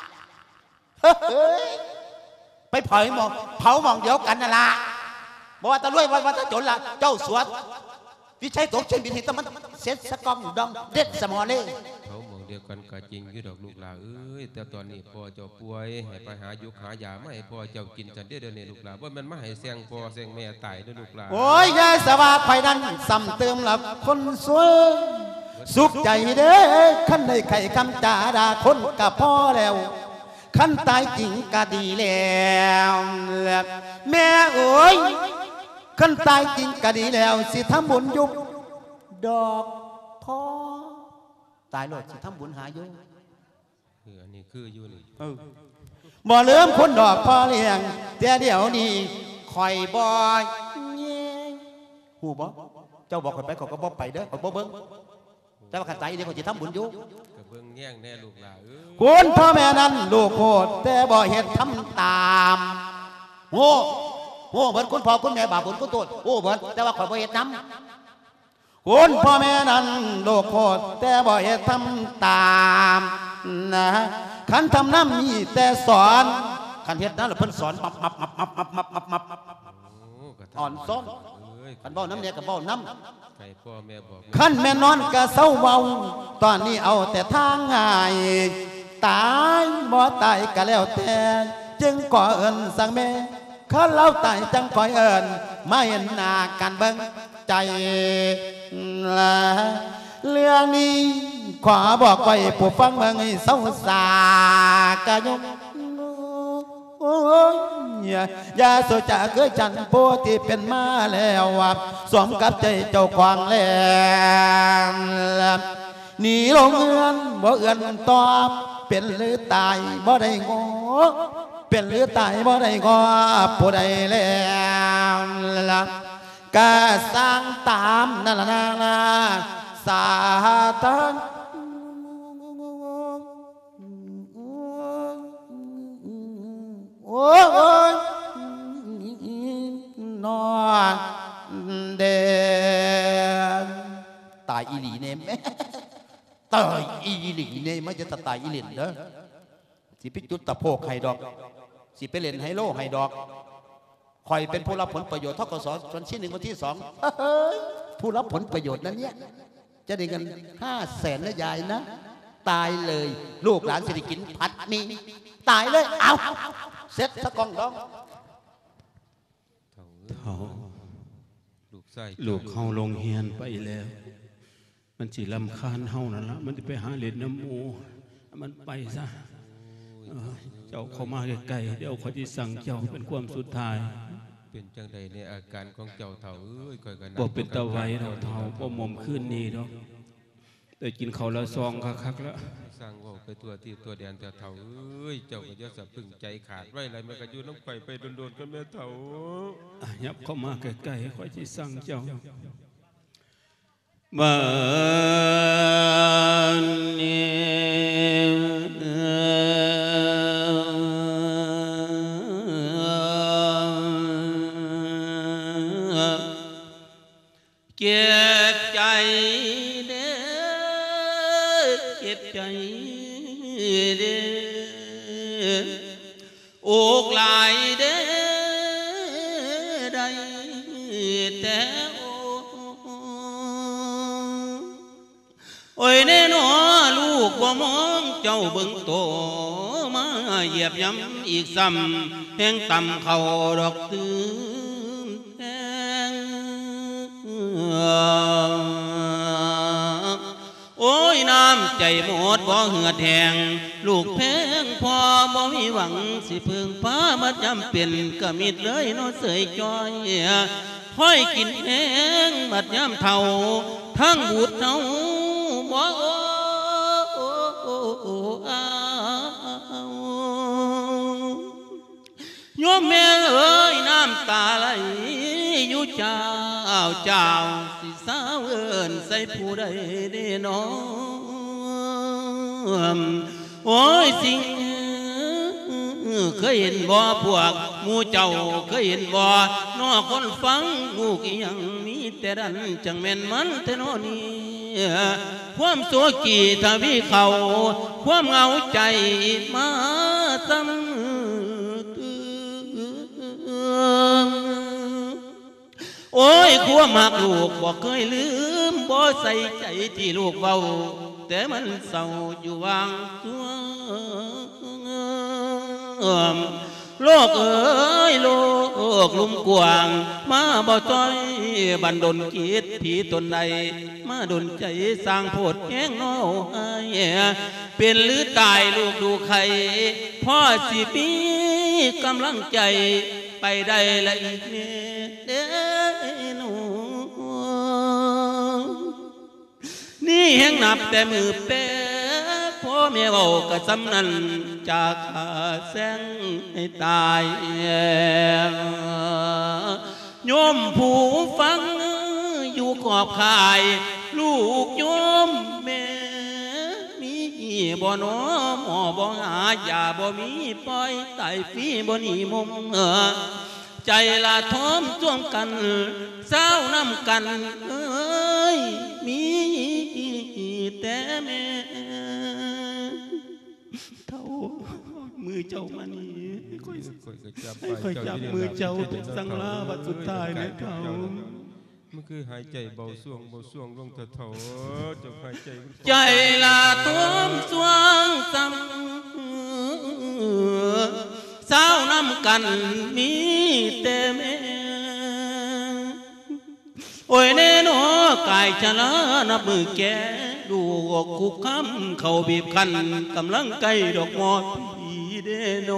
ไปเผาหมองเดียวกันนั่นแหละบอกว่าตะรวยว่าตะจนละเจ้าสวดวิชัยตกเช่นบินหิตมันเซ็ตสกอมดองเด็ดสมอเล่เขามองเดียวกันก็จริงอยู่ดอกลูกหลานแต่ตอนนี้พ่อเจ้าป่วยให้ไปหายุกหายาไม่ให้พ่อเจ้ากินจันเดียวนี่ลูกหลานว่ามันไม่ให้เสียงพ่อเสียงแม่ตายด้วยลูกหลานโอ้ยยายสวาไฟนั้นซ้ำเติมหลับคนสวยสุขใจเด้ขั้นในไข่คำจ่าดาคนกับพ่อแล้วขั้นตายจริงก็ดีแล้วแม่เอ๋ยขั้นตายจริงก็ดีแล้วสิทำบุญยุบดอกพ่อตายโลดสิทำบุญหายุอันนี้คืออยู่นี่บ่เลื่อมคนดอกพ่อเลี้ยงแต่เดี๋ยวนี้คอยบ่แย่หูบ่เจ้าบอกข่อยไปข่อยก็บ่ไปเด้อข่อยบ่เบิ่งแต่ว่าขันใจเดี๋ยวข่อยจะทำบุญอยู่กระเบื้องแย่งแน่ลูกหลานคุณพ่อแม่นั้นลูกโคตรแต่บ่เฮ็ดทำตามโง่เหมือนคุณพ่อคุณแม่บาปบุญคุณโทษโอ้เหมือนแต่ว่าข่อยบ่เฮ็ดนำคุณพ่อแม่นั้นลูกโคตรแต่บ่เฮ็ดทำตามนะขันทำน้ำมีแต่สอนขันเฮ็ดนั้นเพิ่นสอนมับอ่อนซ้อนขันเบ้าน้ำเนี่ยกับเบ้าน้ำขันแม่นอนกะเศร้าเบาตอนนี้เอาแต่ทางง่ายตายบ่ตายกะแล้วแต่จึงก่อเอิญสั่งแม่ข้าเล่าตายจังก่อยเอิญไม่เห็นหน้ากันเบิ่งใจเรื่องนี้ขอบอกไว้ผู้ฟังเมืองให้เศร้าสากะยกอย่าโซจะเคยจันโพที่เป็นมาแล้วสมกับใจเจ้าควางแล้วหนีลงเงินบ่เอื้อนตอบเป็นหรือตายบ่ได้งอเป็นหรือตายบ่ได้งอผู้ใดแล้วกะสร้างตามนั่นล่ะสาธุโอ้ยนอนเด่นตายอีหลีเนี่ยแม่ตายอีหลีเนี่ยไม่จะตายอีหลินเด้อสิพิจุดตะโพกไฮดอกสิไปเล่นไฮโลไฮดอกคอยเป็นผู้รับผลประโยชน์ทกศวันที่1วันที่2ผู้รับผลประโยชน์นั้นเนี่ยจะได้เงิน500,000นะยายนะตายเลยลูกหลานสิริกินผัดมีตายเลยเอาเสร็จสักกองดองลูกเขาลงเฮียนไปแล้วมันสิลำคาญเฮานั่นละมันจะไปหาเล่นน้ำมูมันไปซะเจ้าเข้ามาใกล้ๆเดี๋ยวเขาจะสั่งเจ้าเป็นความสุดท้ายเป็นจังใดในอาการของเจ้าเถ่าก่อยกันบ่เป็นตะไวเราเถ่าบ่มอมขึ้นนี่ดอกแต่กินเขาละซองคักๆแล้วสร้างว่าไปตัวที่ตัวแดนแต่เถ่าเจ้าก็จะสะพึ่งใจขาดไว้อะไรมันก็อยู่น้ำไปไปโดนๆกันแม่เถ่ายับเข้ามาใกล้ๆค่อยจะสั่งเจ้าบ้านเก็บใจเด้อเก็บใจเด้ออกลายเด้อได้แต่โอ้ยแน่นอลูกบ่มองเจ้าเบิ่งโตมาเหยียบย้ำอีกซ้ำแห่งต่ำเขาดอกตื้นแทงโอ้ยน้ำใจหมดบ่เหือดแหงลูกแพงพอบ่มีหวังสิพึ่งพามาจำเป็นก็มิดเลยน้อเสยจอยห้อยกินแห้งบัดย้ำเท่าทั้งบูดเท่าบ่โยมแม่เอ้ยน้ำตาไหลอยู่เจ้าสิสาวเอิญใส่ผู้ใดได้น้องโอ้ยสิ่งเคยเห็นบ่พวกหมู่เจ้าเคยเห็นบ่นอคนฟังลูกยังมีแต่ดันจังแม่นมันแต่นอนี้ความโศกีทวีเขาความเหงาใจมาซ้ำโอ้ยความหักลูกบอกเคยลืมบ่ใส่ใจที่ลูกเบาแต่มันเศร้าอยู่วางตัวโลกเอ้ยโลกลุ่มกว้างมาบ่ต้อยบันดลคิดผีตนใดมาดลใจสร้างโพดแห้งน้อเป็นหรือตายลูกดูใครพ่อสิมีกำลังใจไปได้ละอีกเด้อหนูนี่แห้งนับแต่มือเป๊ะพ่อแม่บอกกะสำนันจากแสงให้ตายโยมผู้ฟังกอบขายลูกโยมแม่มีบ่หนอหมอบ่หายาบ่มีปล่อยตายฟรีบ่หนีมุมใจละท้อมจ้วงกันเศร้าน้ำกันเอ้ยมีแต่แม่เท่ามือเจ้ามานี่ค่อยจับมือเจ้าเป็นสังลาบัดสุดท้ายนะเท่ามันคือหายใจเบาส่วงลงเถาจะหายใจใจละท้อมจ้วงซ้ำเศร้าน้ำกันมีแต่แม่โอ้ยเนโนกายชะลานับมือแก่ดูคุกคำเขาบีบคันกำลังใกล้ดอกมอดผีเดโน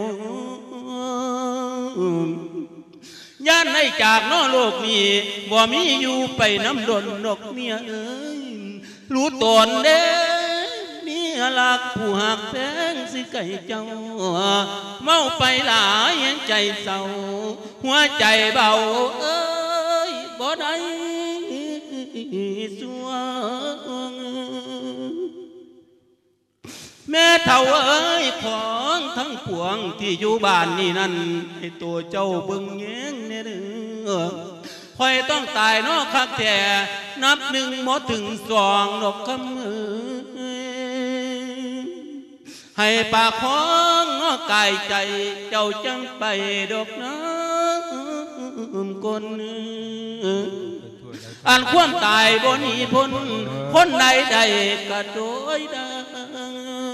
ย่านให้จากนอโลกนี้บ่มีอยู่ไปน้ำดนดอกเมียเอ้ยรู้ตนเด้มีลักผู้หักแพงสิไก่เจ้าเมาไปหลายยังใจเศร้าหัวใจเบาเอ้ยบ่ได้สวงแม่เท่าเอ้ยของทั้งปวงที่อยู่บ้านนี่นั่นให้ตัวเจ้าเบิ่งแย้งแน่เด้อคอยต้องตายนอกคักแท้นับหนึ่งหมดถึงสองดอกคำให้ปากของกายใจเจ้าจังไปดอกน้ำคนอันความตายบนนี้พ้นคนใดใดก็โดยดัง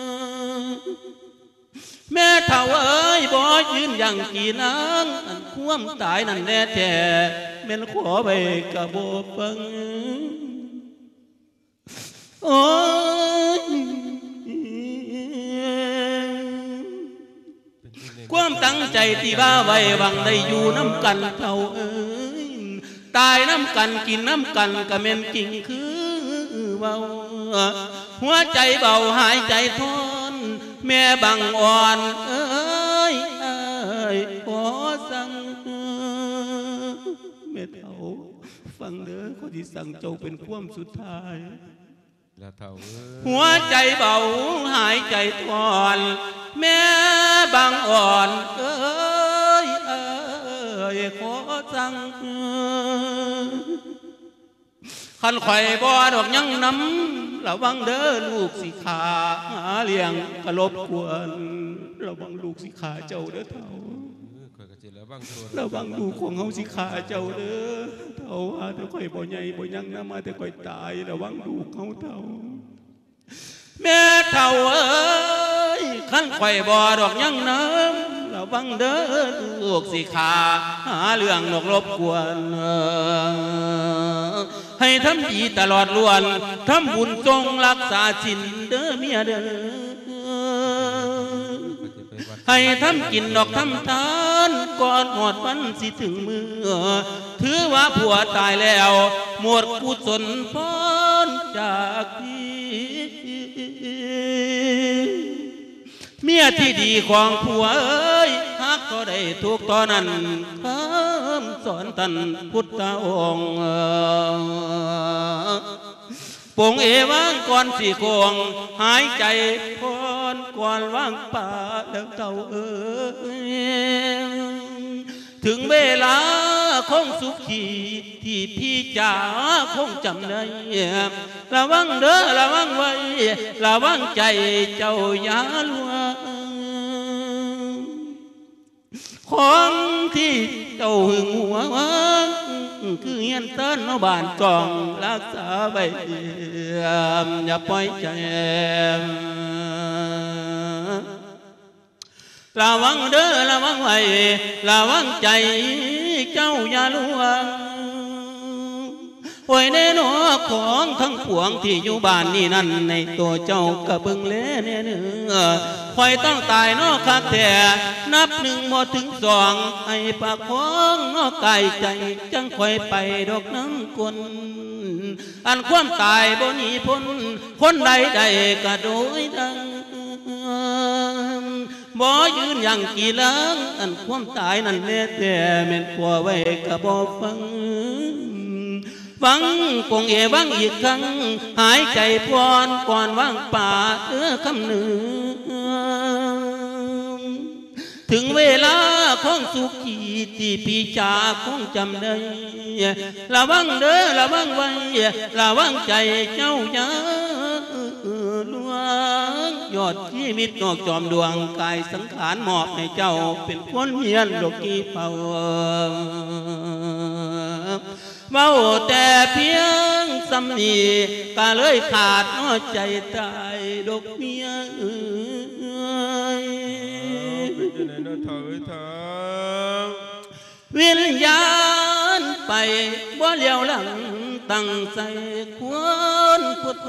แม่เท่าเอ้ยบ่ยืนอย่างกี่นางอันความตายนั่นแน่แท้แม่นขอไปกะบ่ฟังโอ้ยความตั้งใจที่บ้าไว้หวังได้อยู่น้ำกันเท่าเอ้ยตายน้ำกันกินน้ำกันกะแม่นกิ่งคือเบาหัวใจเบาหายใจทนแม่บังอ่อนเอ้ยขอสั่งแม่เท่าฟังเด้อคนที่สั่งเจ้าเป็นความสุดท้ายหัวใจเบาหายใจทนแม่บังอ่อนเอ้ยขอสั่งขันไข่บ่ดอกยังน้ำระวังเด้อลูกสิขาหาเลี้ยงกระลบกวนระวังลูกสิขาเจ้าเด้อเท่าระวังลูกของเฮาสิขาเจ้าเด้อเท่าว่าแต่ข่อยบ่ใหญ่บ่ยังน้ำมาแต่ข่อยตายระวังลูกเฮาเท่าแม่เท่าเอ้ยขันไข่บ่ดอกยังน้ำระวังเด้อลูกสิขาหาเรื่องนกรบกวนให้ทำดีตลอดล้วนทำบุญจงรักษาศีลเด้อเมียเด้อให้ทำกินดอกทำทานก่อนหมดวันสิถึงมือถือว่าผัวตายแล้วหมดกุศลพ้นจากพี่เมียที่ดีของผัวเอ้ยฮักก็ได้ทุกตอนนั้นคำสอนท่านพุทธองค์ปงเอวางก่อนสี่โคงหายใจพรก่อนวางป่าแล้วเจ้าเอ้ยถึงเวลาคงสุขีที่พี่จ๋าคงจำได้ระวังเด้อระวังไว้ระวังใจเจ้าอย่าลวงของที่เจ้าหึงหัวคือเฮียนเต้นเอาบานกองรักษาไว้อย่าปล่อยใจระวังเด้อระวังไว้ระวังใจเจ้าอย่าลวงโอ้ยเนโนของทั้งปวงที่อยู่บ้านนี่นั่นในตัวเจ้ากะเบิ่งแลเนื้อคอยต้องตายนอกคักแท้นับหนึ่งหมดถึงสองให้ปากของนอกกายใจจังคอยไปดอกน้ำกลอันความตายบ่หนีพ้นคนใดใดก็โดยดังบ่ยืนอย่างกี่หลังอันความตายนั่นแน่แต่แม่นกลัวไว้ก็บ่ฟังฟังกงเอวังอีกครั้งหายใจพรก่อนว่างป่าคำหนึ่งถึงเวลาของสุขีที่พี่ชาคงจำได้ระวังเด้อระวังไว้ระวังใจเจ้าอย่าลวงยอดชีวิตนอกจอมดวงกายสังขารมอบให้เจ้าเป็นคนเฮียนโลกีเป่าเมาแต่เพียงสำนีก็เลยขาดน้อใจตายดอกเมียวิญญาณไปบ่เลี้ยวหลังตั้งใจควรพุทโธ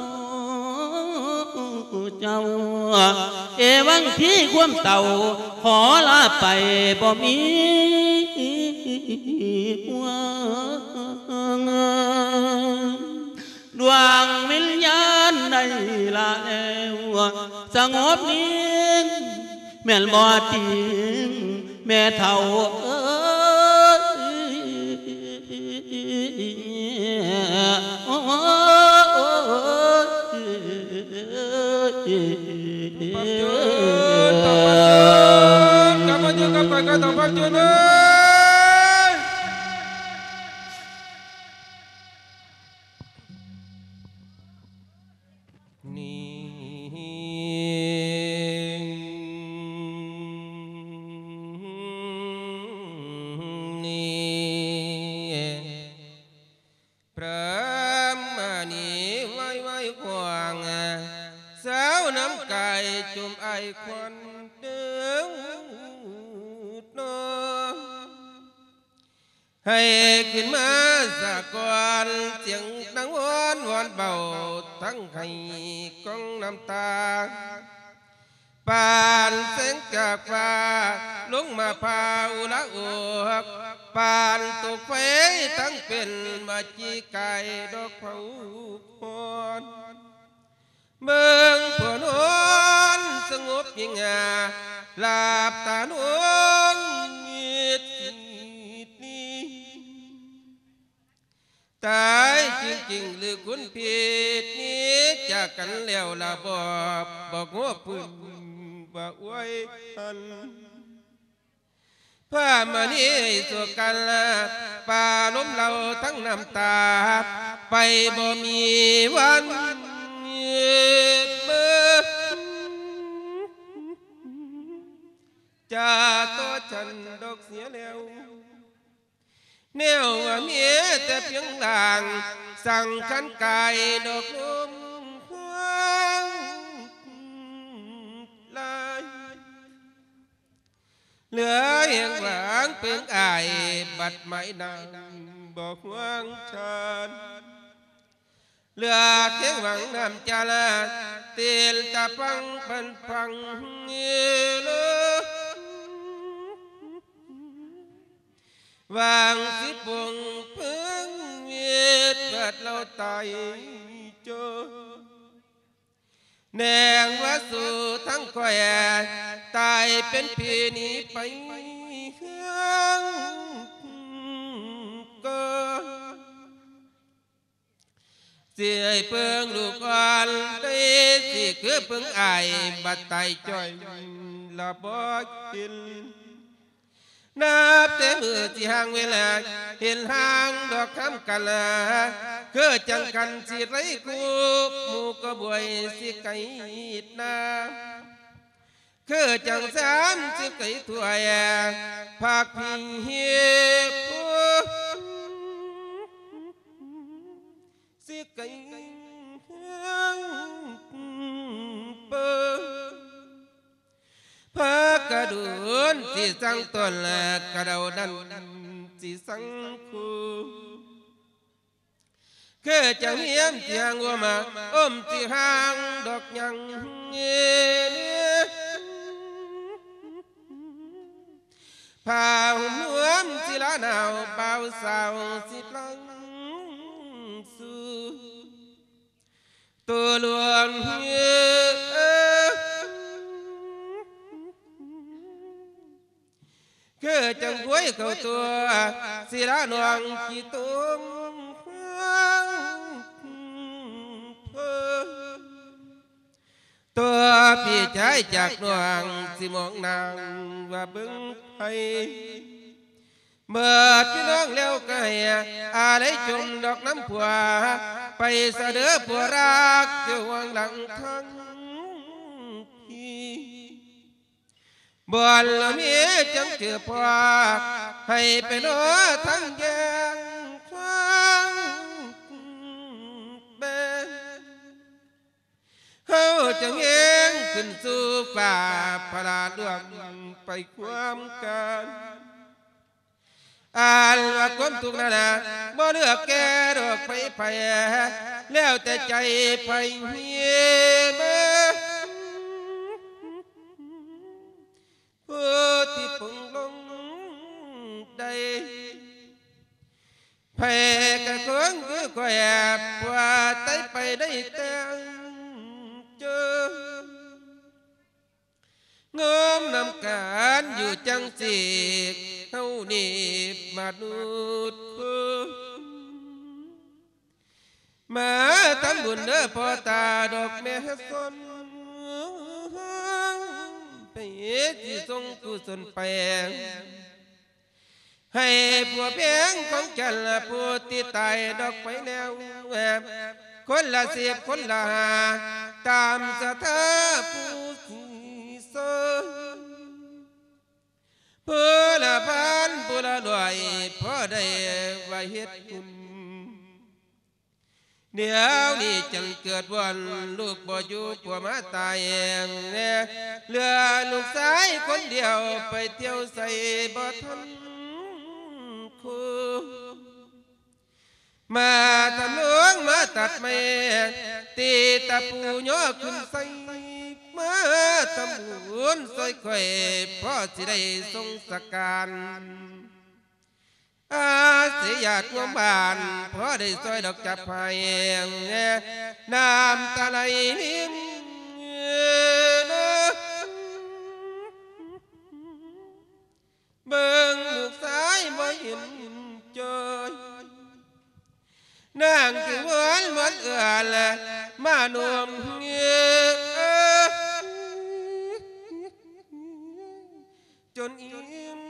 เจ้าเอวังที่ความเต่าขอลาไปบ่มีดวงวิญญาณได้ละแล้วสงบนิ่งแม่นบ่จริงแม่เฒ่าให้ขึ้นมาสะก่อนเสียงดังวอนวอนเบาทั้งให้กองน้ำตาปานแสงจากฟ้าลงมาพาอุละอกปานตกไฟทั้งเป็นมาจีไก่ดอกเผาพรเมืองผวนอนสงบยิ่งหลับตานอนตายจริงๆหรือคุณผิดนี้จากกันแล้วละบอกงัวปืนบอกไว้ทันผ้ามานี้สู่กันป่าล้มเราทั้งน้ำตาไปบ่มีวันเมื่อจะตัวฉันดอกเสียแล้วแนวว่าเมียแต่เพียงหลังสั่งขันกายดอกลมพวงลายเหลือเหียงหลังเป็นไอบัดไม้นางบอกหวังฉันเหลือเคียงหวังน้ำจาลาเตียนตาปังปันปังเลือวางสิบวงเพิ่งเวียดเกิดเราตายเจอแนงว่าสู่ทั้งคอยตายเป็นผีนี้ไปเฮืองก็เสียเพิ่งลูกอ่อนได้สิคือเพิ่งอายบัดไตจ่อยละบ่กินนับแต่มือที่ห่างเวลาเห็นห่างดอกคำกันละคือจังกันสิไรกูหมูก็บวยสิไก่นาคือจังสามสิไก่ถวยผักพิงเฮียสิไก่เปิพากระดุนที่สังต้นกระเดาดันที่สังคูคือจังเฮียมเตียงวัวมาอมที่ห่างดอกยังเงี้ยพาหุ่มหวมสิละหนาวเบาสาวสิลังสู่ตัวหลวงเฮียคือจังหวยเข้าตัวสิละนวงกี่ตุงใจจากนวงสิมองนางว่าเบิ่งไผเมื่อพี่น้องแล้วก็ให้อะไรจมดอกน้ำผัวไปเสดอผัวรักเจ้าวังหลังทั้งพี่บ่อนละมีจังเจือพอให้ไปโลทั้งแยงทั้งเบนเฮาจังเองขึ้นสู่ฝ่าพระราดวงไปความกันอ่านว่าความทุกข์นั่นนะบ่เลือกแก่ดอกไปแล้วแต่ใจไปเฮียมาผู้ที่ปุ่งลงได้แพ้กะคงคือคอยว่าไตไปได้แต่เจองมนำการอยู่จังสิเฮานี่มนุษย์มาทำบุญเด้อพ่อตาดอกแม่สนไปที่ทรงกุศลแปลงให้ผัวเพียงของฉันผู้ที่ตายดอกไปแล้วคนละ10คนละ5ตามสถาผู้ที่สนผู้ละพันผู้ละรวยพอได้ไว้เฮ็ดบุญเดี๋ยวนี้จังเกิดวันลูกบ่อยู่ผัวมาตายเองเหลือลูกชายคนเดียวไปเที่ยวใส่บ่ทันคู่มาทำหลวงมาตัดไม้ตีตะปูย่อขึ้นใส่มาทำบุญซอยข่อยพ่อสิได้ทรงสการเสียญาติร่วมบ้านเพราะได้ซอยดอกจับไผ่น้ำตาไหลนิ่มเบิ่งลูกสายบ่เห็นจอยนางคือหวานเอื้อละมานวมเงี้ยจนอิ่ม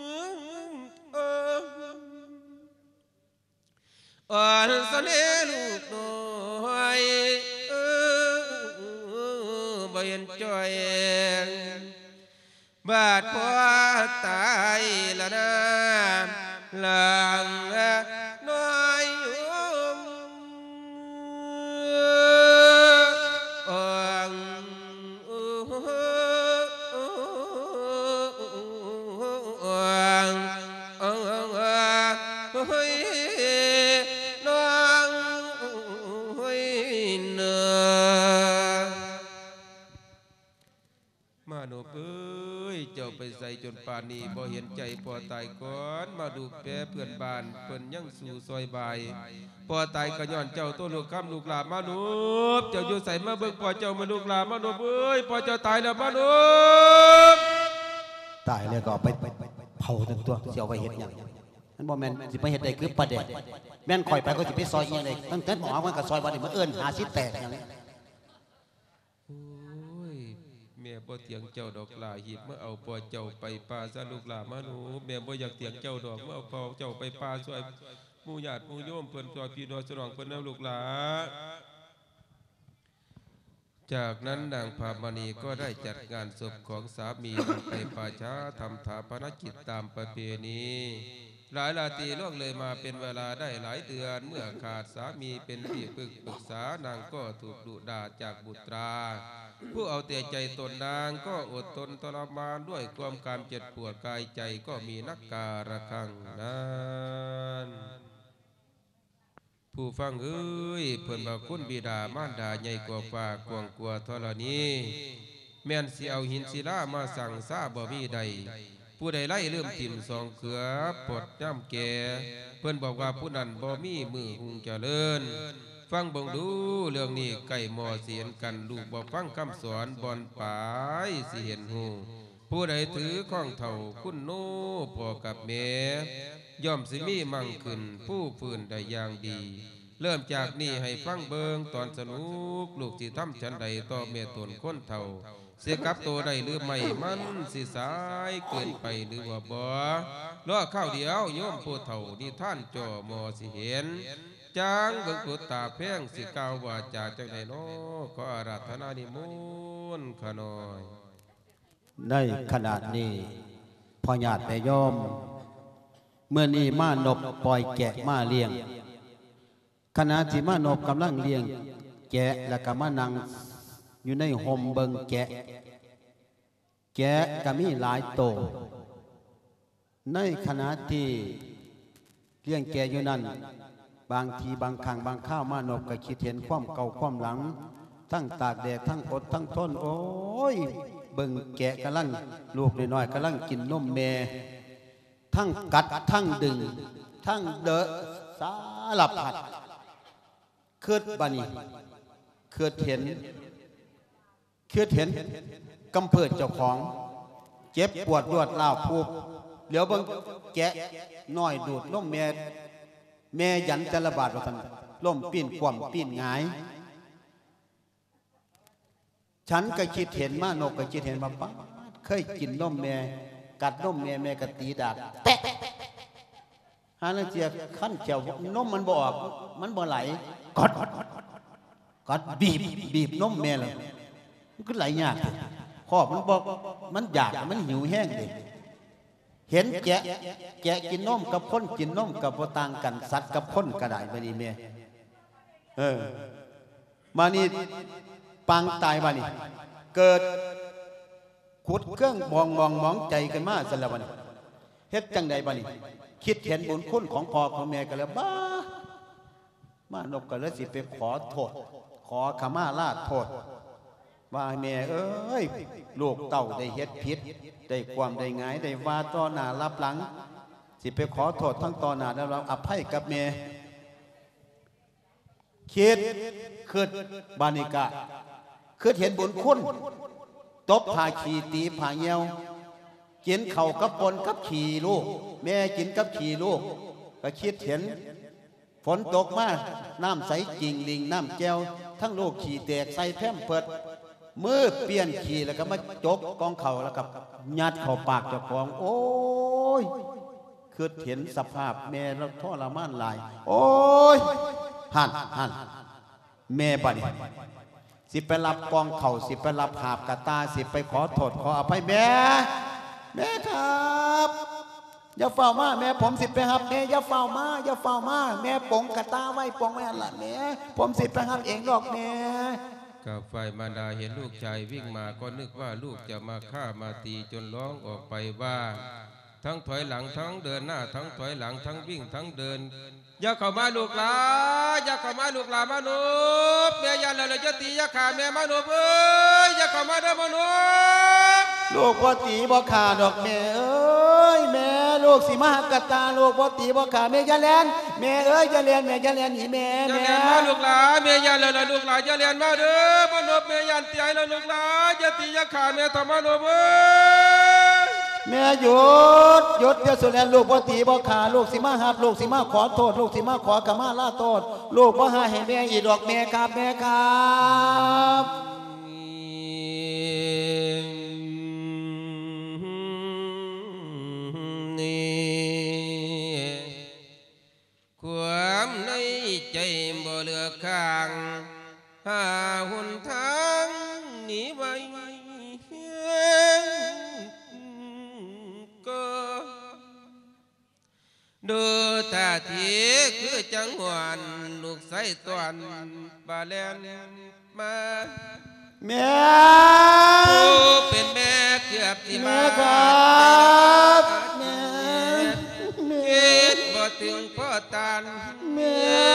อ่อนสนลูกน้อยบ่เห็นจอยบาดพอตายละนะหลังน้อยไปใส่จนป่านนี้บ่เห็นใจพอตายก่อนมาดูแปรเพื่อนบ้านเพิ่นยังสู่ซอยบายพอตายก็ย้อนเจ้าตัวลูกคำลูกหลานมานุบเจ้าอยู่ใส่มาเบิ่งพอเจ้ามาลูกหลานมานุบเอ้ยพอเจ้าตายแล้วมานุบตายแล้วก็ไปเผาทั้งตัวเสียวไปเห็ดอย่างนั้นบ่แม่นสิไปเห็ดได้คือประเด็ดแม่นข่อยไปก็สิไปซอยอีหยังได้ตั้งแต่หมอมันก็ซอยวันนี้มาเอิ้นหาสิแตกอย่างนี้แม่บ่เถียงเจ้าดอกลาหีบเมื่อเอาพ่อเจ้าไปป่าซะลูกหลานมาหนูแม่บ่อยากเถียงเจ้าดอกเมื่อเอาพ่อเจ้าไปป่าช่วยหมู่ญาติหมู่โยมเพิ่นช่วยพี่น้องสนองเพิ่นแล้วลูกหลานจากนั้นนางพามณีก็ได้จัดงานศพของสามีไปป่าช้าทำถาปนกิจตามประเพณีหลายราตรีล่วงเลยมาเป็นเวลาได้หลายเดือนเมื่อขาดสามีเป็นที่ปรึกษานางก็ถูกดุด่าจากบุตราผู้เอาแต่ใจตนนางก็อดทนทรมานด้วยความการเจ็บปวดกายใจก็มีนักการะคังนั้นผู้ฟังเอ้ยเพิ่นว่าคุณบิดามารดาใหญ่กว่าฟ้ากว้างกว่าธรณีแม่นสิเอาหินศิลามาสั่งซาบ่มีใดผู้ใดไล่เริ่มถิ่มสองเขือปลดย่ำแก่เพิ่นบอกว่าผู้นั้นบ่มีมือหุงเจริญฟังบ่งดูเรื่องนี้ไก่หมอเสียนกันลูกบ่ฟังคำสอนบอนปายสิเห็นหูผู้ใดถือข้องเท่าคุณโน่พ่อกับแม่ย่อมสิมีมั่งขึ้นผู้ฟื้นได้อย่างดีเริ่มจากนี่ให้ฟังเบิงตอนสนุกลูกสิทำฉันใดต่อเมียตนคนเท่าเสียกับตัวใดหรือไม่มันสิสายเกินไปหรือว่าบ่รอข้าวเดียวโยมผู้เฒ่านี่ท่านจ่อมอสิเห็นจางเบิ่งกุตาแพงสิกล่าวว่าจากจังไดน้อขออาราธนานิมนต์ขน้อยในขนาดนี้พอญาติแต่โยมเมื่อนี้มานบปล่อยแกะมาเลี้ยงขณะที่มานบกำลังเลี้ยงแกะและก็มานั่งอยู่ในห่มเบิงแกะก็มีหลายโตในขณะที่เลี้ยงแกะอยู่นั้นบางทีบางครั้งบางข้าวมานบก็คิดเห็นความเก่าความหลังทั้งตากแดดทั้งอดทั้งทนโอ้ยเบิ่งแกะกำลังลูกน้อยๆกำลังกินนมแม่ทั้งกัดทั้งดึงทั้งเดอะสารพัดเคิดบานีเคิดเห็นกำเพิดเจ้าของเจ็บปวดรวดร้าวผูกเดี๋ยวเบิ่งแกะน้อยดูดนมแม่ยันจะระบาดว่าท่านล่มปีนคว่ำปีนหงายฉันก็คิดเห็นมานกก็คิดเห็นมาป้าเคยกินนมแม่กัดนมแม่ก็ตีดากแตะหาลังเจียขั้นเขียวนมมันบ่ออกมันบ่ไหลกดบีบนมแม่เลยมันก็ไหลยากข้อมันบอกมันอยากมันหิวแห้งดิเห็นแกะกินนมกับคนกินนมกับบ่ต่างกันสัตว์กับคนก็ได้บ่นี่แม่มานี่ปางตายมานี่เกิดขุดเครื่องมองใจกันมาซะแล้วบัดนี้เฮ็ดจังใดบัดนี้คิดเห็นบุญคุณของพ่อของแม่กันแล้วบ้ามานกก็เลยสิไปขอโทษขอขมาลาโทษว่าแม่เอ้ยลูกเต้าได้เฮ็ดผิดได้ความได้หงายได้ว่าต่อหน้ารับหลังสิไปขอโทษทั้งต่อหน้าแล้วเราอภัยกับแม่คิดบานิกะคือเห็นบุญคุณตบผ่าขี่ตีผ่าเงี้ยวกินเข่ากับปนกับขี่ลูกแม่กินกับขี่ลูกก็คิดเห็นฝนตกมาน้ำใสจริงลิงน้ำแก้วทั้งลูกขี่แตกใส่แพมเพิดมือเปลี่ยนขี่แล้วก็มาจกกองเข่าแล้วกับยัดเข่าปากเจ้าของโอ้ยคือเห็นสภาพแม่เราทรมานหลายโอ้ยหันแม่บัดนี้สิไปรับกองเข่าสิไปรับหาบกระตาสิไปขอโทษขออภัยแม่ครับอย่าเฝ้ามาแม่ผมสิไปหับแม่อย่าเฝ้ามาแม่ปงกระตาไว้ปงไว้อันละแม่ผมสิไปหับเองหรอกแม่กับฝ่ายมารดาเห็นลูกชายวิ่งมาก็นึกว่าลูกจะมาฆ่ามาตีจนร้องออกไปว่าทั้งถอยหลังทั้งเดินหน้าทั้งถอยหลังทั้งวิ่งทั้งเดินอย่าเข้ามาลูกหลาอย่าเข้ามาลูกหลามนุษย์แม่อย่าเลยจะตีอย่าขาแม่มนุษย์เอ้ยอย่าเข้ามาเด้อมนุษย์ลูกบ่ตีบ่ขาดอกแม่เอ้ยแม่ลูกสิมาหักกระตาลูกบ่ตีบ่ขาแม่อย่าแลนแม่เอ้ยอย่าแลนแม่อย่าแลนหนีแม่อย่าแลนมาลูกหลาแม่อย่าเลยลูกหลาอย่าแลนมาเด้อมนุษย์แม่อย่าตีแล้วลูกหลาอย่าตีอย่าขาแม่ทำมนุษย์เอ้ยแม่หยุดอย่าสุดแลนลูกบ่ตีบ่ขาลูกสิมาหับลูกสิมาขอโทษลูกสิมาขอกมาลาโทษลูกบ่หาให้แม่อีดอกแม่ครับแม่ครับความในใจบ่เหลือข้างหาหนทางหนีไว้ก็ดูท่าทีคือจังหวะลูกใส่ตอนบาแลนมาแม่ผู้เป็นแม่เกือบที่มาครับแม่คิดบ่ถึงพ่อตาแม่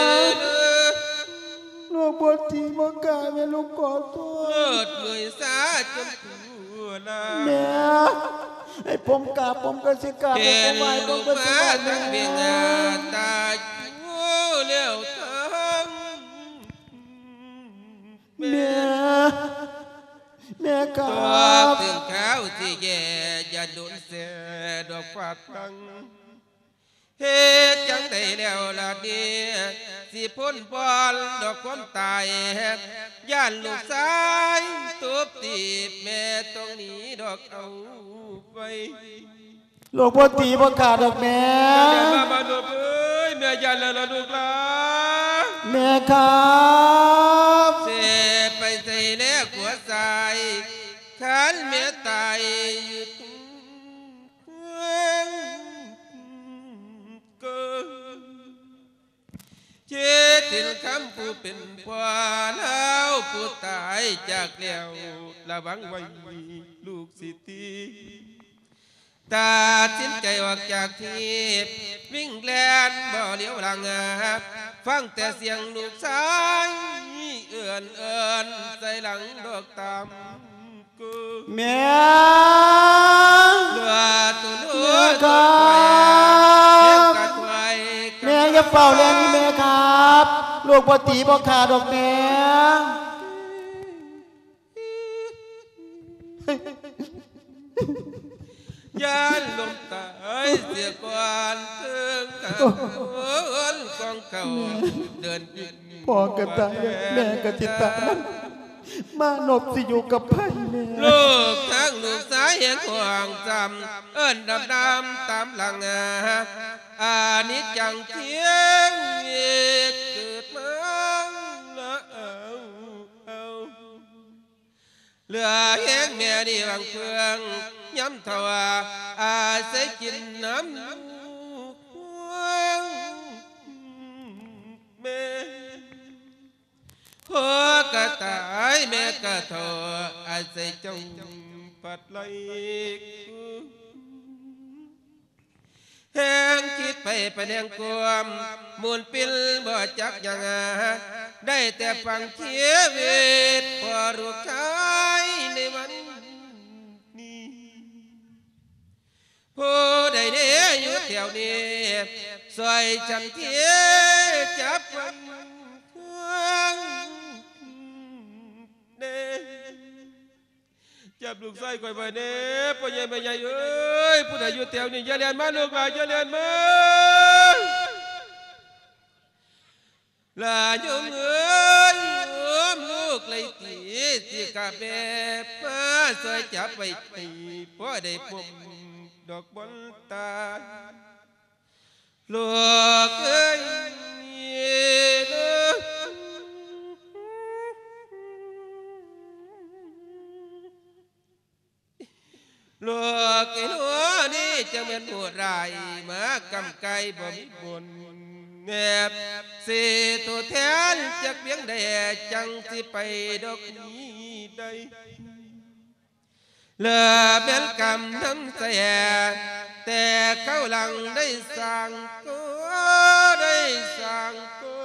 ลูกบ่ตีบ่กาแม่ลูกขอโทษเลิศเหนื่อยสาจนตัวนาแม่ให้ผมกราบผมก็สิกราบผมไหว้ผมก็สิไหว้แม่เบียงตาจูเลี้ยวทั้งแม่ครับตื่นข้าวที่แย่อย่าโดนเสียดอกฟาดตังเฮ็ดจังได้แล้วล่ะเนี่ยสิพ้นบอลดอกความตายย่านลูกชายตุบตีบแม่ต้องหนีดอกเอาไปลูกพ่อตีพ่อขาดดอกแม่มาลูกเอ้ยแม่ย่านแล้วล่ะลูกหลานแม่ครับเสไปใส่แล้วขัวใส่ขันแม่ตายอยู่เจ็ดถึงคำผู้เป็นพ่อแล้วผู้ตายจากแล้วระวังไว้ลูกสิตีตัดสินใจออกจากที่วิ่งแล่นบ่เลี้ยวหลังฟังแต่เสียงลูกชายเอื้อนใส่หลังดอกตามกูแม่เลือดตัวลูกแม่อย่าเฝ้าเรียนนี่แม่ครับลูกพ่อตีพ่อขาดอกแม่ย่านลมตายเสียก่อนถึงกับคนกองเขาเดินพ่อกระตายแม่กระติตามานบสิอยู่กับไผ่แม่ลูกทั้งลูกสายเห็นห่วงจำดำตามหลังอานิจจังเที่ยงเกิดมาละเหลือแห้งแม่ดีบางเพื่องย้ำทว่าอาศัยกินน้ำพวงแม่พ่อกระตายแม่กระทออาศัยจงปัดไหลแห้งคิดไปแนงกวมมูลปิลบ่จักยังได้แต่ฟังเทียวิตพอรูปชายในวันนี้ผู้ใดเนี่ยอยู่แถวนี้ซอยฉันเทียจับวันเน่จับลูกไส้ก่อยไปเน่พ่อใหญ่แม่ใหญ่เอ้ยผู้ใดอยู่แถวนี้อย่าเรียนมาลูกหลานอย่าเรียนมาลาโยมเอ้ยลูกเลยตีสิกาแฟมาซอยจับไปตีพ่อได้พบดอกบอลตาลูกเอ้ยลูกไอ้หนูนี่จะเหมือนปวดไรมากำไก่บ่มีบนแอบสิตัวแทนจากเพียงใดจังสิไปดอกนี้ได้เลือเป็นกรรมน้ำเสียแต่เขาหลังได้สั่งก็ได้สั่งก็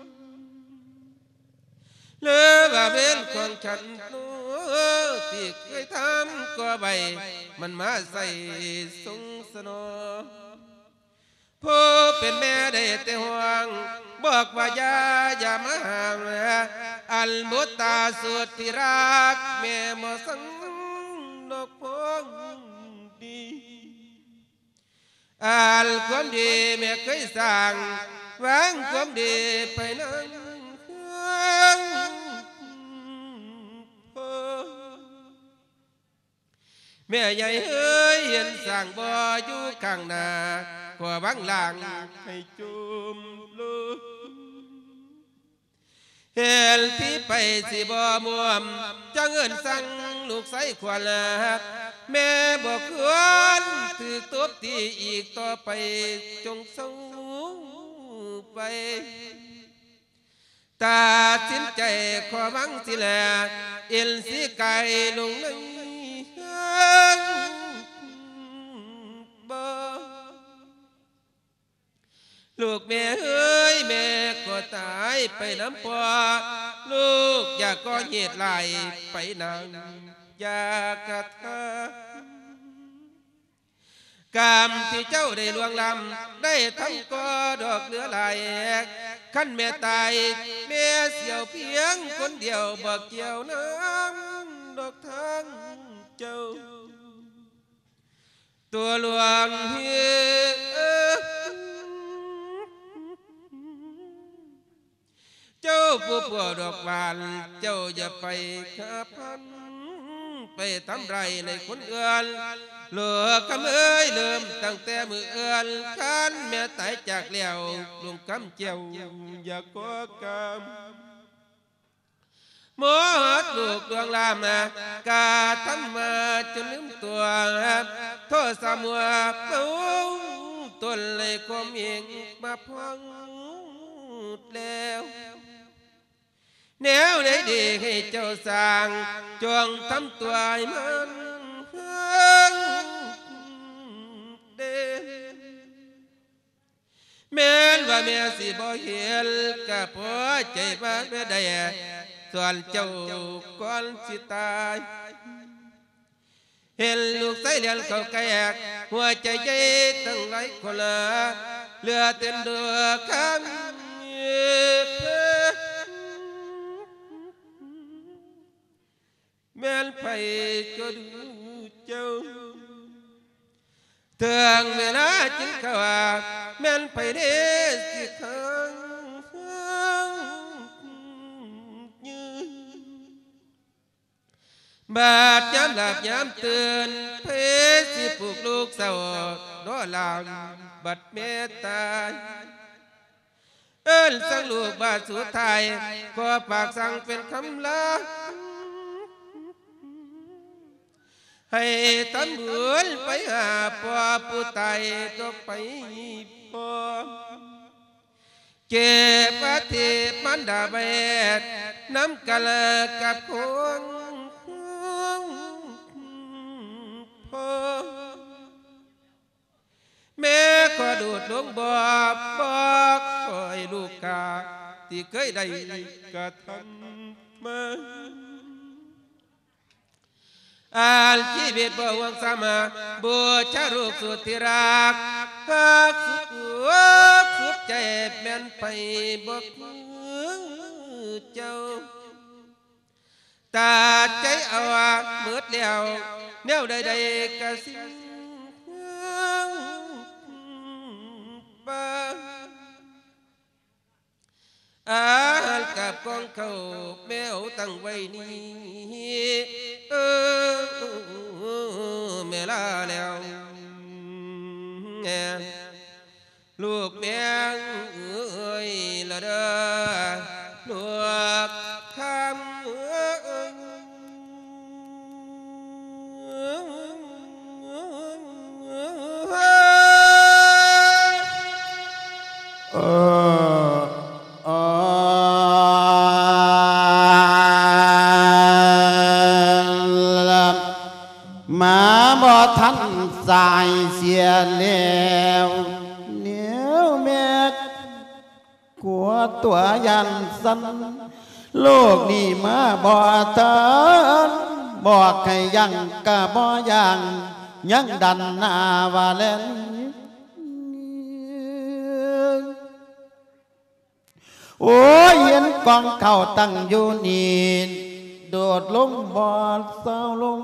เลือว่าเป็นของฉันที่เคยทำก็ใบมันมาใส่สงสนอผู้เป็นแม่ได้แต่ห่วงบอกว่าอย่ามาห้ามอัลมุตตาสุดที่รักแม่มาสังดอกพวงดีอัลความดีแม่เคยสั่งวางความดีไปนั่งแม่ใหญ่เอ้ยเห็นสั่งบ่อยู่ข้างหน้าขวาบังหลังให้จุ่มลูกเห็นที่ไปสิบ่ม่วมจะเงินสั่งลูกใส่ขวัญแม่บอกควรถือตบตีอีกต่อไปจงเศร้าไปตัดสินใจขอบังสิแลเอ็นสิไก่ลงในลูกแม่เอ้ยแม่ก็ตายไปน้ำพ่อลูกอยากก็เหตุไหลไปนางอยากกระทากรรมที่เจ้าได้ล่วงล้ำได้ทำก็ดอกเหลือไหลขั้นแม่ตายแม่เสียวเพียงคนเดียวบอกเกี่ยวน้ำดอกทางเจ้าตัวหลวงเฮียเจ้าผู้ผัวดอกบานเจ้าอย่าไปข้าพันไปทำไรในคนเอือนเหลือกำเอ้ยเริ่มตั้งแต่มือเอือนขันแม่ตายจากแล้วลุงกำเจียวอย่าก่อกรรมหมอหัดลูกดวงลามนะกาทำมาจนลืมตัวโทษสามัวเป้าต้นเลยความเองมาพังแล้วแนวไหนดีให้เจ้าสร้างจงทำตัวให้มันเด่นแม้ว่าแม่สิบ่เห็นก็พอใจบ้างได้ส่วนเจ้าก่อนสิตายเห็นลูกใส่เลียนเขาแกกหัวใจใจตั้งหลายคนละเหลือเต็มดวงคำแม่นไปก็ดูเจ้าเถื่องเวลาจึงเขาว่าแม่นไปเด้สิข้างยืนบาดย้ำหลับย้ำตื่นเพสิปลูกลูกเศร้าล้อลางบัดเมตตาเอิ้นสั่งลูกบาดสุดท้ายก็ปากสั่งเป็นคำลาให้ทำบุญไปหาพ่อผู้ตายก็ไปพ่อเจ็บอาทิมันดาเบ็ดน้ำกะเลกับคนพ่อแม่ก็ดูดลงบอกคอยลูกกาที่เคยได้กระทำมาชีวิตบ่หวังสามาบูชารูปสุดที่รักหักสุดใจแม่นไปบ่เจ้าตาใจเอาเมื่อแล้วแนวใดๆก็สิ้นบ้าอาหารกับกองเขาแมวตั้งไว้นี่แม่ลาแล้วลูกแมงเอ้ยละเด้อลูกคำมาบ่ทันสายเสียแล้วเหนียวแม่กลัวตัวยันสันโลกนี้มาบ่ทันบอกให้ยังกะบ่ยังดันหน้าว่าเล่นโอ้ยเห็นกองเข่าตั้งอยู่นี่โดดลงบ่อเศร้าลง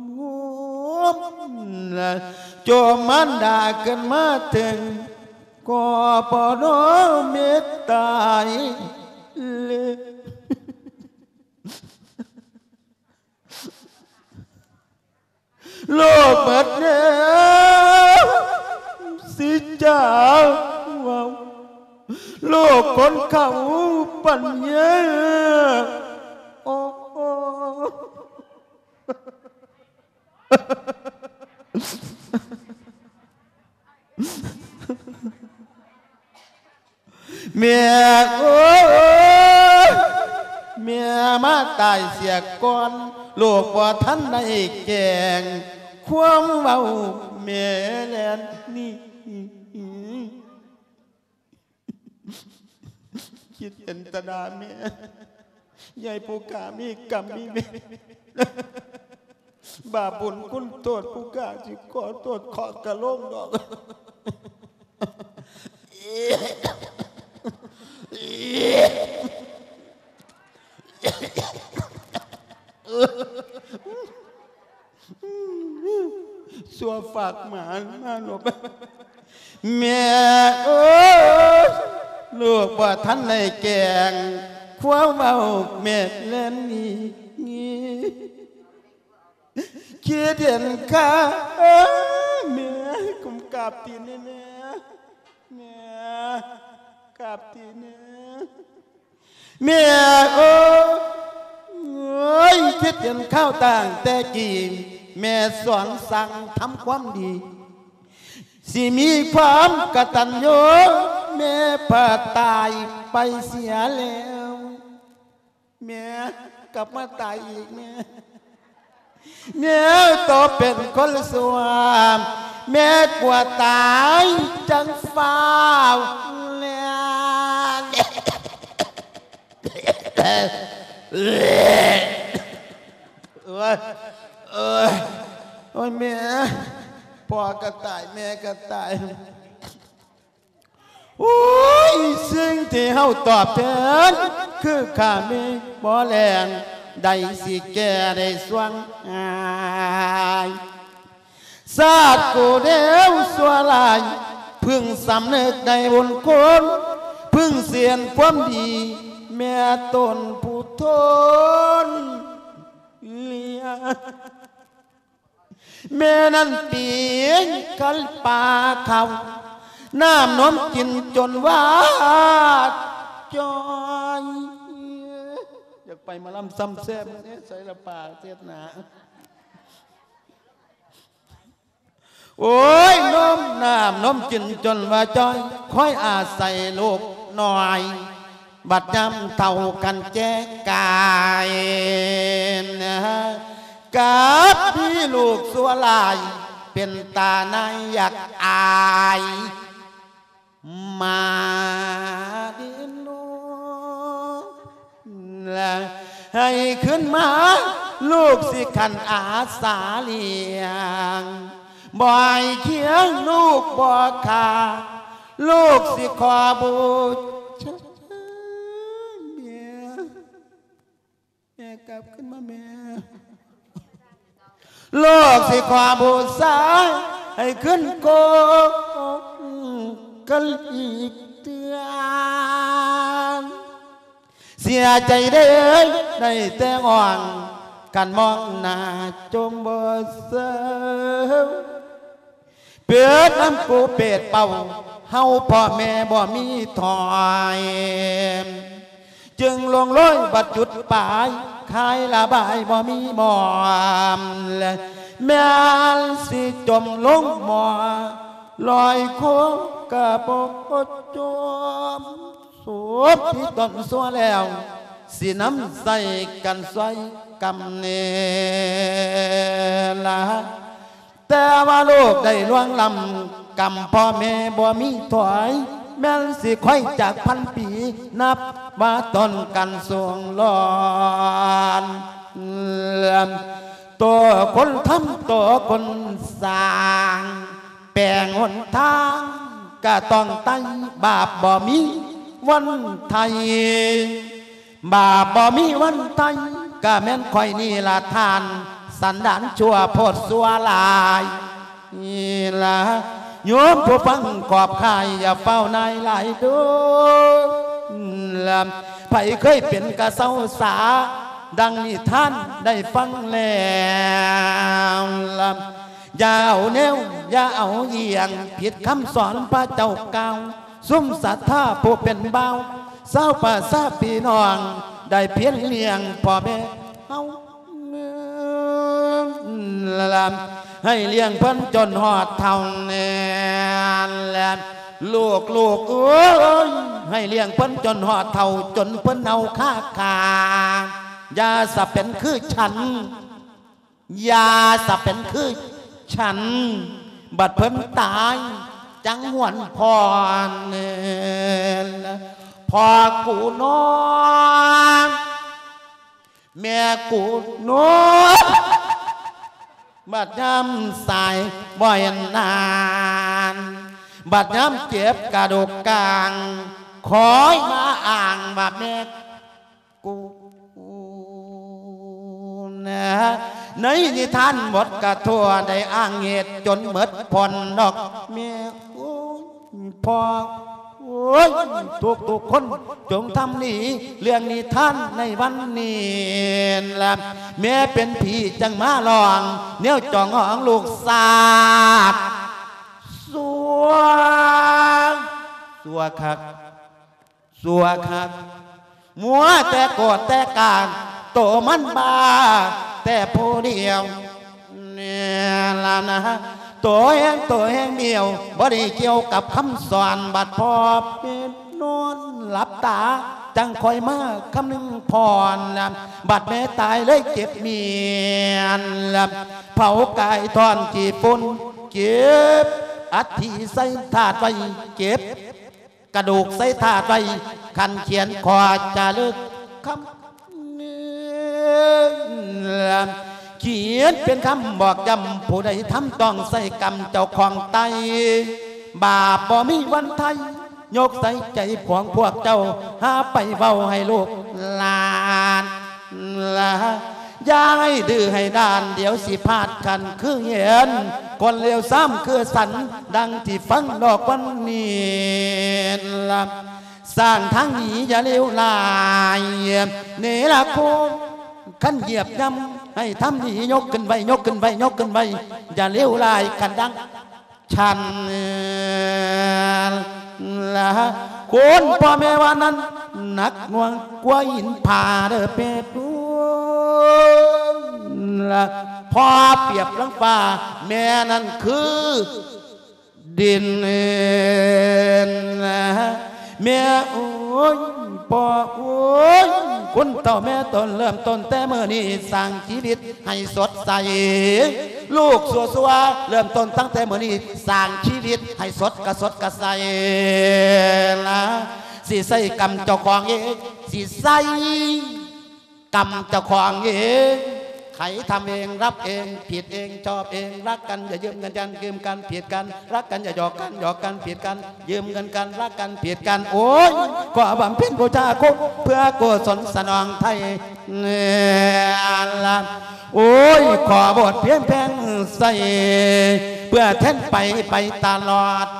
โจมันด่ากันมาถึงก็ปอดเมตตาเลยโลกเปิดแล้วสิจ้าว้าวโลกคนเขาปัญญาโอ้เมียโอ้เมียมาตายเสียก่อนโลกว่าท่านได้แกงความเบาเมียแลนนี่คิดเห็นตาดาเมียใหญ่ผู้กามีกรรมมีเวรบาปบุญคุณโทษผู้กาจิขอโทษขอกระโลงดอกสัวฝากหมาหนกแม่ลูกว่าท่านในแกงความเมาแม่เล่นนี่เคียเดียนข้าแม่กุมกราบตีนแม่แม่กราบตีนแม่โอ้ยคิดเห็นข้าวต่างแต่กี่แม่สอนสั่งทำความดีสิมีความกตัญญูแม่ผ่าตายไปเสียแล้วแม่กลับมาตายอีกแม่โตเป็นคนสวมแม่กลัวตายจังฟ้าวแล้วโอ้ยแม่พ่อก็ตายแม่ก็ตายโอ้ยสิ่งที่เฮาตอบแทนคือข้ามีบ่แรงได้สิแก่ได้สวงศาสตร์กูเดียวสัวลายพึ่งสำนึกในบุญคุณพึ่งเสียนความดีแม่ตนผู้ทนเลียแม่นั้นเปียงกัลปาเขาน้ำนมกินจนวาดจอยอยากไปมาลำซ้ำแซ่บเนี่ยใส่ละปากเสียดหนาโอ้ยน้ำนมกินจนว่าจอยค่อยอาศัยลูกหน่อยบัดยำเท่ากันแจกายกับพี่ลูกสัวลายเป็นตาในอยากอายมาดิโนละให้ขึ้นมาลูกสิขันอาสาเลียงบ่อยเคียงลูกบ่ขาลูกสิขอบูชาแม่กลับขึ้นมาแม่โลกสิขอบูชาให้ขึ้นโกกันอีกเตือนเสียใจได้ได้แต่อ่อนกันมองหน้าจมบ่เศร้าเปิดน้ำกูเป็ดเป่าเฮาพ่อแม่บ่มีถอยจึงลงร้อยบัดจุดปลายคายละบายบ่มีหมอมแม่สิจมลงหมอลอยโค้งกะปกจมสวบที่ต้นสัวแล้วสิน้ำใส่กันใส่กำเนลาแต่ว่าโลกได้ล่วงลำกำพ่อแม่บ่มีถอยแม่นสิค่อยจากพันปีนับว่าต้นกันสวงลอนตัวคนทำตัวคนสร้างแปลงหนทางก็ต้องไต่บาปบ่มีวันไทยบาปบ่มีวันไทยก็แม่นค่อยนี่ละทานสันดานชั่วโพดสัวลายนี่ละโยมผู้ฟังขอบข่ายอย่าเฝ้าในหลายดูไผเคยเป็นกะเศร้าสาดังนิทานได้ฟังแล้วอย่าเอาแนวอย่าเอาเยี่ยงผิดคำสอนพระเจ้าเก่าซุ้มศรัทธาผู้เป็นเบาเศร้าป่าซาพี่น้องได้เพียงเลี้ยงพ่อแม่เฮาให้เลี้ยงเพิ่นจนหอดเท่าแน่ลูกเอ้ยให้เลี้ยงเพิ่นจนหอดเท่าจนเพิ่นเอาค่าขาอย่าสะเป็นคือฉันอย่าสะเป็นคือฉันบัดเพิ่นตายจังหวนพรพอกูนอนแม่กูนอนบัดย้ำสายบ่อยนานบัดย้ำเจ็บกระดูกกลางคอยมาอ่างว่าแม่กูนะในนิทานหมดกระทั่วได้อ้างเหตุจนหมดผ่อนดอกแม่กูพอโอ้ยทุกคนจงทำนี้เรื่องนิทานในวันนี้ละแม่เป็นผีจังมาลองเนี้ยจ่องของลูกสาดสัวคักมัวแต่โกรธแต่การโตมันบาแต่ผู้เดียวเนี่ยล่ะนะตัวแห้งเดียวบ่ได้เกี่ยวกับคำสอนบัดพอเป็นนอนหลับตาจังคอยมาคำหนึ่งพรบัดแม่ตายเลยเจ็บเมียนเผากายทอนจีปุ่นเก็บอัฐิใส่ถาดไว้เก็บกระดูกใส่ถาดไว้คันเขียนขอจะลึกคำเนื้อเขียนเป็นคำบอกจำผู้ใดทำต้องใส่กรรมเจ้าของไตบาปบ่มีวันไทยยกใส่ใจพวกเจ้าหาไปเว้าให้ลูกหลานละอย่าให้ดื้อให้ด้านเดี๋ยวสิพาดกันคือเห็นคนเลวซ้ำคือสันดังที่ฟังดอกวันนี้ละสร้างทางนี้อย่าเลวลายเนรคุณขันเหยียบย่ำให้ทำนี้ยกขึ้นไว้อย่าเลวลายกันดังชันละคนพ่อแม่ว่านั้นหนักหน่วงกว่าหินผ่าเด้อเป็ดละพ่อเปรียบลังฟ้าแม่นั้นคือดินละแม่โอ้ยพ่อโอ้ยคนเต่าแม่ตนเริ่มต้นแต่เมื่อนี้สร้างชีวิตให้สดใสลูกสัวเริ่มต้นตั้งแต่เมื่อนี้สร้างชีวิตให้สดกระใสละสิใส่กรรมเจ้าของเองสิใส่กรรมเจ้าของเองใครทำเองรับเองผิดเองชอบเองรักกันอย่ายืมกันยืมกันผิดกันรักกันอย่าหยอกกันผิดกันยืมกันรักกันผิดกันโอ้ยก็บำเพ็ญบูชาคุณเพื่อกุศลสนองไทยเนี่ยละโอ้ยขอบทเพียงแพงใส่เพื่อแทนไปตลอด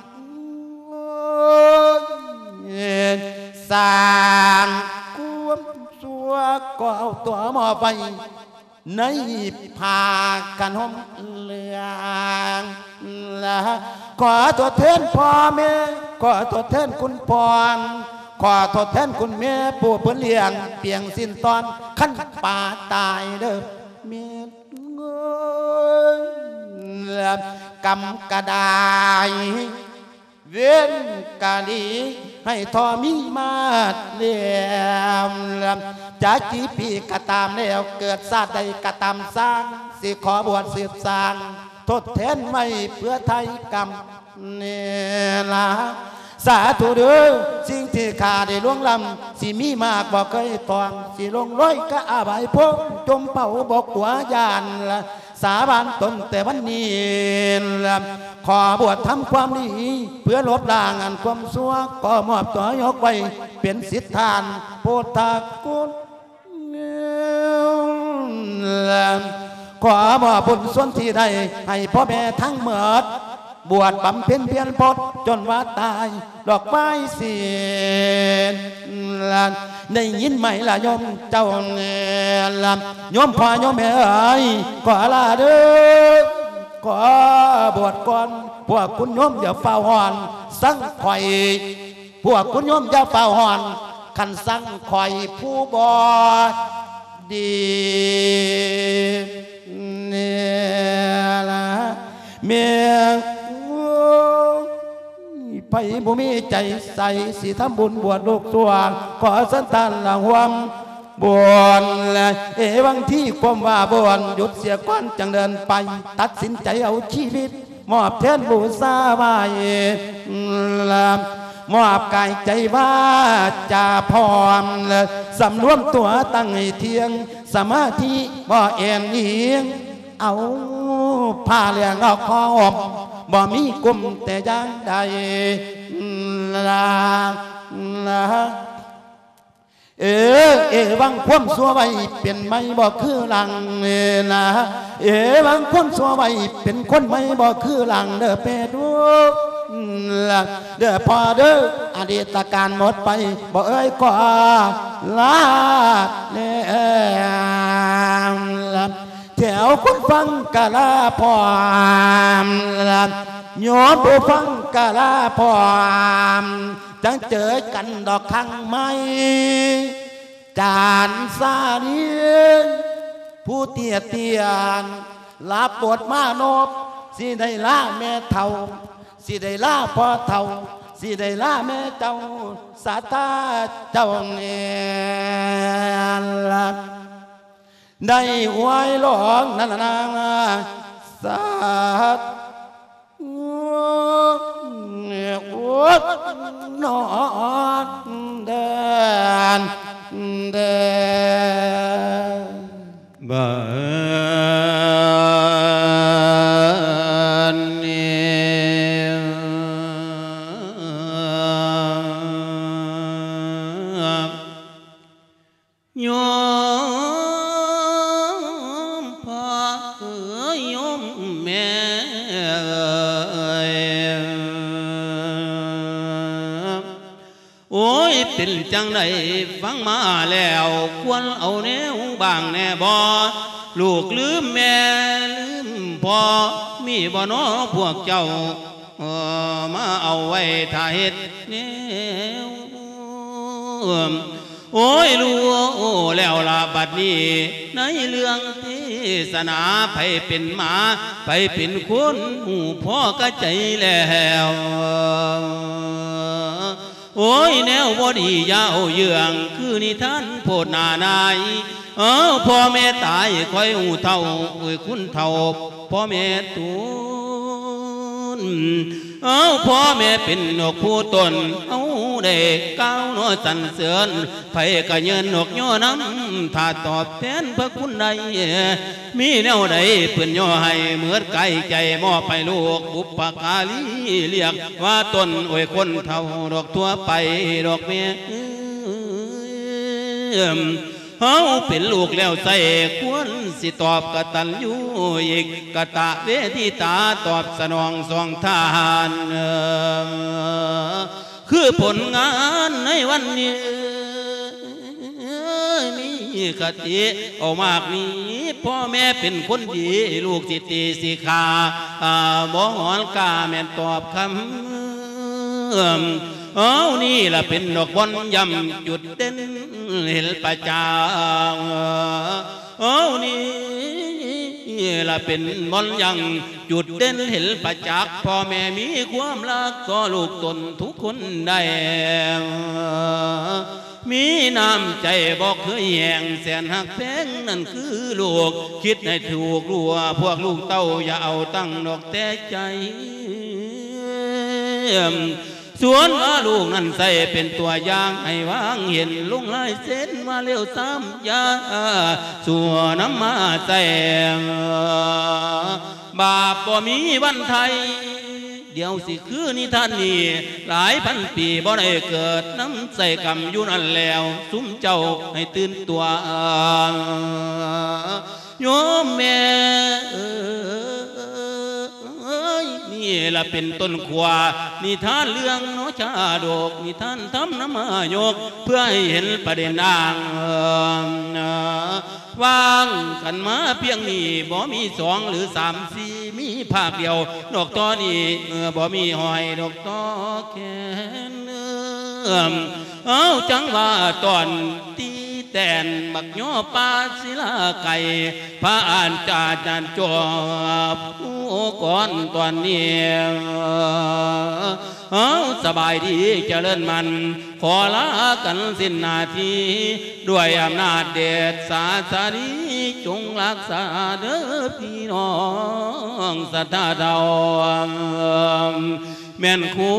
สร้างความสัวก็เอาตัวหมอไปในผากันห่มเหลืองละขอตัวแทนพ่อแม่ขอตัวแทนคุณพรขอตัวแทนคุณแม่ปู่เพื่อนเลี้ยงเปียงสิ้นตอนขั้นป่าตายเด้อเมียเงยกำกระดายเว้นกาลีให้ทอมีมาดเลี่ยมจากกี่ปีกระตามแล้วเกิดชาติใดกระตามสร้างสิขอบวชสืบสร้างทดแทนไม่เพื่อไทยกรรมเนล่ะสาธุเด้อสิ่งที่ข้าได้ล่วงล้ำสิมีมากบอกเคยตองสิลงร้อยก็อาบายพงจมเป่าบอกหัวยานละสาบานตนแต่วันนี้ขอบวชทำความดีเพื่อลบล้างอันความชั่วก็มอบตัวยกไว้เป็นสิทธานโพธากุลขอมอบบุญส่วนที่ใดให้พ่อแม่ทั้งหมดบวชบำเพ็ญเพียรพจน์จนว่าตายดอกไม้เสียนได้ยินไหมล่ะโยมเจ้าโยมพ่อโยมแม่เอ๋ยขอลาเด้อขอบวชก่อนพวกคุณโยมอย่าเฝ้าหอนสั่งคอยพวกคุณโยมอย่าเฝ้าหอนขันสั่งคอยผู้บอดดีเนี่ยละเมียไปบุมีใจใส่สิทำบุญบวชลูกตัวขอสันตานหลังวมบวนและบางที่ความว่าบวนหยุดเสียก้อนจังเดินไปตัดสินใจเอาชีวิตมอบแทนบูชาไว้มอบกายใจว่าจะพร้อมสำรวมตัวตั้งให้เที่ยงสมาธิบ่เอ็นเอียงเอาผ้าเหลืองออกคออบบ่มีกลุ่มแต่ยังใดวังความสัวไว้เป็นไม่บ่คือหลังวังความสัวไว้เป็นคนไม่บ่คือหลังเด้อเป็ดเด้อพอเด้ออดีตการหมดไปบ่เอ้ยก็ลาเนี่ยแถวคนฟังกะลาพอโยนผู้ฟังกะลาพอจังเจอกันดอกข้างไม้จานซาเนียนผู้เตี้ยเตียนลาปวดมานบสิได้ล่าแม่เท่าสิได้ล่าพ่อเท่าสิได้ล่าแม่เจ้าสาตาเจ้าเนี่ยได้หวยหลองนั่นนางสาดโอ๊ตนอนเดินบ้านโยมพ่อโยมแม่โอ้ยเป็นจังไดฟังมาแล้วควรเอาแนวบางแน่บ่ลูกลืมแม่ลืมพ่อมีบ่น้อพวกเจ้ามาเอาไว้ท่าเฮ็ดแนวโอ้ยรู้แล้วล่ะบัดนี้ในเรื่องเทศนาไปเป็นหมาไปเป็นคนหูพ่อก็ใจแล้วโอ้ยแนวบ่ดียาวเยืองคือนิทานโพดนานายพ่อแม่ตายคอยหูเท่าคุณเท่าพ่อแม่ตูนพ่อแม่เป็นนกผู้ตนเอาเด็กก้าวนอสันเสือนไผกะเยินนกย่อน้ำถ้าตอบแทนพระคุณใดมีแนวใดเพื่อนย่อให้เหมือนไก่ใจมอบไปลูกบุปกาลีเรียกว่าตนโอ้ยคนเท่าดอกทั่วไปดอกเมียเฮาเป็นลูกแล้วใส่ควรสิตอบกตัญญูอีกกตะเวทิตาตอบสนองสองทานคือผลงานในวันนี้มีคติเอามากนี้พ่อแม่เป็นคนดีลูกสิตีสิขาบ่หอนกาแม่นตอบคำเอานี่ล่ะเป็นดอกบอลย่ำจุดเด่นเห็นประจางเอานี่ล่ะเป็นบอลยังจุดเด่นเห็นประจักษ์พ่อแม่มีความรักก็ลูกตนทุกคนได้มีน้ำใจบอกเคยแห่งแสนหักแพงนั่นคือลูกคิดให้ถูกรัวพวกลูกเต้าอย่าเอาตั้งดอกแต่ใจส่วนว่าลูกนั้นใส่เป็นตัวอย่างให้วางเห็นลุงลายเส้นมาเร็วซ้ำยาส่วนน้ำมาใส่บาปบ่มีวันไทยเดี๋ยวสิคือนิทานนี้หลายพันปีบ่ได้เกิดน้ำใส่กรรมอยู่นั่นแล้วซุ้มเจ้าให้ตื่นตัวโยมแม่นี่ล่ะเป็นต้นขวานิทานเรื่องน้อชาดกนิทานทำน้ำมายกเพื่อให้เห็นประเด็นอ่างวางกันมาเพียงนี้บ่มีสองหรือสามสี่มีภาคเดียวดอกตอนี้บ่มีหอยดอกตอแขนเอาจังว่าตอนตีแต่นบักย่อปาศิลาไก่พระอ่านจาจันจบผู้ก่อนตอนนี้สบายดีเจริญมันขอลากันสิ้นนาทีด้วยอำนาจเดชศาสนีจงรักษาเด้อพี่น้องสัทธาเราแม่นคู่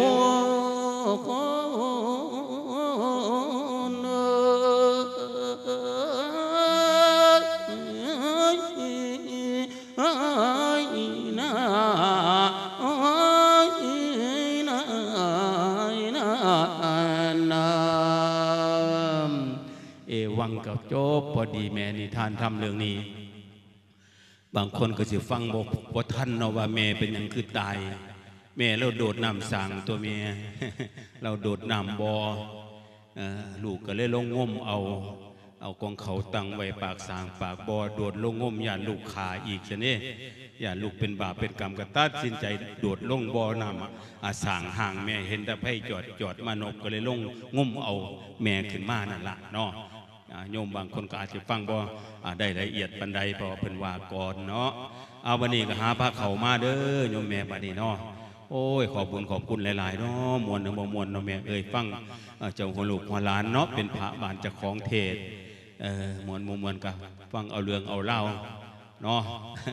วังกับโจ๊บพอดีแม่นิทานทำเรื่องนี้บางคนก็จะฟังบอกว่าท่านเนาะว่าแม่เป็นอย่างคือตายแม่เราโดดน้ำสั่งตัวเมีย เราโดดน้ำบอลูกก็เลยลงงมเอากองเขาตั้งไว้ปากสางปากบอโดดลงงมย่านลูกขาอีกชนี่ย่านลูกเป็นบาปเป็นกรรมกระตัดสินใจโดดลงบอน้ำสางห่างแม่เห็นตะไคร่จอดมานกก็เลยลงงมเอาแม่ขึ้นมานั่นละเนาะโยมบางคนก็อาจจะฟังบ่ได้ละเอียดปันใดเพราะเพิ่นว่าก่อนเนาะเอาวันนี้ก็หาพระเขามาเด้อโยมแม่บัดนี้เนาะโอ้ยขอบคุณหลายๆเนาะมวลเนาะมวลเนาะแม่เอ้ยฟังเจ้าหัวลูกหัวหลานเนาะเป็นพระบานเจ้าของเทศมวลกับฟังเอาเรื่องเอาเล่าเนาะ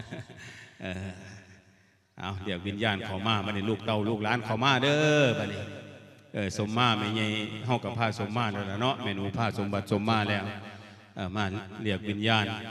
เอาเดี๋ยววิญญาณเขามาบัดนี้ลูกเต้าลูกหลานเขามาเด้อบัดนี้สมมาไม่ใหญ่เฮากับผ้าสมมาแล้วเนาะเมนูผ้าสมบัติสมมาแล้วมาเรียกวิญญาณ